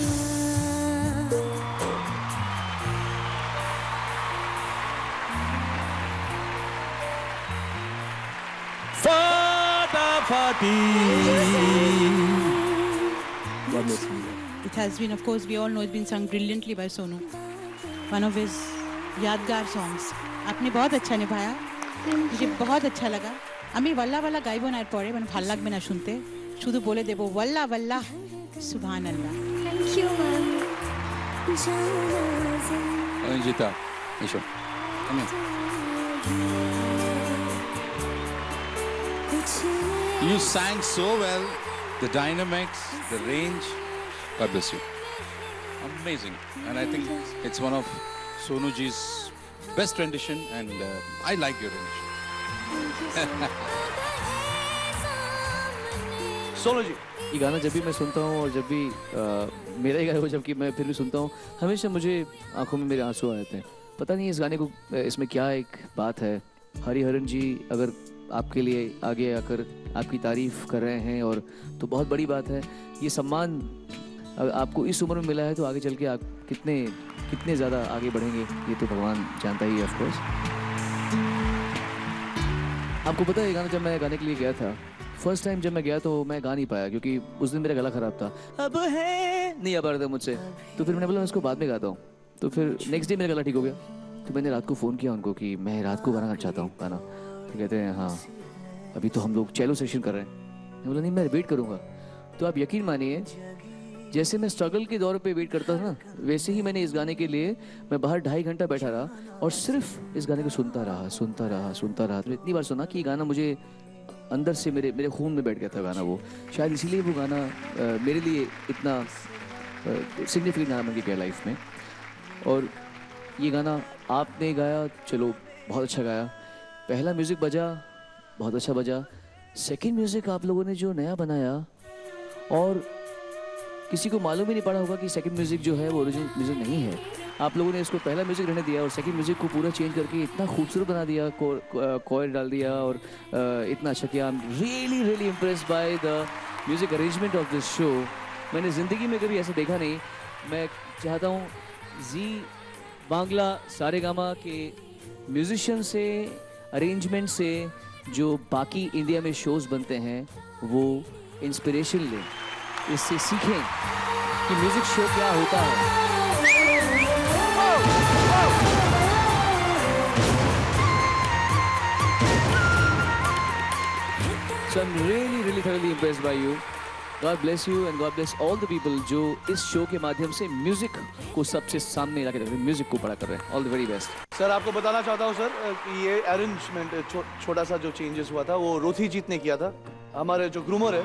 It has been, of course, we all know it's been sung brilliantly by Sonu. One of his यादगार songs. आपने बहुत अच्छा निभाया, मुझे बहुत अच्छा लगा। আমি वल्ला वल्ला गाइबो ना পরে মানে ভালো লাগবে না শুনতে, শুধু বলে দেব वल्ला वल्ला সুবহানাল্লাহ। Thank you, ma'am. Anjita, Isho, come here. You sang so well, the dynamics, the range. God bless you. Amazing. And I think it's one of Sonu ji's best rendition, and uh, I like your rendition. Sonu ji, ये गाना जब भी मैं सुनता हूँ और जब भी आ, मेरा ही गाना हो, जबकि मैं फिर भी सुनता हूँ, हमेशा मुझे आंखों में मेरे आंसू आ जाते हैं। पता नहीं इस गाने को, इसमें क्या एक बात है। हरिहरन जी अगर आपके लिए आगे आकर आपकी तारीफ कर रहे हैं, और तो बहुत बड़ी बात है। ये सम्मान अगर आपको इस उम्र में मिला है, तो आगे चल के आप कितने कितने ज़्यादा आगे बढ़ेंगे, ये तो भगवान जानता ही है, ऑफ कोर्स। आपको पता है, ये गाना जब मैं गाने के लिए गया था, फर्स्ट टाइम जब मैं गया तो मैं गा नहीं पाया, क्योंकि उस दिन मेरा गला ख़राब था। अब है नहीं आ पा रहा था मुझसे, तो फिर मैंने बोला मैं इसको बाद में गाता हूँ। तो फिर नेक्स्ट डे मेरा गला ठीक हो गया, तो मैंने रात को फ़ोन किया उनको कि मैं रात को गाना चाहता हूँ गाना। तो कहते हैं हाँ अभी तो हम लोग चैलो सेशन कर रहे हैं। मैं बोला नहीं, मैं वेट करूँगा। तो आप यकीन मानिए, जैसे मैं स्ट्रगल के दौर पे वेट करता था ना, वैसे ही मैंने इस गाने के लिए मैं बाहर ढाई घंटा बैठा रहा और सिर्फ इस गाने को सुनता रहा सुनता रहा सुनता रहा। तो इतनी बार सुना कि गाना मुझे अंदर से मेरे मेरे खून में बैठ गया था गाना। वो शायद इसीलिए वो गाना आ, मेरे लिए इतना सिग्निफिकेंट गाना बन गया लाइफ में। और ये गाना आपने गाया, चलो बहुत अच्छा गाया। पहला म्यूज़िक बजा, बहुत अच्छा बजा। सेकंड म्यूज़िक आप लोगों ने जो नया बनाया, और किसी को मालूम ही नहीं पड़ा होगा कि सेकंड म्यूज़िक जो है वो ओरिजिनल म्यूज़िक नहीं है। आप लोगों ने इसको पहला म्यूज़िक रहने दिया और सेकंड म्यूज़िक को पूरा चेंज करके इतना खूबसूरत बना दिया, कोयर डाल दिया और इतना अच्छा किया। I am really really impressed by the music arrangement of this show. मैंने ज़िंदगी में कभी ऐसा देखा नहीं। मैं चाहता हूँ जी बांग्ला सारेगामा के म्यूज़िशियन से, अरेंजमेंट से जो बाकी इंडिया में शोज़ बनते हैं वो इंस्पिरेशन लें, इससे सीखें कि म्यूज़िक शो क्या होता है। So I'm really, really thoroughly impressed by you. God bless you and God bless all the people जो इस शो के माध्यम से म्यूजिक को सबसे सामने ला के रख रहे हैं, म्यूजिक को बड़ा कर रहे हैं। All the very best. Sir आपको बताना चाहता हूँ सर कि ये अरेंजमेंट छो, छोटा सा जो चेंजेस हुआ था वो रोथी जीत ने किया था, हमारे जो ग्रूमर है।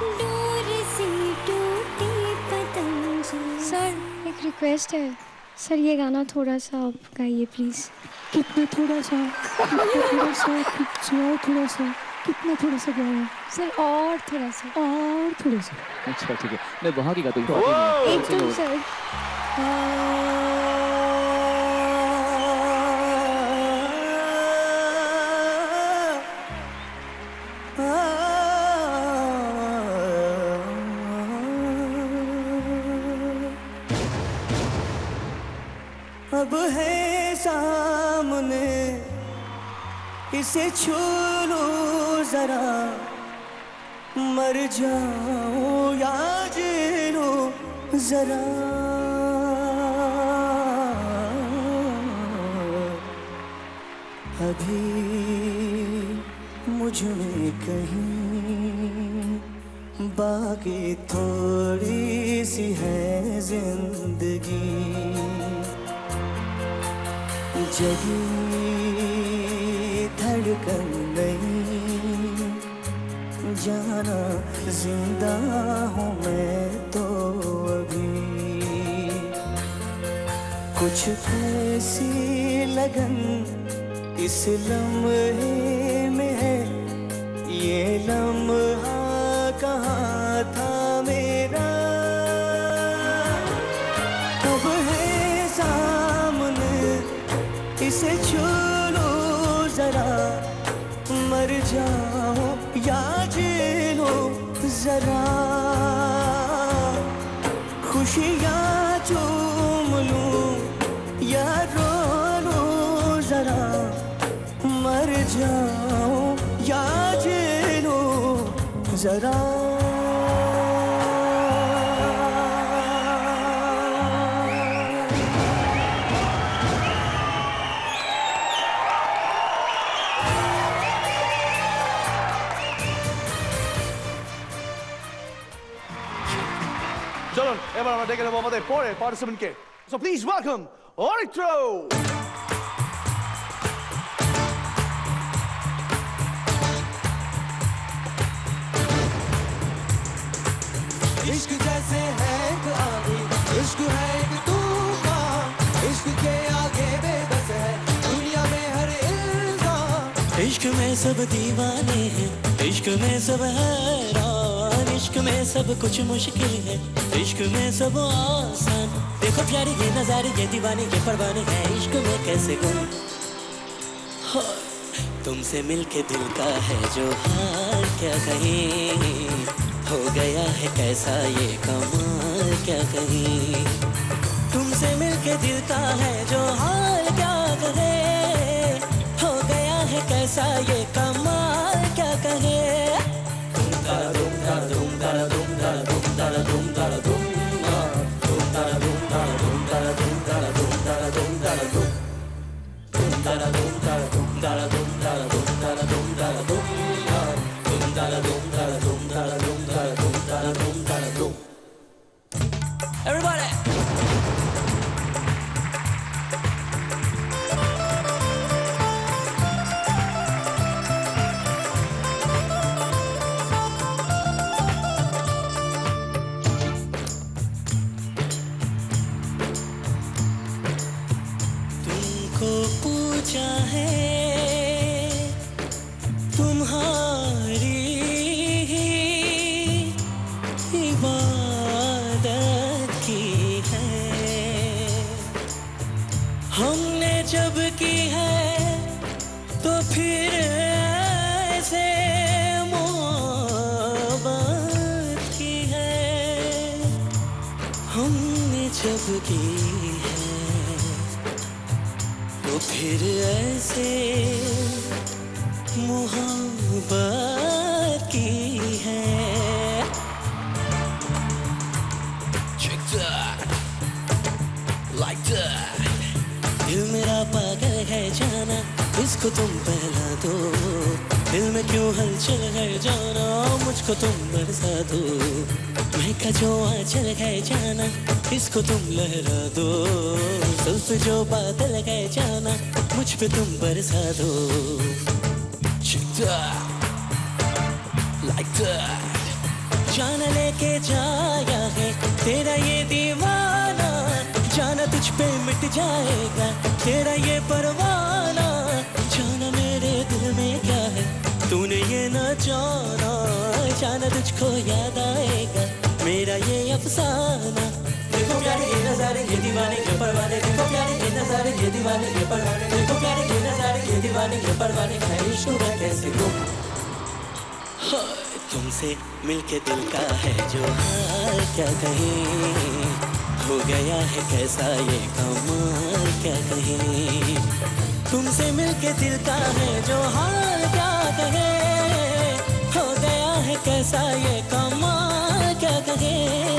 सर एक रिक्वेस्ट है, सर ये गाना थोड़ा सा आप गाइए प्लीज। कितना थोड़ा सा, कितना थोड़ा सा, कितना थोड़ा सा, कितना थोड़ा सा गाया सर, और थोड़ा सा, और थोड़ा सा। अच्छा ठीक है, मैं वहाँ की गाता हूँ एकदम सर। अब है सामने इसे छू लूं जरा मर जाऊं या जी लूं जरा अभी मुझ में कहीं बाकी थोड़ी सी है जिंदगी जगी धड़कन नहीं जाना जिंदा हूँ मैं तो अभी कुछ ऐसी लगन इस लम्हे में है ये लम्हा कहाँ था मेरा अब है सामने इसे छू लो जरा मर जाओ या जी लो जरा खुशियाँ चूम लूं या रो लो जरा मर जाओ या जी लो जरा চলুন এবার আমরা ডেকে নেবো আমাদের পরে পার্টিসিপেন্টকে সো প্লিজ ওয়েলকাম অরিত্র इश्क जैसे है एक आंधी इश्क है एक तूफान इश्क के आगे बेबस है दुनिया में हर इंसान इश्क में सब दीवाने हैं इश्क में सब हैरान इश्क में सब कुछ मुश्किल है इश्क में सब आसान देखो प्यारी ये नजारे ये दीवाने ये परवाने हैं इश्क में कैसे गुम हो तुमसे मिलके दिल का है जो हाल क्या कहीं हो गया है कैसा ये कमाल क्या कहीं तुमसे मिलके दिल का है जो हाल क्या कहे हो गया है कैसा ये कमाल क्या कहे तुम तारा तुम तारा तुम तारा तुम तारा तुम तारा तुम तारा तुम तुम तारा तुम तारा तुम तारा तुम तारा तुम तारा तुम तारा तुम तुम तारा तुम तारा तुम तारा तुम तारा तुम तारा तुम तारा तुम तुम तारा तुम तारा तुम तारा तुम तारा तुम तारा तुम तारा तुम Everybody तुमको पूछा है तुम्हारी इबादत की है हमने जब की है तो फिर ऐसे मोहब्बत की है हमने जब की है तो फिर ऐसे मोहब्बत की है Check that like that दिल मेरा पागल है जाना इसको तुम पहला दो दिल में क्यों हलचल है जाना मुझको तुम बरसा दो महका जो आंचल है जाना इसको तुम लहरा दो जुल्फ जो बादल है जाना मुझ पे तुम बरसा दो Check that like that जाना लेके जाया है तेरा ये दीवाना जाना तुझ पे मिट जाएगा तेरा ये परवाना जाना मेरे दिल में क्या है तूने ये ना जाना जाना तुझको याद आएगा मेरा ये अफसाना देखो प्यारे ये नजारे ये दीवाने ये परवाने देखो प्यारे ये नजारे ये दीवाने ये परवाने देखो प्यारे ये नजारे ये दीवाने ये परवाने है इश्क में कैसे गुम तुमसे मिलके दिल का है जो हाल क्या कहे हो गया है कैसा ये कमाल क्या कहे तुमसे मिलके दिल का है जो हाल क्या कहे है कैसा ये कमाल क्या कहे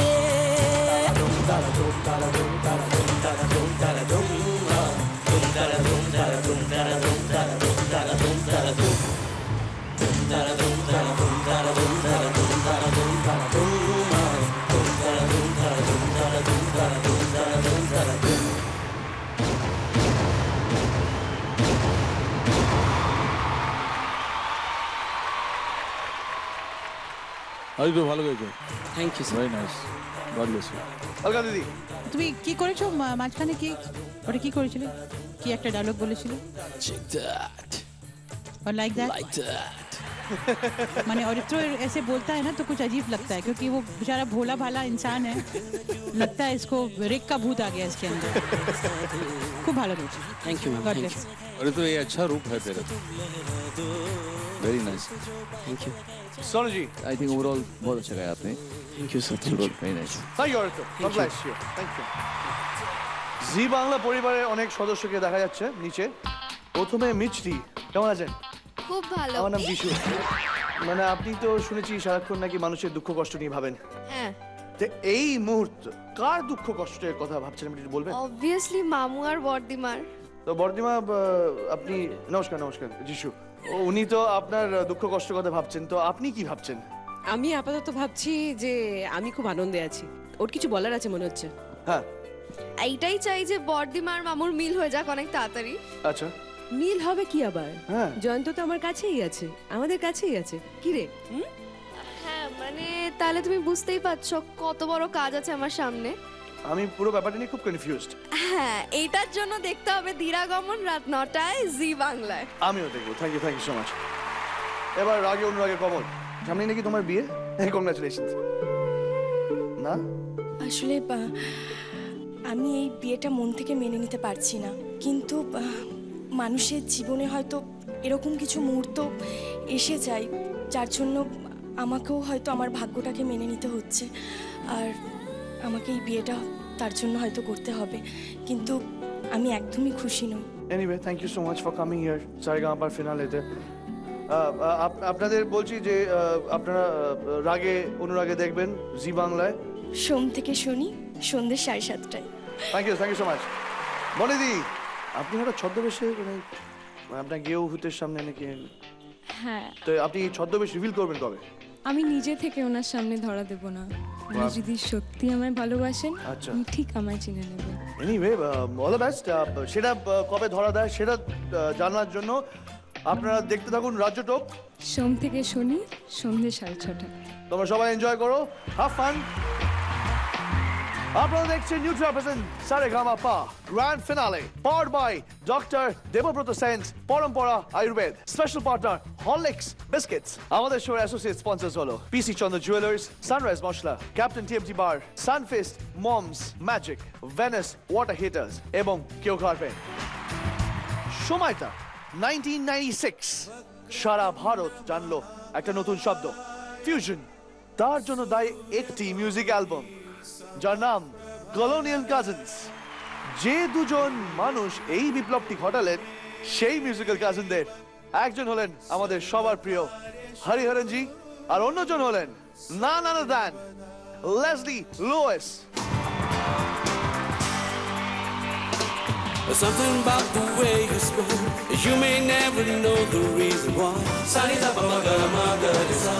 আরে তো ভালো গেছে thank you very nice God bless you Alka দিদি তুমি কি করেছো মা- মাঝখানে কি ওটা কি করেছিলে কি একটা ডায়লগ বলেছিলে Check that. और लाइक दैट Like that. माने और तो ऐसे बोलता है ना तो कुछ अजीब लगता है क्योंकि वो बेचारा भोला भाला इंसान है लगता है इसको रेक का भूत आ गया इसके अंदर खूब भालो करेছো thank you ma'am God thank bless you अरे तो ये अच्छा रूप है तेरा very nice thank you Sonu ji I think overall बहुत अच्छा गाया आपने thank you sir thank you very nice thank you Aritra God bless you thank you Zee Bangla পরিবারের অনেক সদস্যকে দেখা যাচ্ছে নিচে প্রথমে মিষ্টি কেমন আছেন খুব ভালো আমার নাম বিশু মানে আপনি তো শুনেছি সারাক্ষণ নাকি মানুষের দুঃখ কষ্ট নিয়ে ভাবেন হ্যাঁ তো এই মুহূর্তে কার দুঃখ কষ্টের কথা ভাবছেন আপনি একটু বলবেন অবভিয়াসলি মামু আর বর্দিমার তো বর্দিমা আহ, আপনি নমস্কার নমস্কার যিশু ও, উনি তো আপনার দুঃখ কষ্টের কথা ভাবছেন তো আপনি কি ভাবছেন আমি আপাতত ভাবছি যে আমি খুব আনন্দে আছি ওর কিছু বলার আছে মনে হচ্ছে হ্যাঁ এইটাই চাই যে বর্দিমার মামুর মিল হয়ে যাক অনেক তাড়াতাড়ি আচ্ছা মিল হবে কি আবার হ্যাঁ জয়ন্ত তো আমার কাছেই আছে আমাদের কাছেই আছে কি রে হুম? হ্যাঁ মানে তাহলে তুমি বুঝতেই পারছো কত বড় কাজ আছে আমার সামনে আমি পুরো ব্যাপারটা নিয়ে খুব কনফিউজড হ্যাঁ এইটার জন্য দেখতে হবে দিরাগমন রাত নটায় জি বাংলায় আমিও দেখবো thank you thank you so much এবার রাগে অনুরাগে কমল সামনে নাকি তোমার বিয়ে কংগ্রাচুলেশন না আসলে আহ, আমি এই বিয়েটা মন থেকে মেনে নিতে পারছি না কিন্তু আহ, মানুষের জীবনে হয়তো এরকম কিছু মুহূর্ত এসে যায় যার জন্য আমাকেও হয়তো আমার ভাগ্যটাকে মেনে নিতে হচ্ছে আর আমাকে এই বিয়েটা তার জন্য হয়তো করতে হবে কিন্তু আমি একদমই খুশি নই anyway thank you so much for coming here সারেগামাপার ফিনালেতে আপনাদের বলছি যে আহ, আপনারা আহ, রাগে অনুরাগে দেখবেন জি বাংলায় সোম থেকে শনি সন্ধ্যে সাড়ে সাতটায় thank you thank you so much মনিদি আপনি হঠাৎ ছদ্মবেশে মানে আপনার গেও ভূতের সামনে নাকি হ্যাঁ তো আপনি ছদ্মবেশ রিভিল করবেন কবে আমি নিজে থেকে ওনার সামনে ধরা দেব না উনি বাহ। যদি সত্যি আমায় ভালোবাসেন আচ্ছা। উনি ঠিক আমায় চিনে নেবেন এনিওয়ে অল দ্য বেস্ট সেটা আহ, কবে ধরা দেয় সেটা আহ, জানার জন্য আপনারা দেখতে থাকুন রাজ্য টোপ সোম থেকে শনি সন্ধ্যে সাড়ে ছটা তোমরা সবাই এনজয় করো হ্যাভ ফান আপনারা দেখছেন Nutra present Sa Re Ga Ma Pa grand finale powered by doctor Debabrata Sen's Parampara Ayurveda special partner Horlicks biscuits আমাদের শোর অ্যাসোসিয়েট স্পন্সর্স হলো PC Chandra jewellers Sunrise masala Captain TMT bar Sunfeast Mom's Magic Venus water heaters এবং কেউ কার্পেট সময়টা নাইনটিন নাইনটি সিক্স সারা ভারত জানলো একটা নতুন শব্দ ফিউশন তার জন্য দায়ী একটি মিউজিক অ্যালবাম যার নাম কলোনিয়াল কাজিনস যে দুজন মানুষ এই বিপ্লবটি ঘটালেন সেই মিউজিক্যাল কাজিনদের একজন হলেন আমাদের সবার প্রিয় হরিহরন জি আর অন্যজন হলেন না না then Leslie Lewis Something about the way you spoke, you may never know the reason why. Sunny da ba ga ma ga de sa.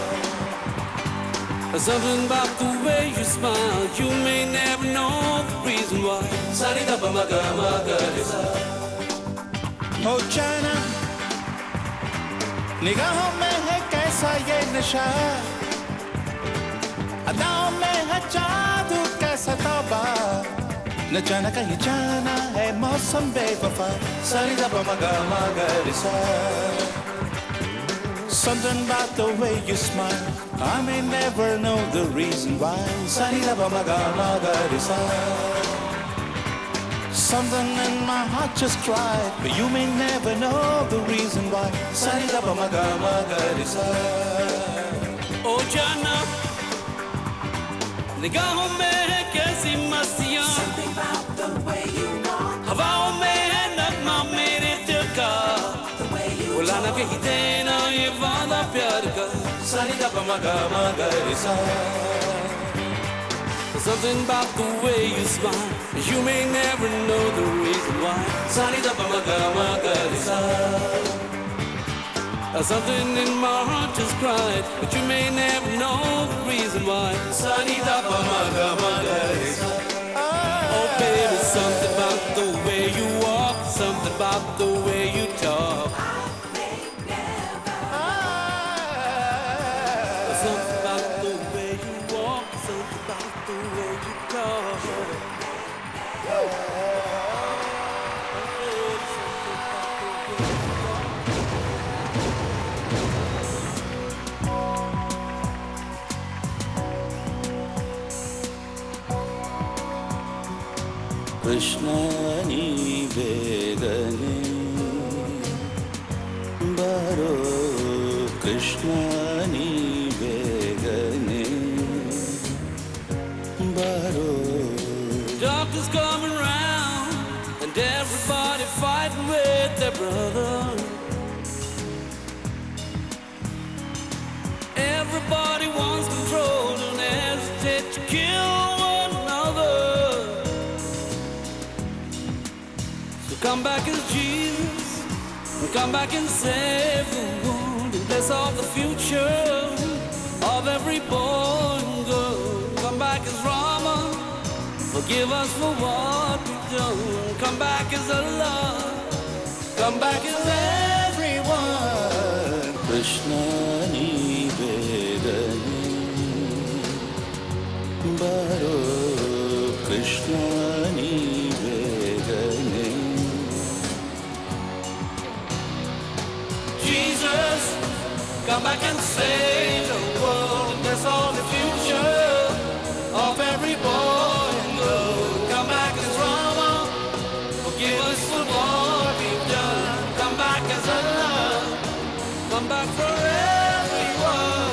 Something about the way you smile, you may never know the reason why. Sunny da ba ga ma ga de sa. ओ जाना निगाहों में है कैसा ये नशा अदाओं में है जादू कैसा तौबा न जाना कहीं जाना है मौसम बेवफा सारी दबा मगा मगा रिसा Something about the way you smile I may never know the reason why Sari daba maga maga risa Something in my heart just cried But you may never know the reason why Sari daba maga maga risa ओ जाना निगाहों में है कैसी मस्तियाँ हवाओं में है नगमा मेरे दिल का बुलाना कहीं देना ये वादा प्यार का Sunny da pa ma ga ma ga re sa. Something about the way you smile, you may never know the reason why. Sunny da pa ma ga ma ga re sa. Something in my heart just cried, but you may never know the reason why. Sunny da pa ma ga ma ga re sa. Oh baby, something about the way you walk, something about the way you talk. Something about the way you walk, something about the way you talk. Krishna ni vedane baro Krishna ni vedane baro. Doctors coming round and everybody fighting with their brother. Everybody wants control, don't hesitate to kill one another. So come back as Jesus, and come back and save the world, and bless all the future of every boy and girl. Come back as Rama, forgive us for what we've done. Come back as Allah, come back as everyone. Krishna ni vedane baro Krishna ni vedane. Jesus, come back and save the world, and bless all the future of every boy and girl. Come back as Rama, forgive us for what we've done. Come back as Allah, come back for everyone.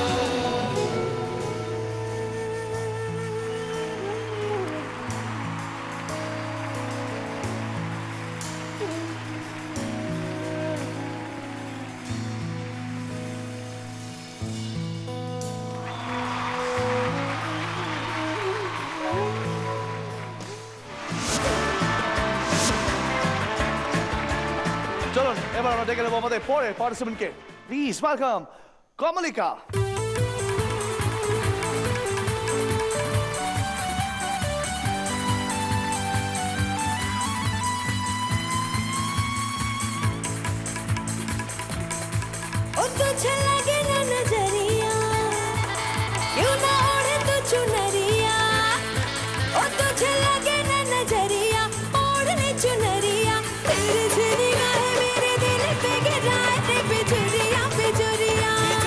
চলুন এবার আমরা ডেকে নেবো আমাদের পরে পার্টিসিপেন্টকে। Please welcome Kamalika. ओ तुझे लगे ना नजरिया, क्यों ना ओढ़े तू चुनरिया। ओ तुझे लगे ना नजरिया, ओढ़ने चुनरिया। तेरी सी निगाहें मेरे दिल पे गिराए रे बिजुरिया बिजुरिया।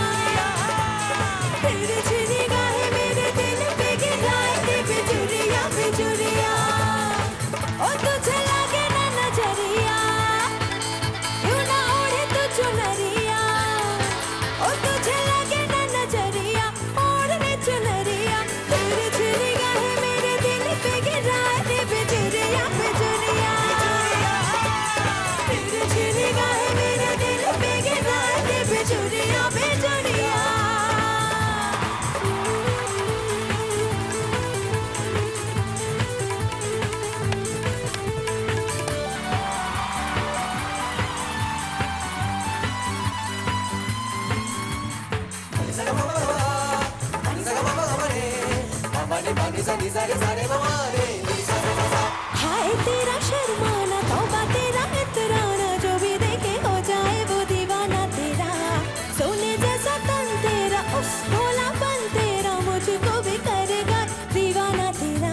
तेरी सी निगाहें मेरे दिल पे गिराए रे बिजुरिया बिजुरिया। ओ तुझे लगे ना नजरिया, क्यों ना ओढ़े तू चुनरिया। ओ तुझे लगे ना नजरिया, ओढ़ने चुनरिया। तेरी सी निगाहें मेरे दिल पे गिराए रे बिजुरिया बिजुरिया। तेरी सी निगाहें मेरे दिल पे गिराए रे बिजुरिया बिजुरिया। हाय तेरा शर्माना, तौबा तेरा इतराना, जो भी देखे हो जाए वो दीवाना तेरा। सोने जैसा तन तेरा, उस भोलापन तेरा, मुझको भी करेगा दीवाना तेरा।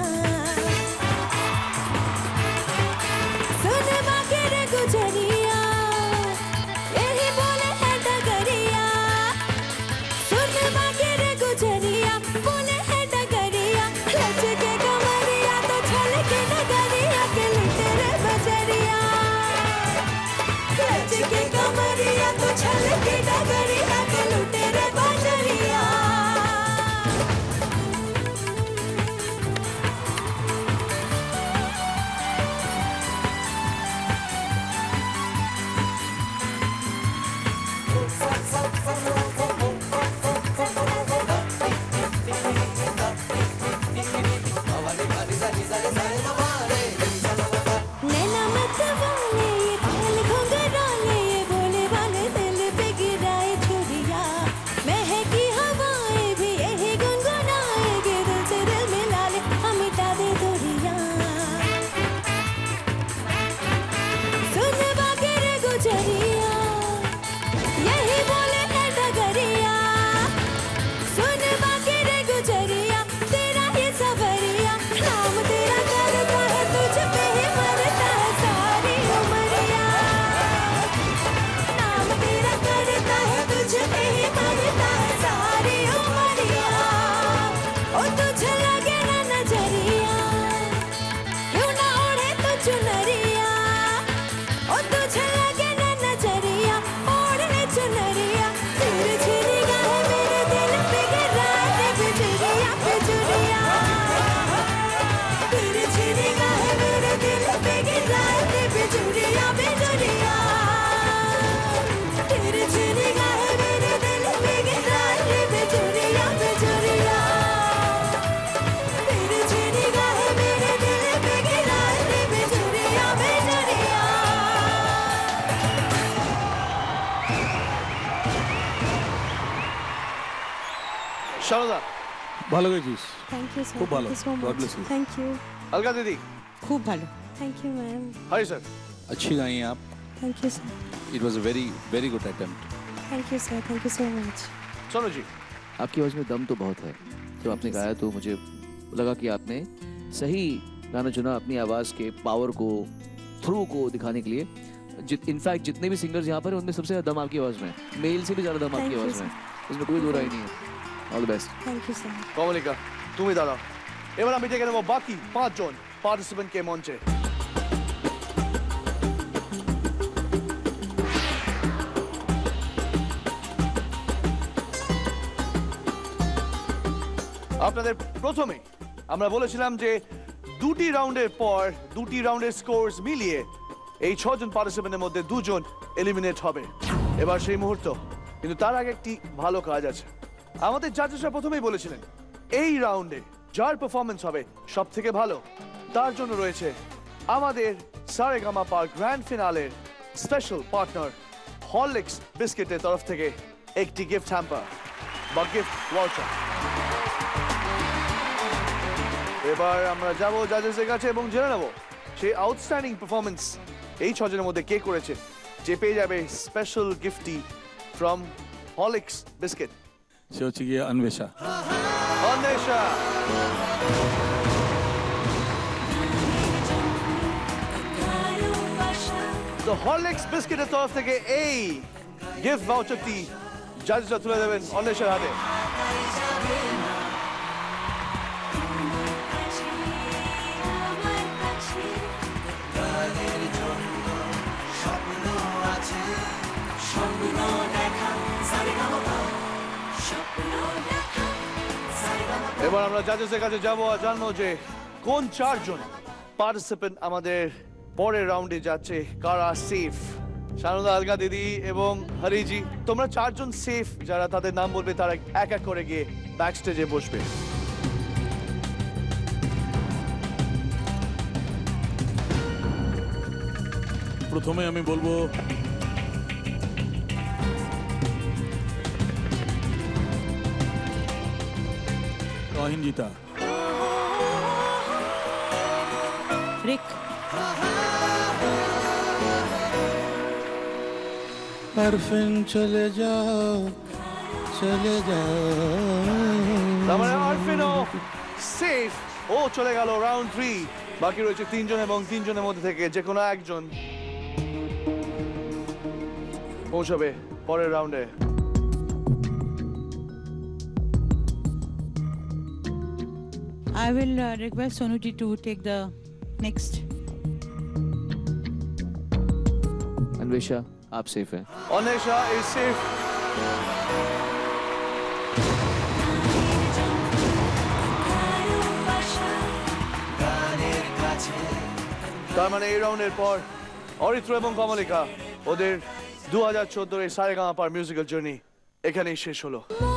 सुन बाकी रे गुजरिया, यही बोले है डगरिया। सुन बाकी रे गुजरिया, बोले है डगरिया। लचके कमरिया तो छलके डगरिया के लुटे रे बजरिया। लचके कमरिया तो छलके डगरिया के लुटे रे बजरिया। শারদা ভালো গেছিস থ্যাংক ইউ স্যার খুব ভালো thank you so God much bless you thank you Alka दीदी খুব ভালো thank you ma'am hi sir अच्छी गाई हैं आप thank you sir it was a very very good attempt thank you sir thank you so much Sonu ji आपकी आवाज़ में दम तो बहुत है जब आपने गाया तो मुझे लगा कि आपने सही गाना चुना अपनी आवाज़ के पावर को थ्रू को दिखाने के लिए जित इनफैक्ट जितने भी सिंगर्स यहाँ पर हैं उनमें सबसे ज़्यादा दम आपकी आवाज़ में है मेल से भी ज़्यादा दम Thank आपकी you, आवाज़ sir. में इसमें कोई दो राय नहीं है all the best thank you sir Kamalika তুমি দাঁড়াও এবার আমি ডেকে নেবো বাকি পাঁচজন পার্টিসিপেন্টকে মঞ্চে আপনাদের প্রথমে আমরা বলেছিলাম যে দুটি রাউন্ডের পর দুটি রাউন্ডের স্কোরস মিলিয়ে এই ছজন পার্টিসিপেন্টের মধ্যে দুজন এলিমিনেট হবে এবার সেই মুহূর্ত কিন্তু তার আগে একটি ভালো কাজ আছে আমাদের জাজেসরা প্রথমেই বলেছিলেন এই রাউন্ডে যার পারফরমেন্স হবে সব থেকে ভালো তার জন্য রয়েছে আমাদের সারেগামা পার গ্র্যান্ড ফিনালের স্পেশাল পার্টনার হরলিক্স বিস্কিটের তরফ থেকে একটি গিফট হ্যাম্পার বা গিফট ওয়াউচার এবার আমরা যাব জাজেসের কাছে এবং জেনে নেব সেই আউটস্ট্যান্ডিং পারফরমেন্স এই ছজনের মধ্যে কে করেছে যে পেয়ে যাবে স্পেশাল গিফটটি ফ্রম হরলিক্স বিস্কিট সে হচ্ছে গিয়ে অন্বেষা অন্বেষা তো হরলিক্স বিস্কিটের তরফ থেকে এই গিফট ভাউচারটি জাজেসরা তুলে দেবেন অন্বেষার হাতে এবার আমরা জাজেসের কাছে যাবো আর জানবো যে কোন চারজন পার্টিসিপেন্ট আমাদের পরের রাউন্ডে যাচ্ছে কারা সেফ শারদা আলগা দিদি এবং হরিজি তোমরা চারজন সেফ যারা তাদের নাম বলবে তারা এক এক করে গিয়ে ব্যাক স্টেজে বসবে প্রথমে আমি বলবো রহিনজিতা রিক अरफिन चले जाओ चले जाओ তারপরে আরফিনও সেফ ও চলে গেল রাউন্ড থ্রি বাকি রয়েছে তিনজন এবং তিনজনের মধ্যে থেকে যে কোনো একজন পৌঁছাবে পরের রাউন্ডে I will uh, request Sonuji to take the next. Anvesha आप सेफ हैं Anesha is safe. তার মানে এই রাউন্ডের পর অরিত্র এবং কমলিকা ওদের দু হাজার চোদ্দোর এই সারেগামা পার মিউজিক্যাল জার্নি এখানেই শেষ হলো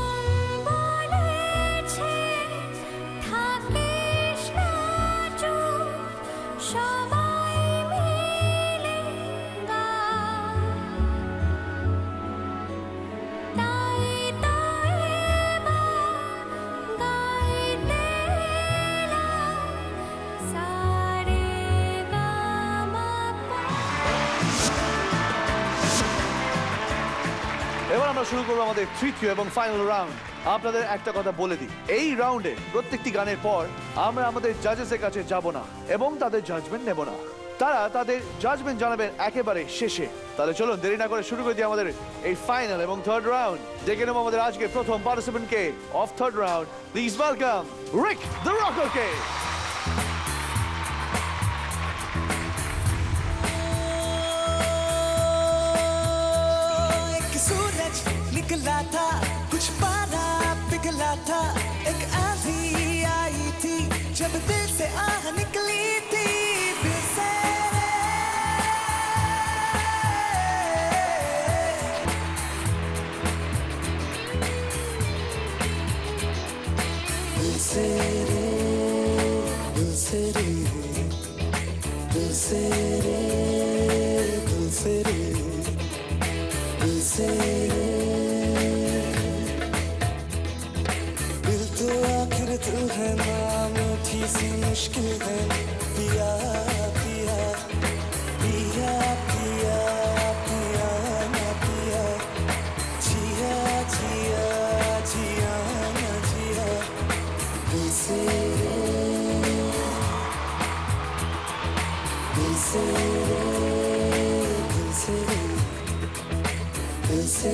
এবার আমরা শুরু করবো আমাদের তৃতীয় এবং ফাইনাল রাউন্ড আপনাদের একটা কথা বলে দিই এই রাউন্ডে প্রত্যেকটি গানের পর আমরা আমাদের জাজেসের কাছে যাব না এবং তাদের জাজমেন্ট নেব না তারা তাদের জাজমেন্ট জানাবেন একেবারে শেষে তাহলে চলুন দেরি না করে শুরু করে দিই আমাদের এই ফাইনাল এবং থার্ড রাউন্ড দেখে নেব আমাদের আজকে প্রথম পার্টিসিপেন্টকে of third round please welcome Rick the রকারকে निकला था कुछ पारा पिघला था एक आंधी आई थी जब दिल से आह निकली थी दिल से दिल से रे दिल से रे दिल से रे दिल से रे दिल से रे सी मुश्किल है पिया पिया पिया पिया पिया ना पिया जिया जिया जिया ना जिया दिल से दिल से दिल से दिल से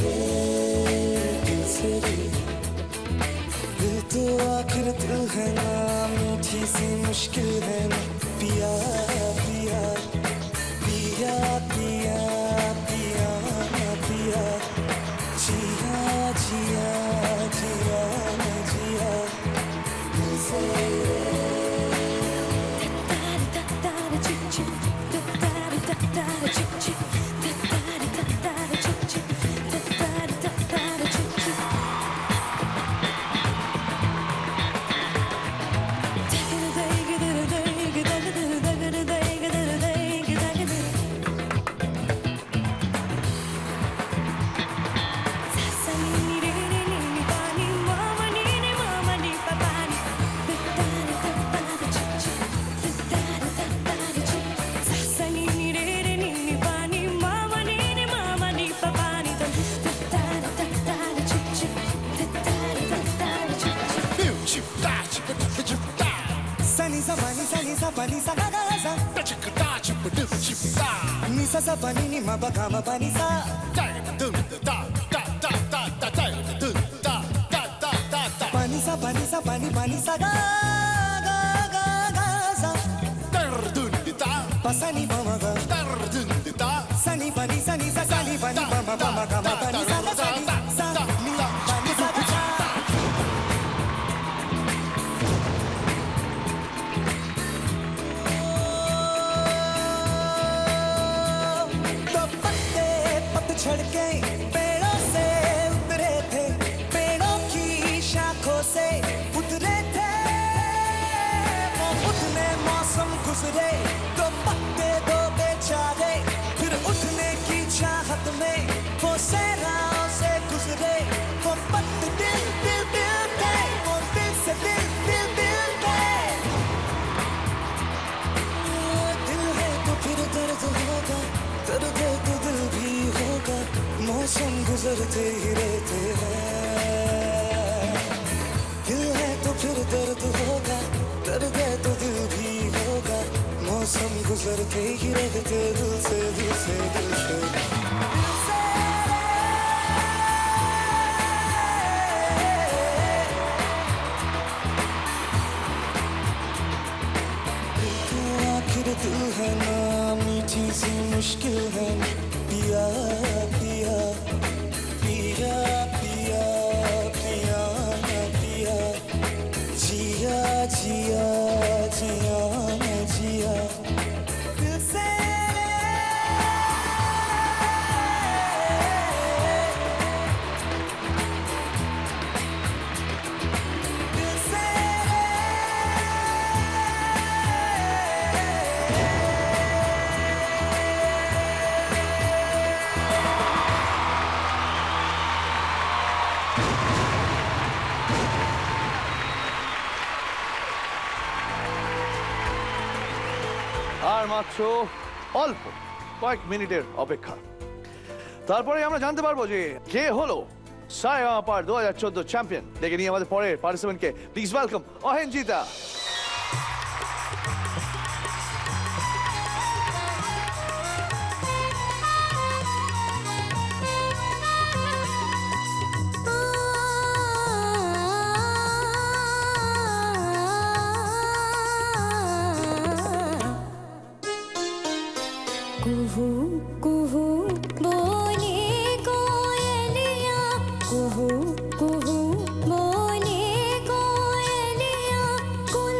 दिल से दिल तो आखिर दिल है ना मीठी सी मुश्किल है ना पिया पिया पिया पिया पिया ना पिया जिया जिया जिया ना जिया दिल से Pani sa ga ga sa ta chik ta chip du chip ta ni sa sa pani ni ma ba ga ma pani sa ta du ta ta ta ta ta ta du ta ta ta ta ta pani sa pani sa pani pani sa ga ga ga ga sa tar du ta pa sa ni ma ma ga tar du ta sa ni pani sa ni sa sa ni pani ma ma ma ga ma pani sa ga sa ni sa ni pani sa ga छड़के पेड़ों से उतरे थे पेड़ों की शाखों से उतरे थे वो उतने मौसम गुजरे तो पत्ते दो बेचारे फिर उठने की चाहत में वो सहराओं से गुजरे वो पत्ते दिल दिल दिल थे वो दिल से दिल दिल दिल थे दिल है तो फिर दर्द होगा दर्द है तो दिल भी होगा मौसम गुजरते ही रहते हैं दिल है तो फिर दर्द होगा दर्द है तो दिल भी होगा मौसम गुजरते ही रहते दिल से दिल से दिल से दिल है ना मीठी सी मुश्किल है पिया पिया पिया पिया पिया ना पिया जिया जिया जिया ना जिया दिल से আর মাত্র অল্প কয়েক মিনিটের অপেক্ষা তারপরে আমরা জানতে পারবো যে কে হলো সারেগামা পার দু হাজার চোদ্দ চ্যাম্পিয়ন। দেখে নিয়ে আমাদের পরের পার্টিসিপেন্টকে প্লিজ ওয়েলকাম অহেনজিতা। कुहू कुहू बोले कोयलिया कुहू कुहू बोले कोयलिया।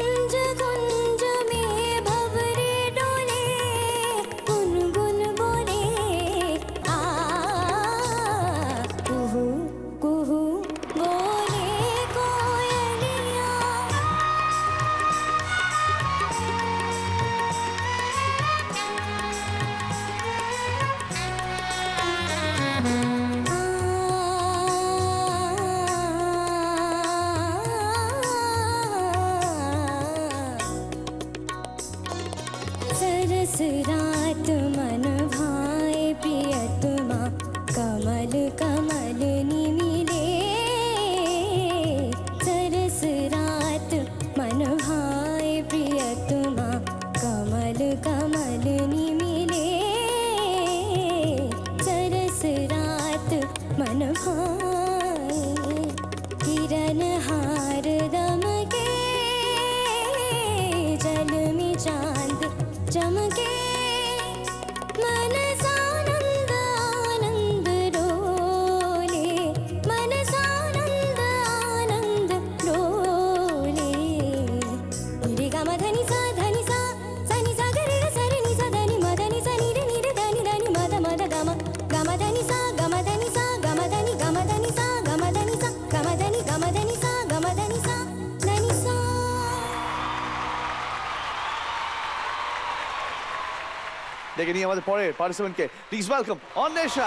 দেখে নিয়ে আমাদের পরের পার্টিসিপেন্টকে প্লিজ ওয়েলকাম অন্বেষা।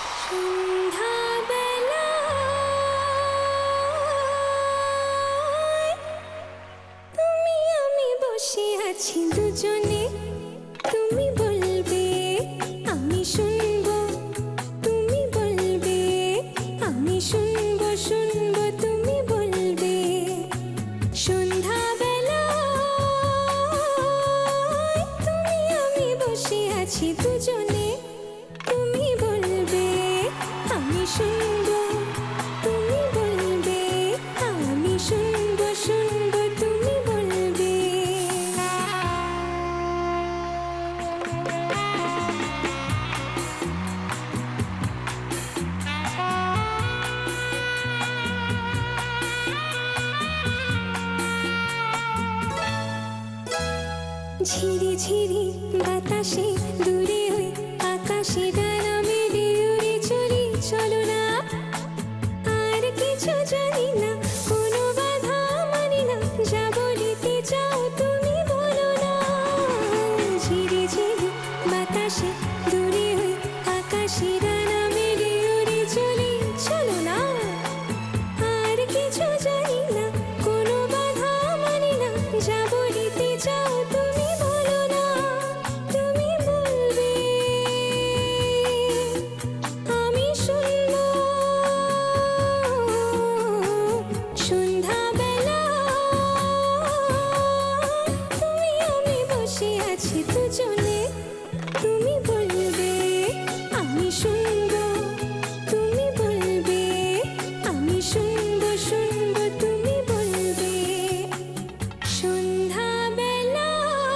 তুমি আমি বসে আছি দুজনে, তুমি বলবে আমি শুনবো, তুমি বলবে আমি শুনবো শুনবো, তুমি বলবে সন্ধ্যাবেলা তুমি আমি বসে আছি দুজনে, তুমি বলবে আমি শুনবো, তুমি বলবে আমি শুনবো শুনবো, তুমি বলবে। ঝিরি ঝিরি বাতাসে দূরে ওই আকাশে ডানা মেলে উড়ে চলি, চলো না আর কিছু জানি না, কোনো বাধা মানি না, যা বলিতে চাও তুমি বলো না। ঝিরি ঝিরি বাতাসে দূরে ওই আকাশে ডানা মেলে উড়ে চলি, চলো না আর কিছু জানি না, কোনো বাধা মানি না, যা বলিতে চাও তুমি বলো না, তুমি বলবে আমি শুনবো। সন্ধ্যাবেলা তুমি আমি বসে আছি দুজনে, তুমি বলবে আমি শুনবো, তুমি বলবে আমি শুনবো শুনবো, তুমি বলবে সন্ধ্যাবেলা।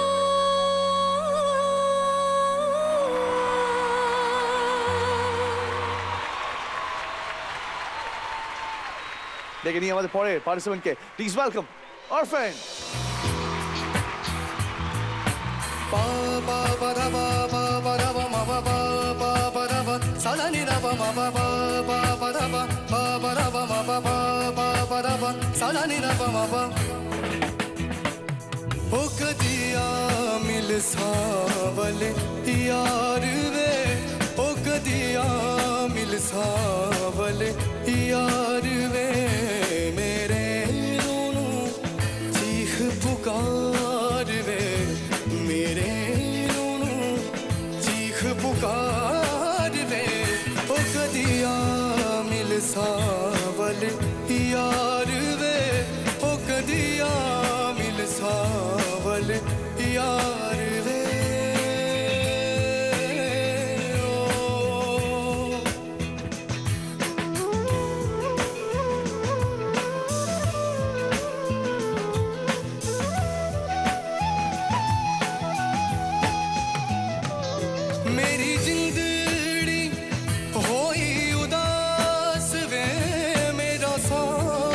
দেখে নিয়ে আমাদের পরের পার্টিসিপেন্টকে প্লিজ ওয়েলকাম অরফেন। ओ कदिया मिल सावले यार वे, ओ कदिया मिल सावले यार वे, मेरे रोनू चीख पुकार वे, मेरे रोनू चीख पुकार वे, ओ कदिया मिल सावले यार वे, ओ कदिया मिल सावल यार वे। मेरी जिंदड़ी होई उदास वे, मेरा सा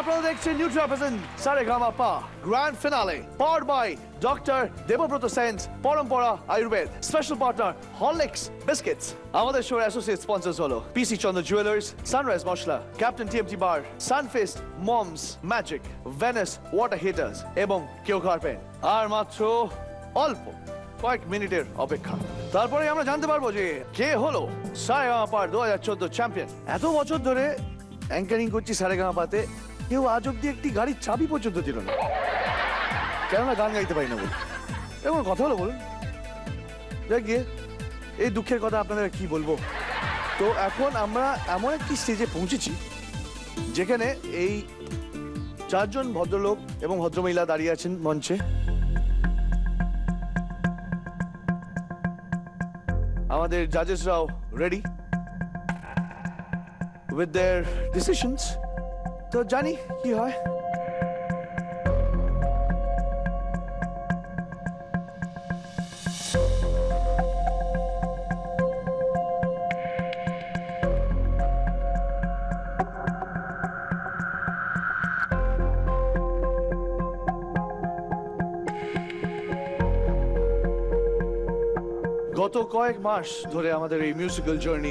আপনারা দেখছেন Nutra present Sa Re Ga Ma Pa grand finale powered by doctor Debabrata Sen's Parampara Ayurveda special partner Horlicks biscuits. আমাদের শোর অ্যাসোসিয়েট স্পন্সর্স হলো PC Chandra jewellers, Sunrise masala, Captain TMT bar, Sunfeast, Mom's Magic, Venus water heaters এবং কেউ কার্পেন। আর মাত্র অল্প কয়েক মিনিটের অপেক্ষা, তারপরে আমরা জানতে পারবো যে কে হলো সারেগামাপার দু হাজার চোদ্দ চ্যাম্পিয়ন। এত বছর ধরে অ্যাঙ্কারিং করছি সারেগামাপাতে, কেউ আজ অব্দি একটি গাড়ির চাবি পর্যন্ত দিল না, কেননা গান গাইতে পারি না বলে। এমন কথা হলো বলুন, দেখ গিয়ে এই দুঃখের কথা আপনাদের কি বলবো। তো এখন আমরা এমন একটি স্টেজে পৌঁছেছি যেখানে এই চারজন ভদ্রলোক এবং ভদ্রমহিলা দাঁড়িয়ে আছেন মঞ্চে। আমাদের জাজেসরাও রেডি উইথ দেয়ার ডিসিশনস। তো জানি কি হয়। গত কয়েক মাস ধরে আমাদের এই মিউজিক্যাল জার্নি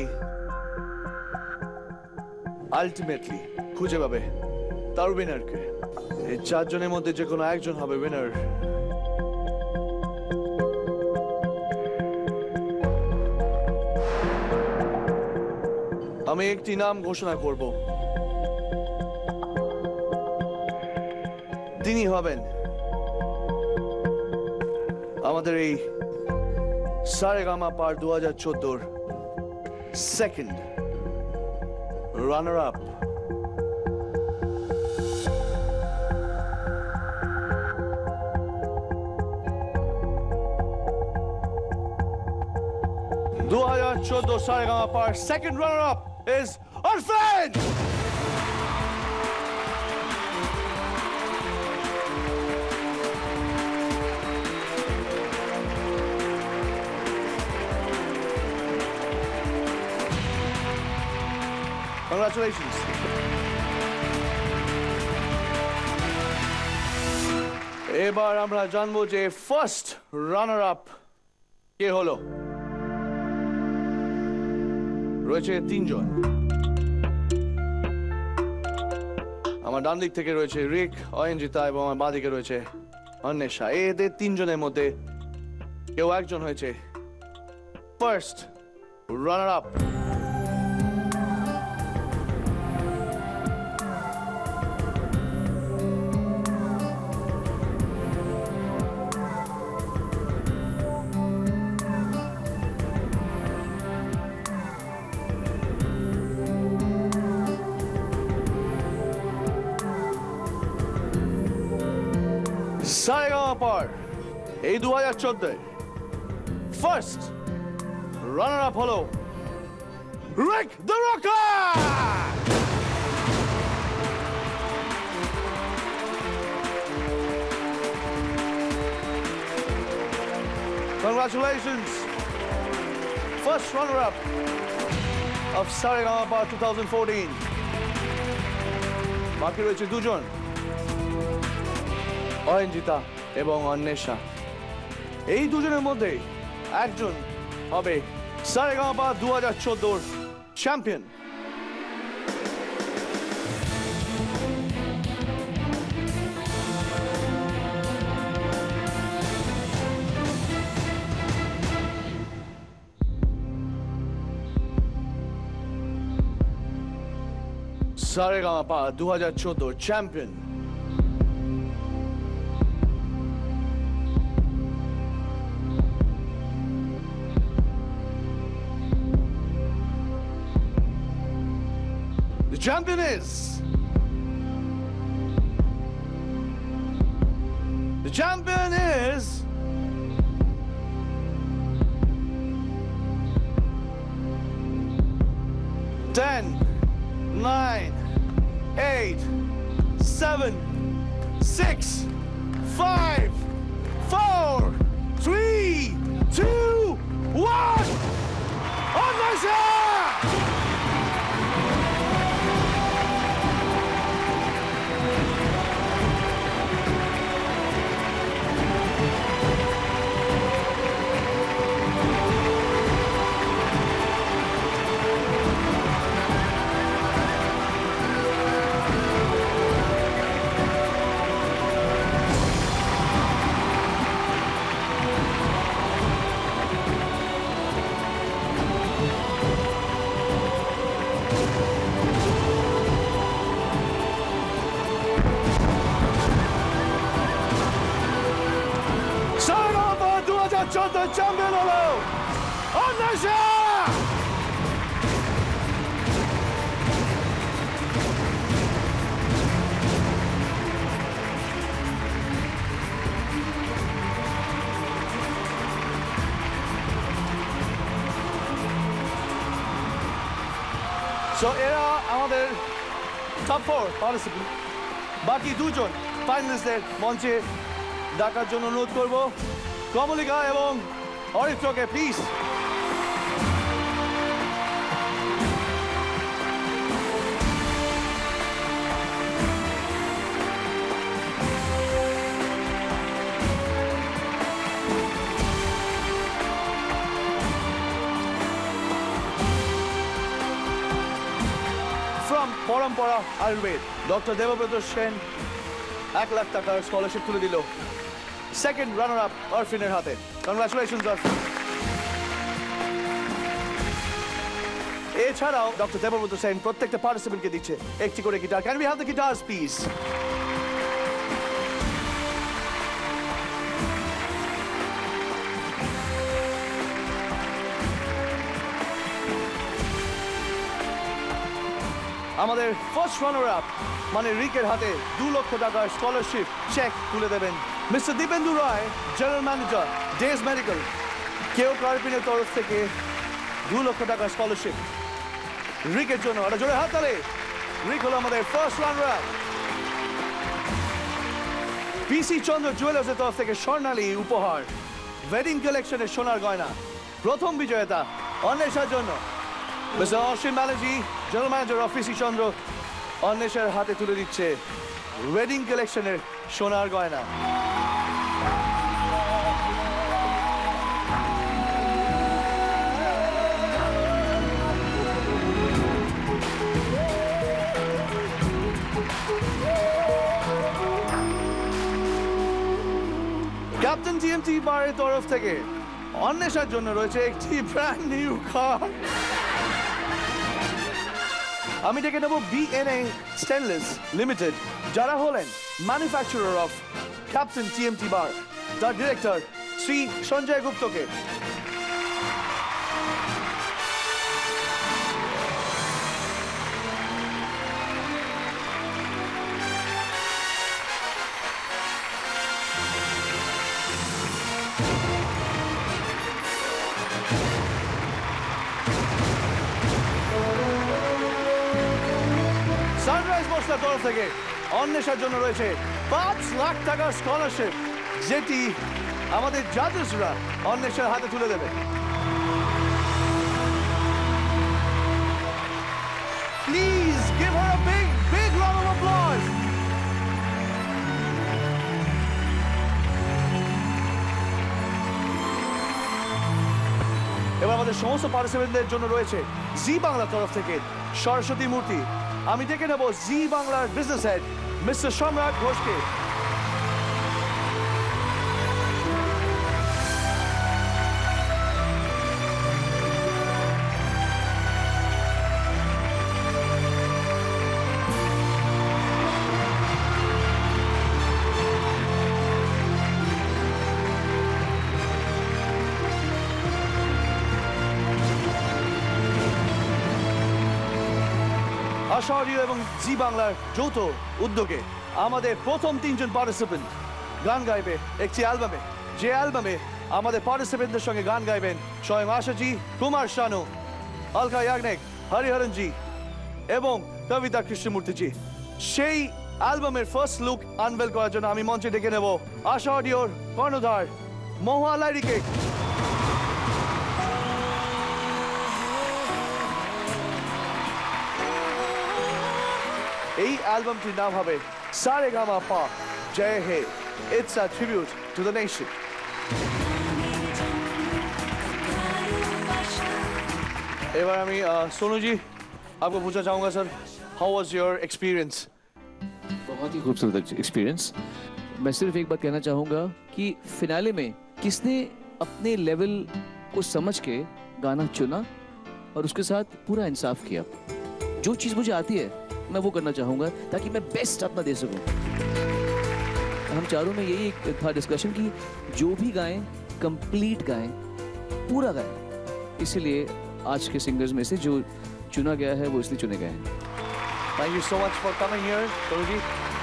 আলটিমেটলি খুঁজে পাবে তার উইনারকে। এই চারজনের মধ্যে যে কোনো একজন হবে উইনার। আমি একটি নাম ঘোষণা করব, তিনি হবেন আমাদের এই সারেগামাপার দু হাজার চোদ্দোর সেকেন্ড রানার আপ। দু হাজার চোদ্দো সারেগামাপার second runner up is Arfan. Congratulations. এবার আমরা জানবো যে ফার্স্ট রানার আপ কে হলো। রয়েছে তিনজন, আমার ডান দিক থেকে রয়েছে রিক, অয়নজিতা এবং আমার বাঁ দিকে রয়েছে অন্বেষা। এদের তিনজনের মধ্যে কেউ একজন হয়েছে ফার্স্ট রানার আপ। সারেগামাপার এই দু হাজার চোদ্দোয় ফার্স্ট রানার আপ হলো Rick the Rocker. Congratulations, first runner-up of Saregama twenty fourteen. বাকি রয়েছে দুজন, অয়নজিতা এবং অন্বেষা। এই দুজনের মধ্যে একজন হবে সারেগামা দু হাজার চোদ্দোর চ্যাম্পিয়ন। সারেগামা দু হাজার চোদ্দোর champion The champion is The champion is ten, nine, eight, seven, six, five, four, three, two, one. Onwasa! হাজার চোদ্দ চ্যাম্পিয়ন হলো অন্বেষা। So এরা আমাদের টপ ফোর পার্টিসিপেন্ট। বাকি দুজন ফাইনালিস্টদের মঞ্চে ডাকার জন্য অনুরোধ করব কমলিকা এবং অরিত্রকে, প্লিজ। পরম্পরা আয়ুর্বেদ ডক্টর দেবব্রত সেন এক লাখ টাকার স্কলারশিপ তুলে দিল সেকেন্ড রানার আপ আরফিনের হাতে। কনগ্রাচুলেশনস আরফিন। এছাড়াও ডক্টর দেবব্রত সেন প্রত্যেকটা পার্টিসিপেন্টকে দিচ্ছে একটি করে guitar. Can we have the guitars please? আমাদের ফার্স্ট রানার আপ মানে রিকের হাতে দু লক্ষ টাকার স্কলারশিপ চেক তুলে দেবেন mister Dipendu Roy, general manager Dey's medical. কেউ কার্পিনের তরফ থেকে দু লক্ষ টাকার স্কলারশিপ রিকের জন্য। একটা জোরে হাত তালে। রিক হলো আমাদের ফার্স্ট রানার আপ। পিসি চন্দ্র জুয়েলার্সের তরফ থেকে স্বর্ণালী উপহার ওয়েডিং কালেকশনের সোনার গয়না। প্রথম বিজয়তা অন্বেষার জন্য mister Ashwin Banerjee, general manager of PC Chandra, অন্বেষার হাতে তুলে দিচ্ছে ওয়েডিং কালেকশনের সোনার গয়না। ক্যাপ্টেন টিএমটি বারের তরফ থেকে অন্বেষার জন্য রয়েছে একটি ব্র্যান্ড নিউ কার। আমি ডেকে নেব বিএনএ স্টেনলেস লিমিটেড, যারা হলেন manufacturer of Captain TMT bar, তার ডিরেক্টর শ্রী সঞ্জয় গুপ্তকে। সানরাইজ মোটরসের তরফ থেকে অন্বেষার জন্য রয়েছে পাঁচ লাখ টাকার স্কলারশিপ, যেটি আমাদের জাজেসরা অন্বেষার হাতে তুলে দেবে। Please give her a big big round of applause. এবার আমাদের সমস্ত পার্টিসিপেন্টদের জন্য রয়েছে জি বাংলার তরফ থেকে সরস্বতী মূর্তি। আমি ডেকে নেব জি বাংলার বিজনেস হেড মিস্টার সম্রাট ঘোষকে। আশা অডিও এবং জি বাংলার যৌথ উদ্যোগে আমাদের প্রথম তিনজন পার্টিসিপেন্ট গান গাইবে একটি অ্যালবামে, যে অ্যালবামে আমাদের পার্টিসিপেন্টদের সঙ্গে গান গাইবেন স্বয়ং আশাজি, কুমার শানু, অলকা ইয়াগনেক, হরিহরনজি এবং কবিতা কৃষ্ণমূর্তিজি। সেই অ্যালবামের ফার্স্ট লুক আনভেল করার জন্য আমি মঞ্চে ডেকে নেব আশা অডিওর কর্ণধার মহুয়া লাইরিকে। এই অ্যালবামটির নাম হবে Sa Re Ga Ma Pa Jai He, it's a tribute to the nation. এবার আমি सोनू जी आपको पूछना चाहूंगा sir, how was your experience? बहुत ही खूबसूरत एक्सपीरियंस। मैं सिर्फ एक बात कहना चाहूंगा कि फिनाले में किसने अपने लेवल को समझ के गाना चुना और उसके साथ पूरा इंसाफ किया। जो चीज़ मुझे आती है मैं वो करना चाहूँगा ताकि मैं बेस्ट अपना दे सकूँ। हम चारों में यही एक था डिस्कशन कि जो भी गाएं कंप्लीट गाएं, पूरा गाएं। इसीलिए आज के सिंगर्स में से जो चुना गया है वो इसलिए चुने गए हैं। Thank you so much for coming here, তনুজি।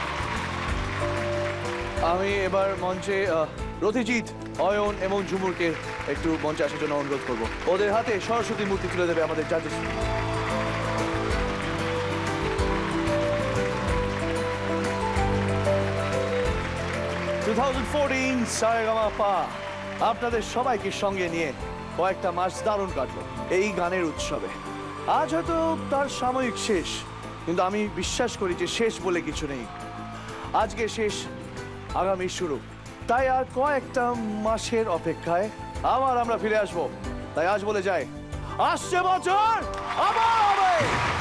আমি এবার মঞ্চে রথিজিৎ, অয়ন এবং ঝুমুরকে একটু মঞ্চে আসার জন্য অনুরোধ করব। ওদের হাতে সরস্বতী মূর্তি তুলে দেবে আমাদের জাজেস। twenty fourteen সারেগামাপা আপনাদের সবাইকে সঙ্গে নিয়ে কয়েকটা মাস দারুণ কাটলো এই গানের উৎসবে। আজ হয়তো তার সাময়িক শেষ, কিন্তু আমি বিশ্বাস করি যে শেষ বলে কিছু নেই। আজকে শেষ, আগামী শুরু। তাই আর কয়েকটা মাসের অপেক্ষায় আবার আমরা ফিরে আসবো। তাই আজ বলে যাই, আসছে বছর আবার হবে।